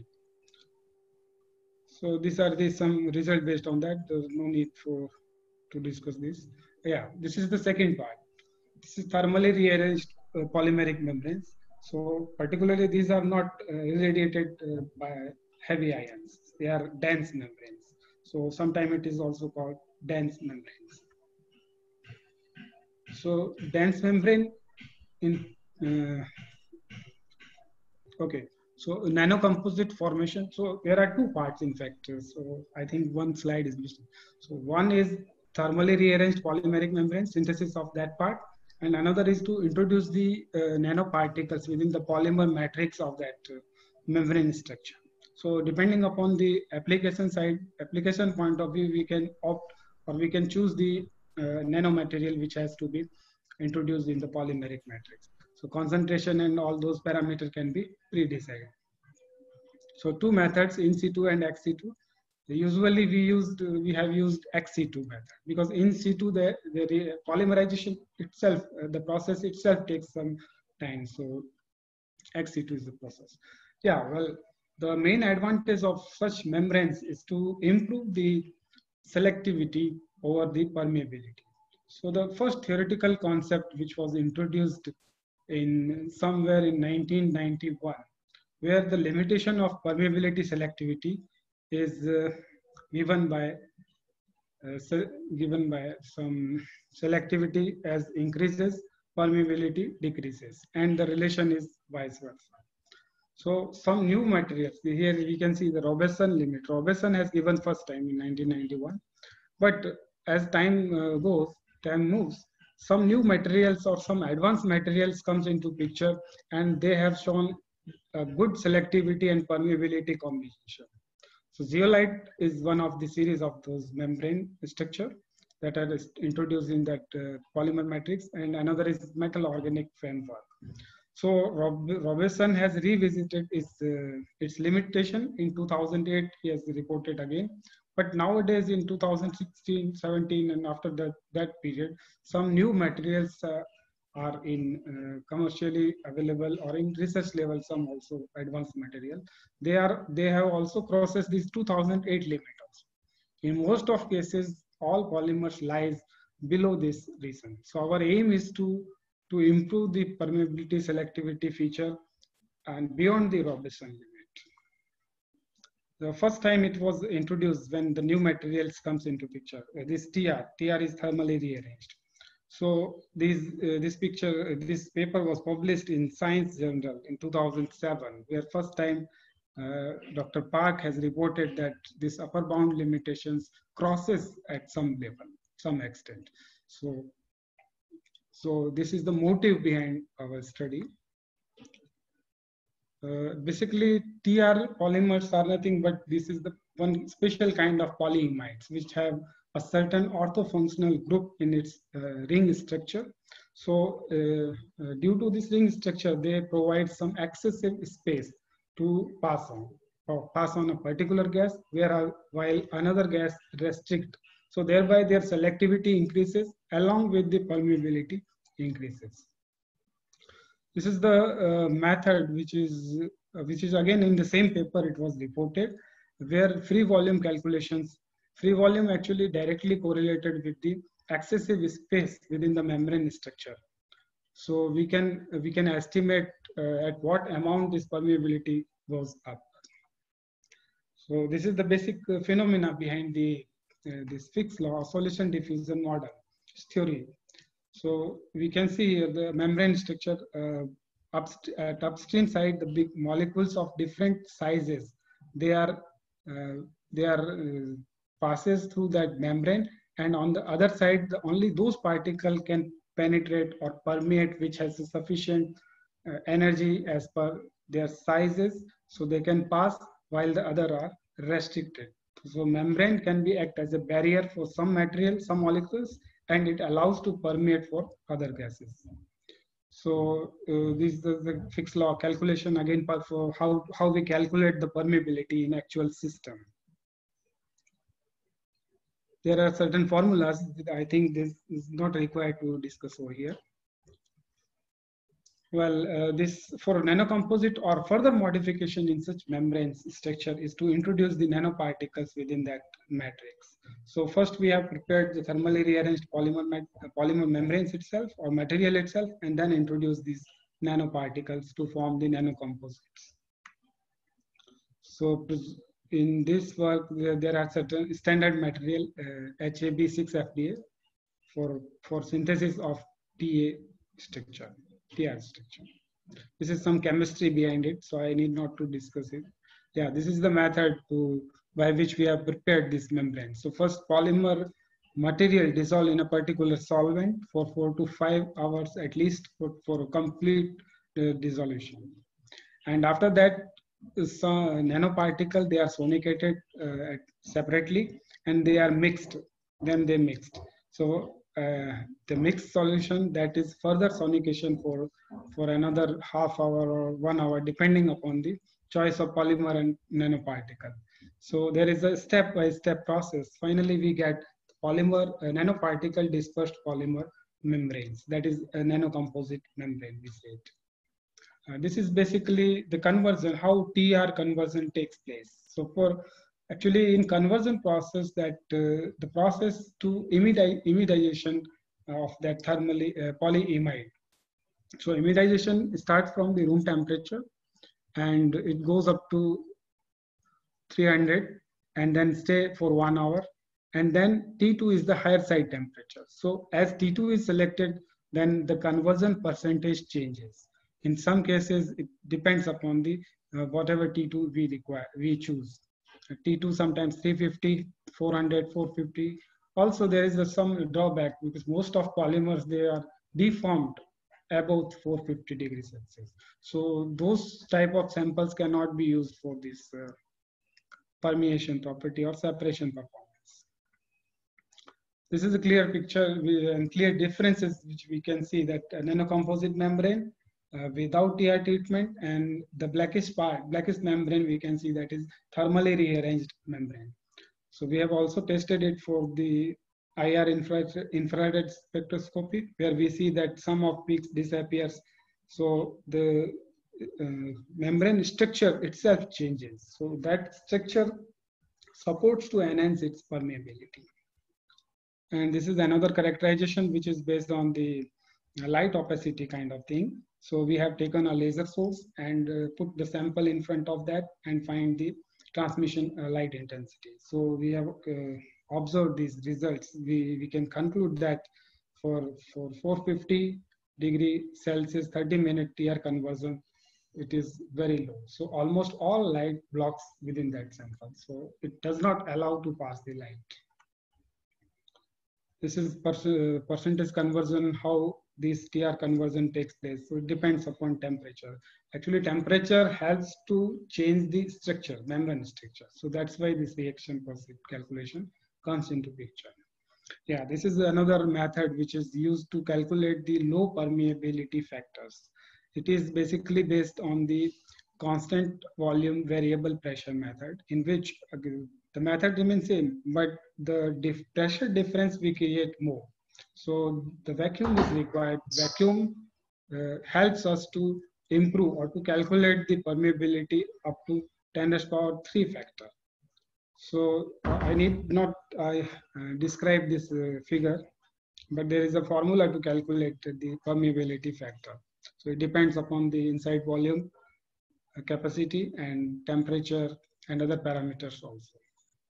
So these are some results based on that. There's no need to discuss this. Yeah, this is the second part. This is thermally rearranged polymeric membranes. So particularly these are not irradiated by heavy ions. They are dense membranes. So sometimes it is also called dense membranes. So dense membrane okay. So nanocomposite formation. So there are two parts in fact. So I think one slide is missing. So one is thermally rearranged polymeric membrane, synthesis of that part. And another is to introduce the nanoparticles within the polymer matrix of that membrane structure. So depending upon the application point of view, we can opt or we can choose the nanomaterial which has to be introduced in the polymeric matrix. So concentration and all those parameters can be pre-decided. So two methods, in situ and ex situ. Usually we have used ex situ method because in situ the polymerization itself, the process itself takes some time. So ex situ is the process. Yeah, well, the main advantage of such membranes is to improve the selectivity over the permeability. So the first theoretical concept which was introduced in somewhere in 1991, where the limitation of permeability selectivity is given by some selectivity as increases, permeability decreases, and the relation is vice versa. So some new materials, here we can see the Robeson limit. Robeson has given first time in 1991, but as time moves, some new materials or some advanced materials comes into picture, and they have shown a good selectivity and permeability combination. So zeolite is one of the series of those membrane structure that are introduced in that polymer matrix, and another is metal organic framework. So Robeson has revisited its limitation in 2008. He has reported again, but nowadays in 2016, 17, and after that period, some new materials are in commercially available or in research level. Some also advanced material. They have also crosses this 2008 limit also. In most of cases, all polymers lies below this reason. So our aim is to improve the permeability selectivity feature and beyond the Robeson limit. The first time it was introduced when the new materials comes into picture. This TR is thermally rearranged. So this paper was published in Science Journal in 2007, where first time Dr. Park has reported that this upper bound limitations crosses at some level, some extent. So this is the motive behind our study. Basically, TR polymers are nothing but this is the one special kind of polyimides which have a certain orthofunctional group in its ring structure. So due to this ring structure, they provide some excessive space to pass on a particular gas, while another gas restrict. So thereby their selectivity increases along with the permeability increases. This is the method which is again in the same paper it was reported, where free volume calculations, free volume actually directly correlated with the excessive space within the membrane structure. So we can estimate at what amount this permeability goes up. So this is the basic phenomena behind this Fick's law, solution diffusion model theory. So we can see here the membrane structure upstream side, the big molecules of different sizes, they are passes through that membrane, and on the other side, only those particles can penetrate or permeate which has sufficient energy as per their sizes, so they can pass, while the other are restricted. So membrane can be act as a barrier for some material, some molecules, and it allows to permeate for other gases. So this is the Fick's law calculation again for how we calculate the permeability in actual system. There are certain formulas. I think this is not required to discuss over here. Well, this for nanocomposite or further modification in such membranes structure is to introduce the nanoparticles within that matrix. So first we have prepared the thermally rearranged polymer membranes itself or material itself, and then introduce these nanoparticles to form the nanocomposites. So in this work, there are certain standard material HAB6FDA for synthesis of TA structure. TR structure. This is some chemistry behind it, so I need not to discuss it. Yeah, this is the method by which we have prepared this membrane. So first, polymer material dissolved in a particular solvent for 4 to 5 hours at least for a complete dissolution. And after that, some nanoparticle, they are sonicated separately and they are mixed. Then they mixed. So the mixed solution, that is further sonication for another half hour or 1 hour, depending upon the choice of polymer and nanoparticle. So there is a step-by-step process. Finally, we get polymer, nanoparticle dispersed polymer membranes. That is a nanocomposite membrane, we say it. This is basically the conversion, how TR conversion takes place. So for actually in conversion process, that the process to imidization of that thermally polyimide. So imidization starts from the room temperature and it goes up to 300 and then stay for 1 hour. And then T2 is the higher side temperature. So as T2 is selected, then the conversion percentage changes. In some cases, it depends upon the whatever T2 we choose. T2 sometimes 350, 400, 450. Also, there is some drawback because most of polymers, they are deformed above 450 degrees Celsius. So those type of samples cannot be used for this permeation property or separation performance. This is a clear picture and clear differences which we can see that a nanocomposite membrane without TR treatment and the blackish membrane, we can see that is thermally rearranged membrane. So we have also tested it for the IR infrared spectroscopy, where we see that some of peaks disappears. So the membrane structure itself changes. So that structure supports to enhance its permeability. And this is another characterization which is based on the light opacity kind of thing. So we have taken a laser source and put the sample in front of that and find the transmission light intensity. So we have observed these results. We can conclude that for 450 degree Celsius 30-minute TR conversion, it is very low. So almost all light blocks within that sample. So it does not allow to pass the light. This is percentage conversion, how this TR conversion takes place. So it depends upon temperature. Actually, temperature helps to change the structure, membrane structure. So that's why this reaction calculation comes into picture. Yeah, this is another method which is used to calculate the low permeability factors. It is basically based on the constant volume variable pressure method, in which the method remains same, but the pressure difference we create more. So the vacuum is required. Vacuum helps us to improve or to calculate the permeability up to 10⁻³ factor. So I need not describe this figure, but there is a formula to calculate the permeability factor. So it depends upon the inside volume, capacity, and temperature, and other parameters also.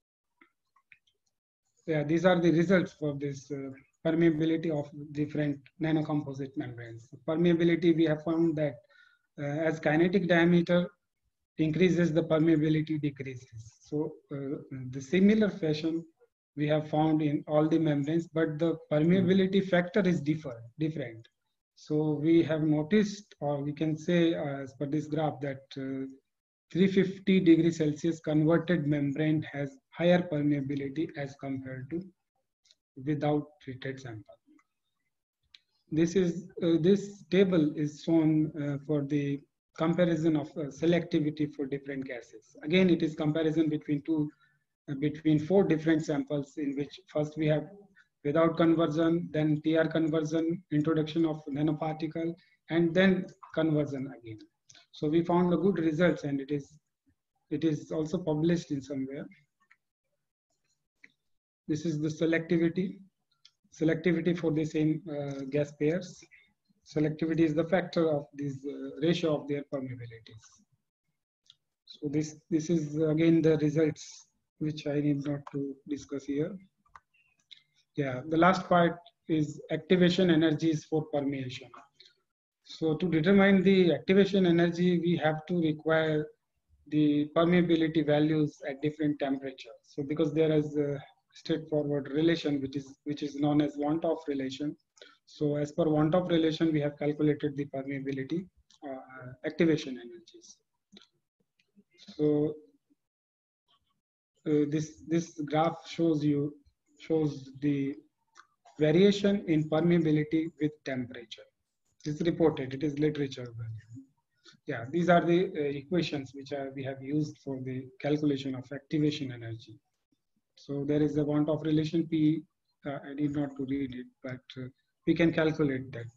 Yeah, these are the results for this permeability of different nanocomposite membranes. Permeability, we have found that as kinetic diameter increases, the permeability decreases. So the similar fashion we have found in all the membranes, but the permeability factor is different. So we have noticed, or we can say as per this graph, that 350 degrees Celsius converted membrane has higher permeability as compared to without treated sample. This table is shown for the comparison of selectivity for different gases. Again, it is comparison between between 4 different samples, in which first we have without conversion, then TR conversion, introduction of nanoparticle, and then conversion again. So we found the good results, and it is also published in somewhere. This is the selectivity for the same gas pairs. Selectivity is the factor of this ratio of their permeabilities. So this is again the results, which I need not to discuss here. Yeah, the last part is activation energies for permeation. So to determine the activation energy, we have to require the permeability values at different temperatures. So because there is a straightforward relation, which is known as want-off relation. So as per want-off relation, we have calculated the permeability activation energies. So this graph shows the variation in permeability with temperature. It's reported, it is literature. Yeah, these are the equations which we have used for the calculation of activation energy. So there is a want-off relation P. I need not to read it, but we can calculate that.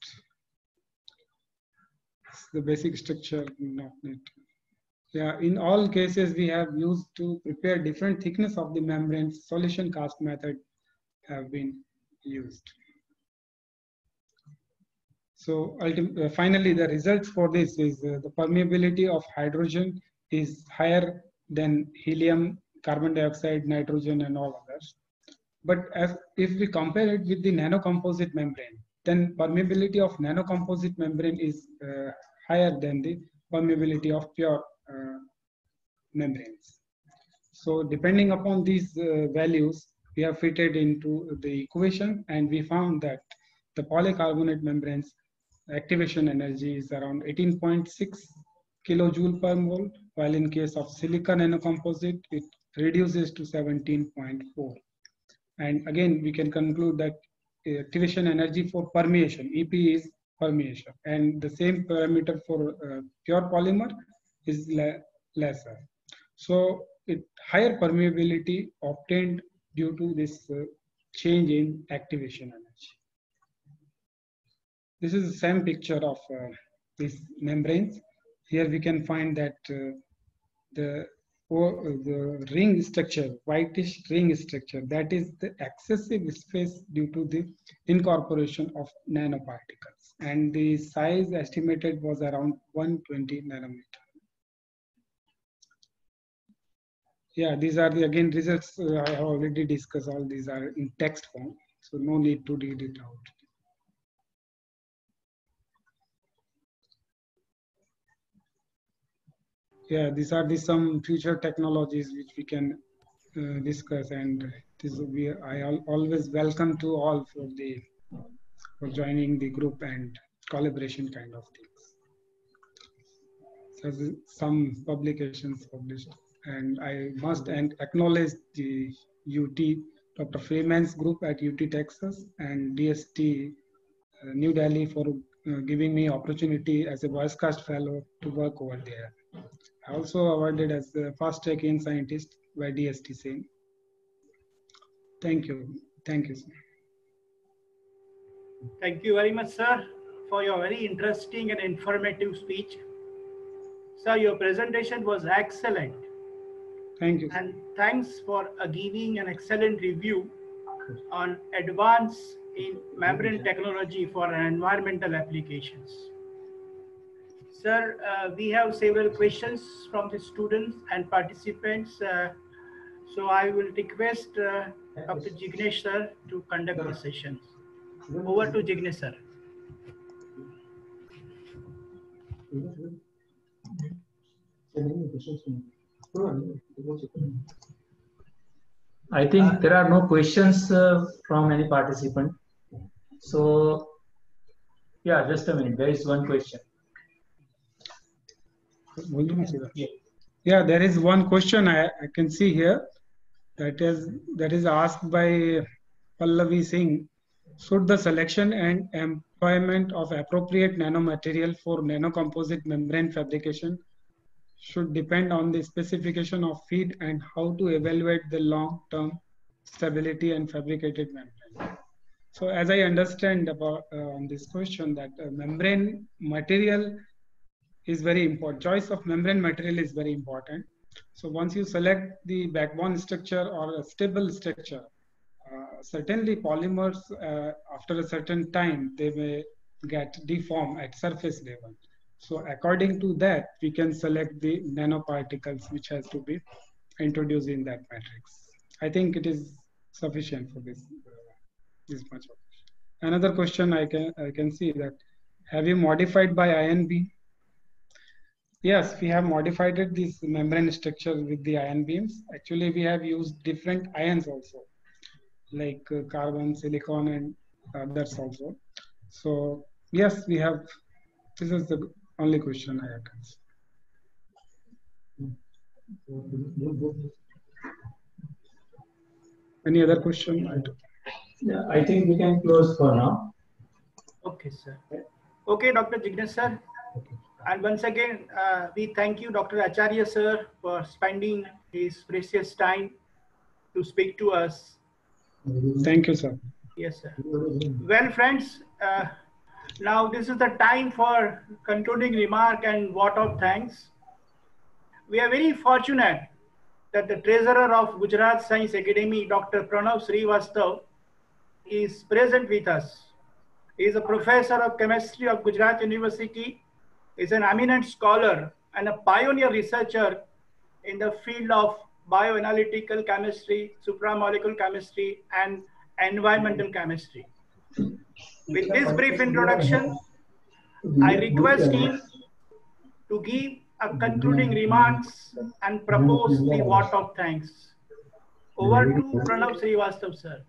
It's the basic structure, not need. Yeah, in all cases we have used to prepare different thickness of the membranes. Solution cast method have been used. So finally, the results for this is the permeability of hydrogen is higher than helium, carbon dioxide, nitrogen, and all others. But if we compare it with the nanocomposite membrane, then permeability of nanocomposite membrane is higher than the permeability of pure membranes. So depending upon these values, we have fitted into the equation, and we found that the polycarbonate membranes activation energy is around 18.6 kilojoule per mole, while in case of silica nanocomposite, it reduces to 17.4. And again, we can conclude that activation energy for permeation, EP is permeation, and the same parameter for pure polymer is lesser. So higher permeability obtained due to this change in activation energy. This is the same picture of these membranes. Here we can find that the ring structure, whitish ring structure, that is the excessive space due to the incorporation of nanoparticles. And the size estimated was around 120 nanometer. Yeah, these are the again results I have already discussed. All these are in text form, so no need to read it out. Yeah, these are some future technologies which we can discuss, and I always welcome to all for joining the group and collaboration kind of things. So some publications published, and I must acknowledge the UT, Dr. Freeman's group at UT Texas and DST New Delhi for giving me opportunity as a Voicecast fellow to work over there. I also awarded as the fast check-in scientist by DST same. Thank you. Thank you, sir. Thank you very much, sir, for your very interesting and informative speech. Sir, your presentation was excellent. Thank you, sir. And thanks for giving an excellent review on advance in membrane technology for environmental applications. Sir, we have several questions from the students and participants. So I will request Dr. Jignesh sir to conduct the sessions. Over to Jignesh sir. I think there are no questions from any participant. So, yeah, just a minute. There is one question. Yeah, there is one question I can see here. That is asked by Pallavi Singh. Should the selection and employment of appropriate nanomaterial for nanocomposite membrane fabrication should depend on the specification of feed and how to evaluate the long-term stability and fabricated membrane? So as I understand about on this question, that membrane material is very important. Choice of membrane material is very important. So once you select the backbone structure or a stable structure, certainly polymers after a certain time, they may get deformed at surface level. So according to that, we can select the nanoparticles which has to be introduced in that matrix. I think it is sufficient for this much. Another question I can see that, have you modified by ion beam? Yes, we have modified this membrane structure with the ion beams. Actually, we have used different ions also, like carbon, silicon, and others also. So yes, we have. This is the only question I have. Any other question? Yeah, I think we can close for now. Okay, sir. Okay, Dr. Jignesh sir. And once again, we thank you, Dr. Acharya sir, for spending his precious time to speak to us. Thank you, sir. Yes, sir. Well, friends, now this is the time for concluding remark and vote of thanks. We are very fortunate that the treasurer of Gujarat Science Academy, Dr. Pranav Srivastav, is present with us. He is a professor of chemistry of Gujarat University, is an eminent scholar and a pioneer researcher in the field of bioanalytical chemistry, supramolecular chemistry, and environmental chemistry. With this brief introduction, I request him to give a concluding remarks and propose the vote of thanks. Over to Pranav Srivastav, sir.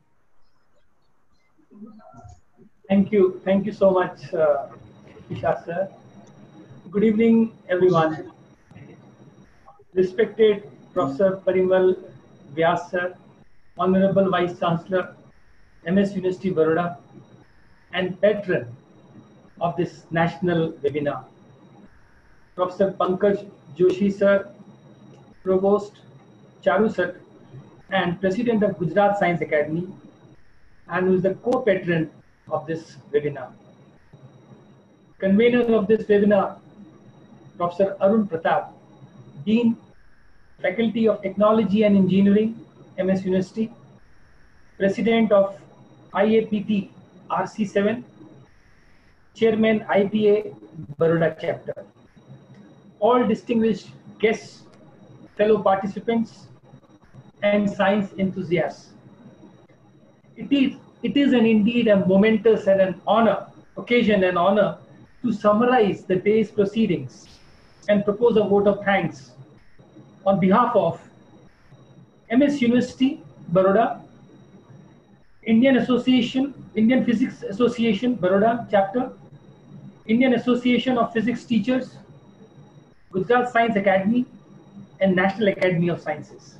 Thank you so much, Isha sir. Good evening, everyone. Respected Professor Parimal Vyas sir, Honorable Vice Chancellor, MS University Baroda, and patron of this national webinar, Professor Pankaj Joshi sir, Provost Charu sir, and President of Gujarat Science Academy, and who is the co-patron of this webinar. Convener of this webinar, Professor Arun Pratap, Dean, Faculty of Technology and Engineering, MS University, President of IAPT RC7, Chairman IPA Baroda Chapter. All distinguished guests, fellow participants, and science enthusiasts. It is indeed a momentous and an occasion and honor to summarize the day's proceedings and propose a vote of thanks on behalf of MS University, Baroda, Indian Physics Association, Baroda Chapter, Indian Association of Physics Teachers, Gujarat Science Academy, and National Academy of Sciences.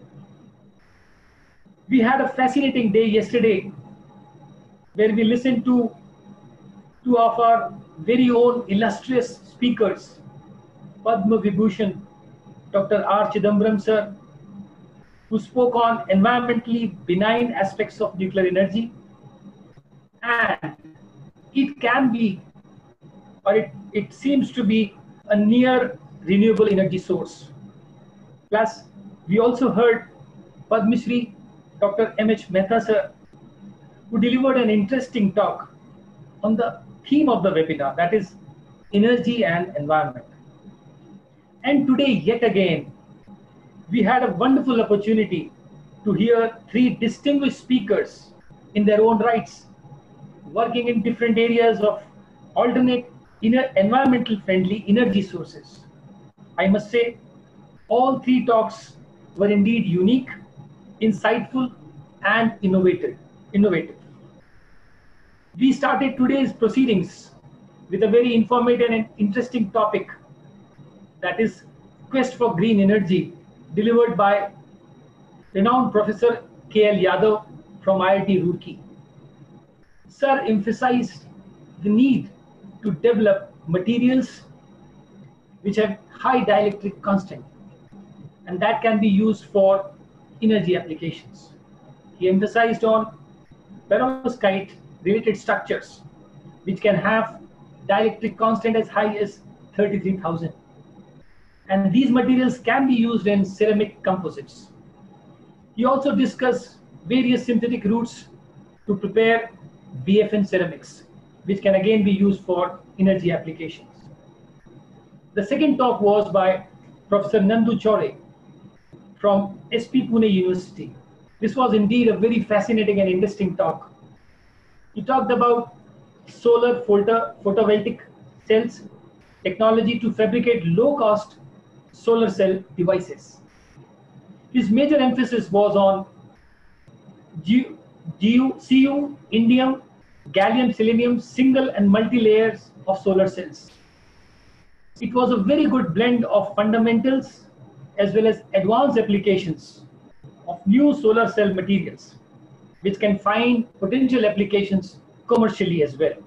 We had a fascinating day yesterday where we listened to two of our very own illustrious speakers, Padma Vibhushan, Dr. R. Chidambaram sir, who spoke on environmentally benign aspects of nuclear energy, and it can be, or it seems to be, a near renewable energy source. Plus, we also heard Padma Shri Dr. M.H. Mehta sir, who delivered an interesting talk on the theme of the webinar, that is energy and environment. And today, yet again, we had a wonderful opportunity to hear three distinguished speakers in their own rights, working in different areas of alternate environmental friendly energy sources. I must say, all three talks were indeed unique, insightful, and innovative. We started today's proceedings with a very informative and interesting topic, that is Quest for Green Energy, delivered by renowned Professor K.L. Yadav from IIT Roorkee. Sir emphasized the need to develop materials which have high dielectric constant, and that can be used for energy applications. He emphasized on perovskite related structures which can have dielectric constant as high as 33,000. And these materials can be used in ceramic composites. He also discussed various synthetic routes to prepare BFN ceramics, which can again be used for energy applications. The second talk was by Professor Nandu Chaure from SP Pune University. This was indeed a very fascinating and interesting talk. He talked about solar photovoltaic cells, technology to fabricate low-cost solar cell devices. His major emphasis was on Cu, indium, gallium, selenium, single and multi-layers of solar cells. It was a very good blend of fundamentals as well as advanced applications of new solar cell materials, which can find potential applications commercially as well.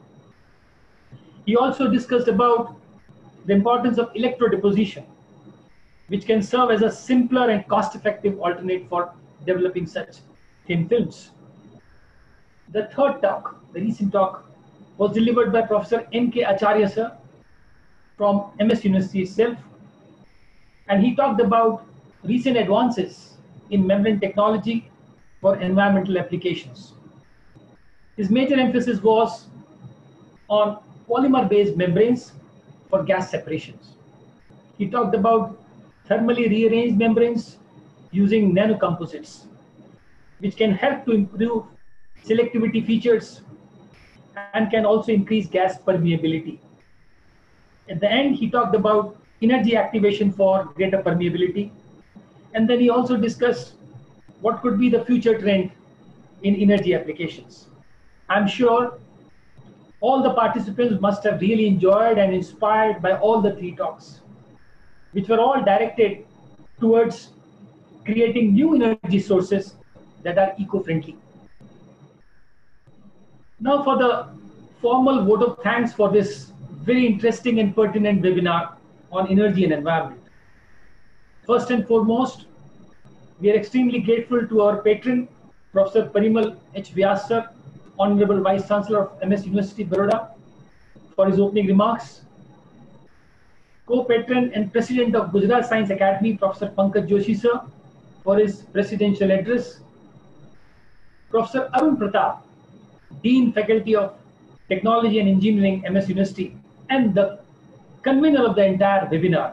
He also discussed about the importance of electrodeposition, which can serve as a simpler and cost-effective alternate for developing such thin films. The third talk, the recent talk, was delivered by Professor M.K. Acharya sir from MS University itself, and he talked about recent advances in membrane technology for environmental applications. His major emphasis was on polymer-based membranes for gas separations. He talked about thermally rearranged membranes using nanocomposites, which can help to improve selectivity features and can also increase gas permeability. At the end, he talked about energy activation for greater permeability. And then he also discussed what could be the future trend in energy applications. I'm sure all the participants must have really enjoyed and inspired by all the three talks, which were all directed towards creating new energy sources that are eco-friendly. Now for the formal vote of thanks for this very interesting and pertinent webinar on energy and environment. First and foremost, we are extremely grateful to our patron, Professor Parimal H. Vyas sir, Honorable Vice Chancellor of MS University, Baroda, for his opening remarks. Co-patron and President of Gujarat Science Academy, Professor Pankaj Joshi sir, for his presidential address. Professor Arun Pratap, Dean Faculty of Technology and Engineering, MS University, and the convener of the entire webinar,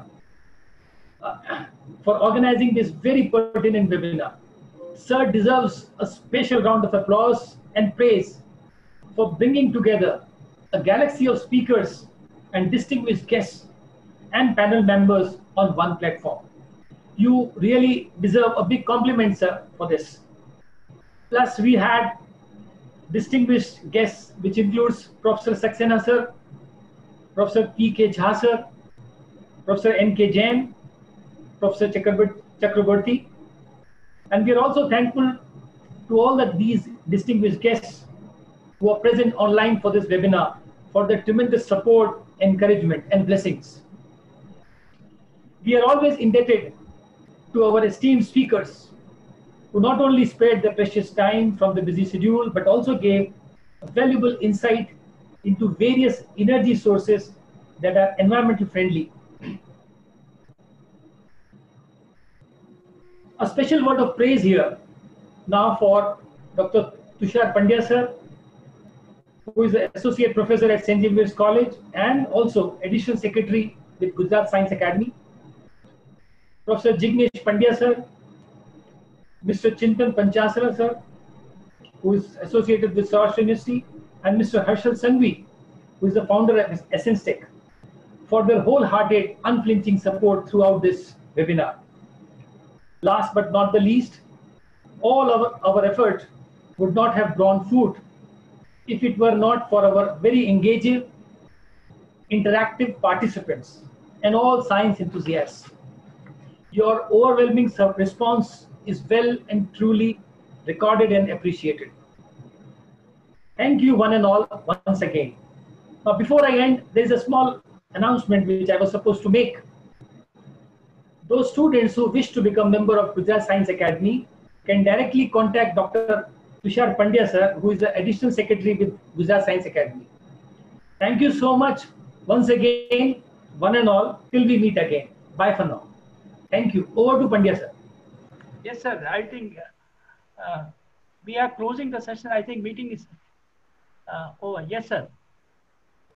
for organizing this very pertinent webinar. Sir deserves a special round of applause and praise for bringing together a galaxy of speakers and distinguished guests and panel members on one platform. You really deserve a big compliment, sir, for this. Plus, we had distinguished guests, which includes Professor Saxena sir, Professor P.K. Jha sir, Professor N.K. Jain, Professor Chakraborty. And we are also thankful to all these distinguished guests who are present online for this webinar for their tremendous support, encouragement, and blessings. We are always indebted to our esteemed speakers who not only spared their precious time from the busy schedule, but also gave a valuable insight into various energy sources that are environmental friendly. A special word of praise here now for Dr. Tushar Pandya sir, who is the Associate Professor at St. Xavier's College and also Additional Secretary with Gujarat Science Academy. Professor Jignesh Pandya sir, Mr. Chintan Panchasara sir, who is associated with Saurashtra University, and Mr. Harshal Sanghvi, who is the founder of Essence Tech. for their wholehearted, unflinching support throughout this webinar. Last but not the least, all our effort would not have borne fruit if it were not for our very engaging, interactive participants and all science enthusiasts. Your overwhelming response is well and truly recorded and appreciated. Thank you one and all once again. Now, before I end, there is a small announcement which I was supposed to make. Those students who wish to become member of Gujarat Science Academy can directly contact Dr. Tushar Pandya sir, who is the Additional Secretary with Gujarat Science Academy. Thank you so much once again, one and all, till we meet again. Bye for now. Thank you. Over to Pandya sir. Yes, sir. I think we are closing the session. I think meeting is over. Yes, sir.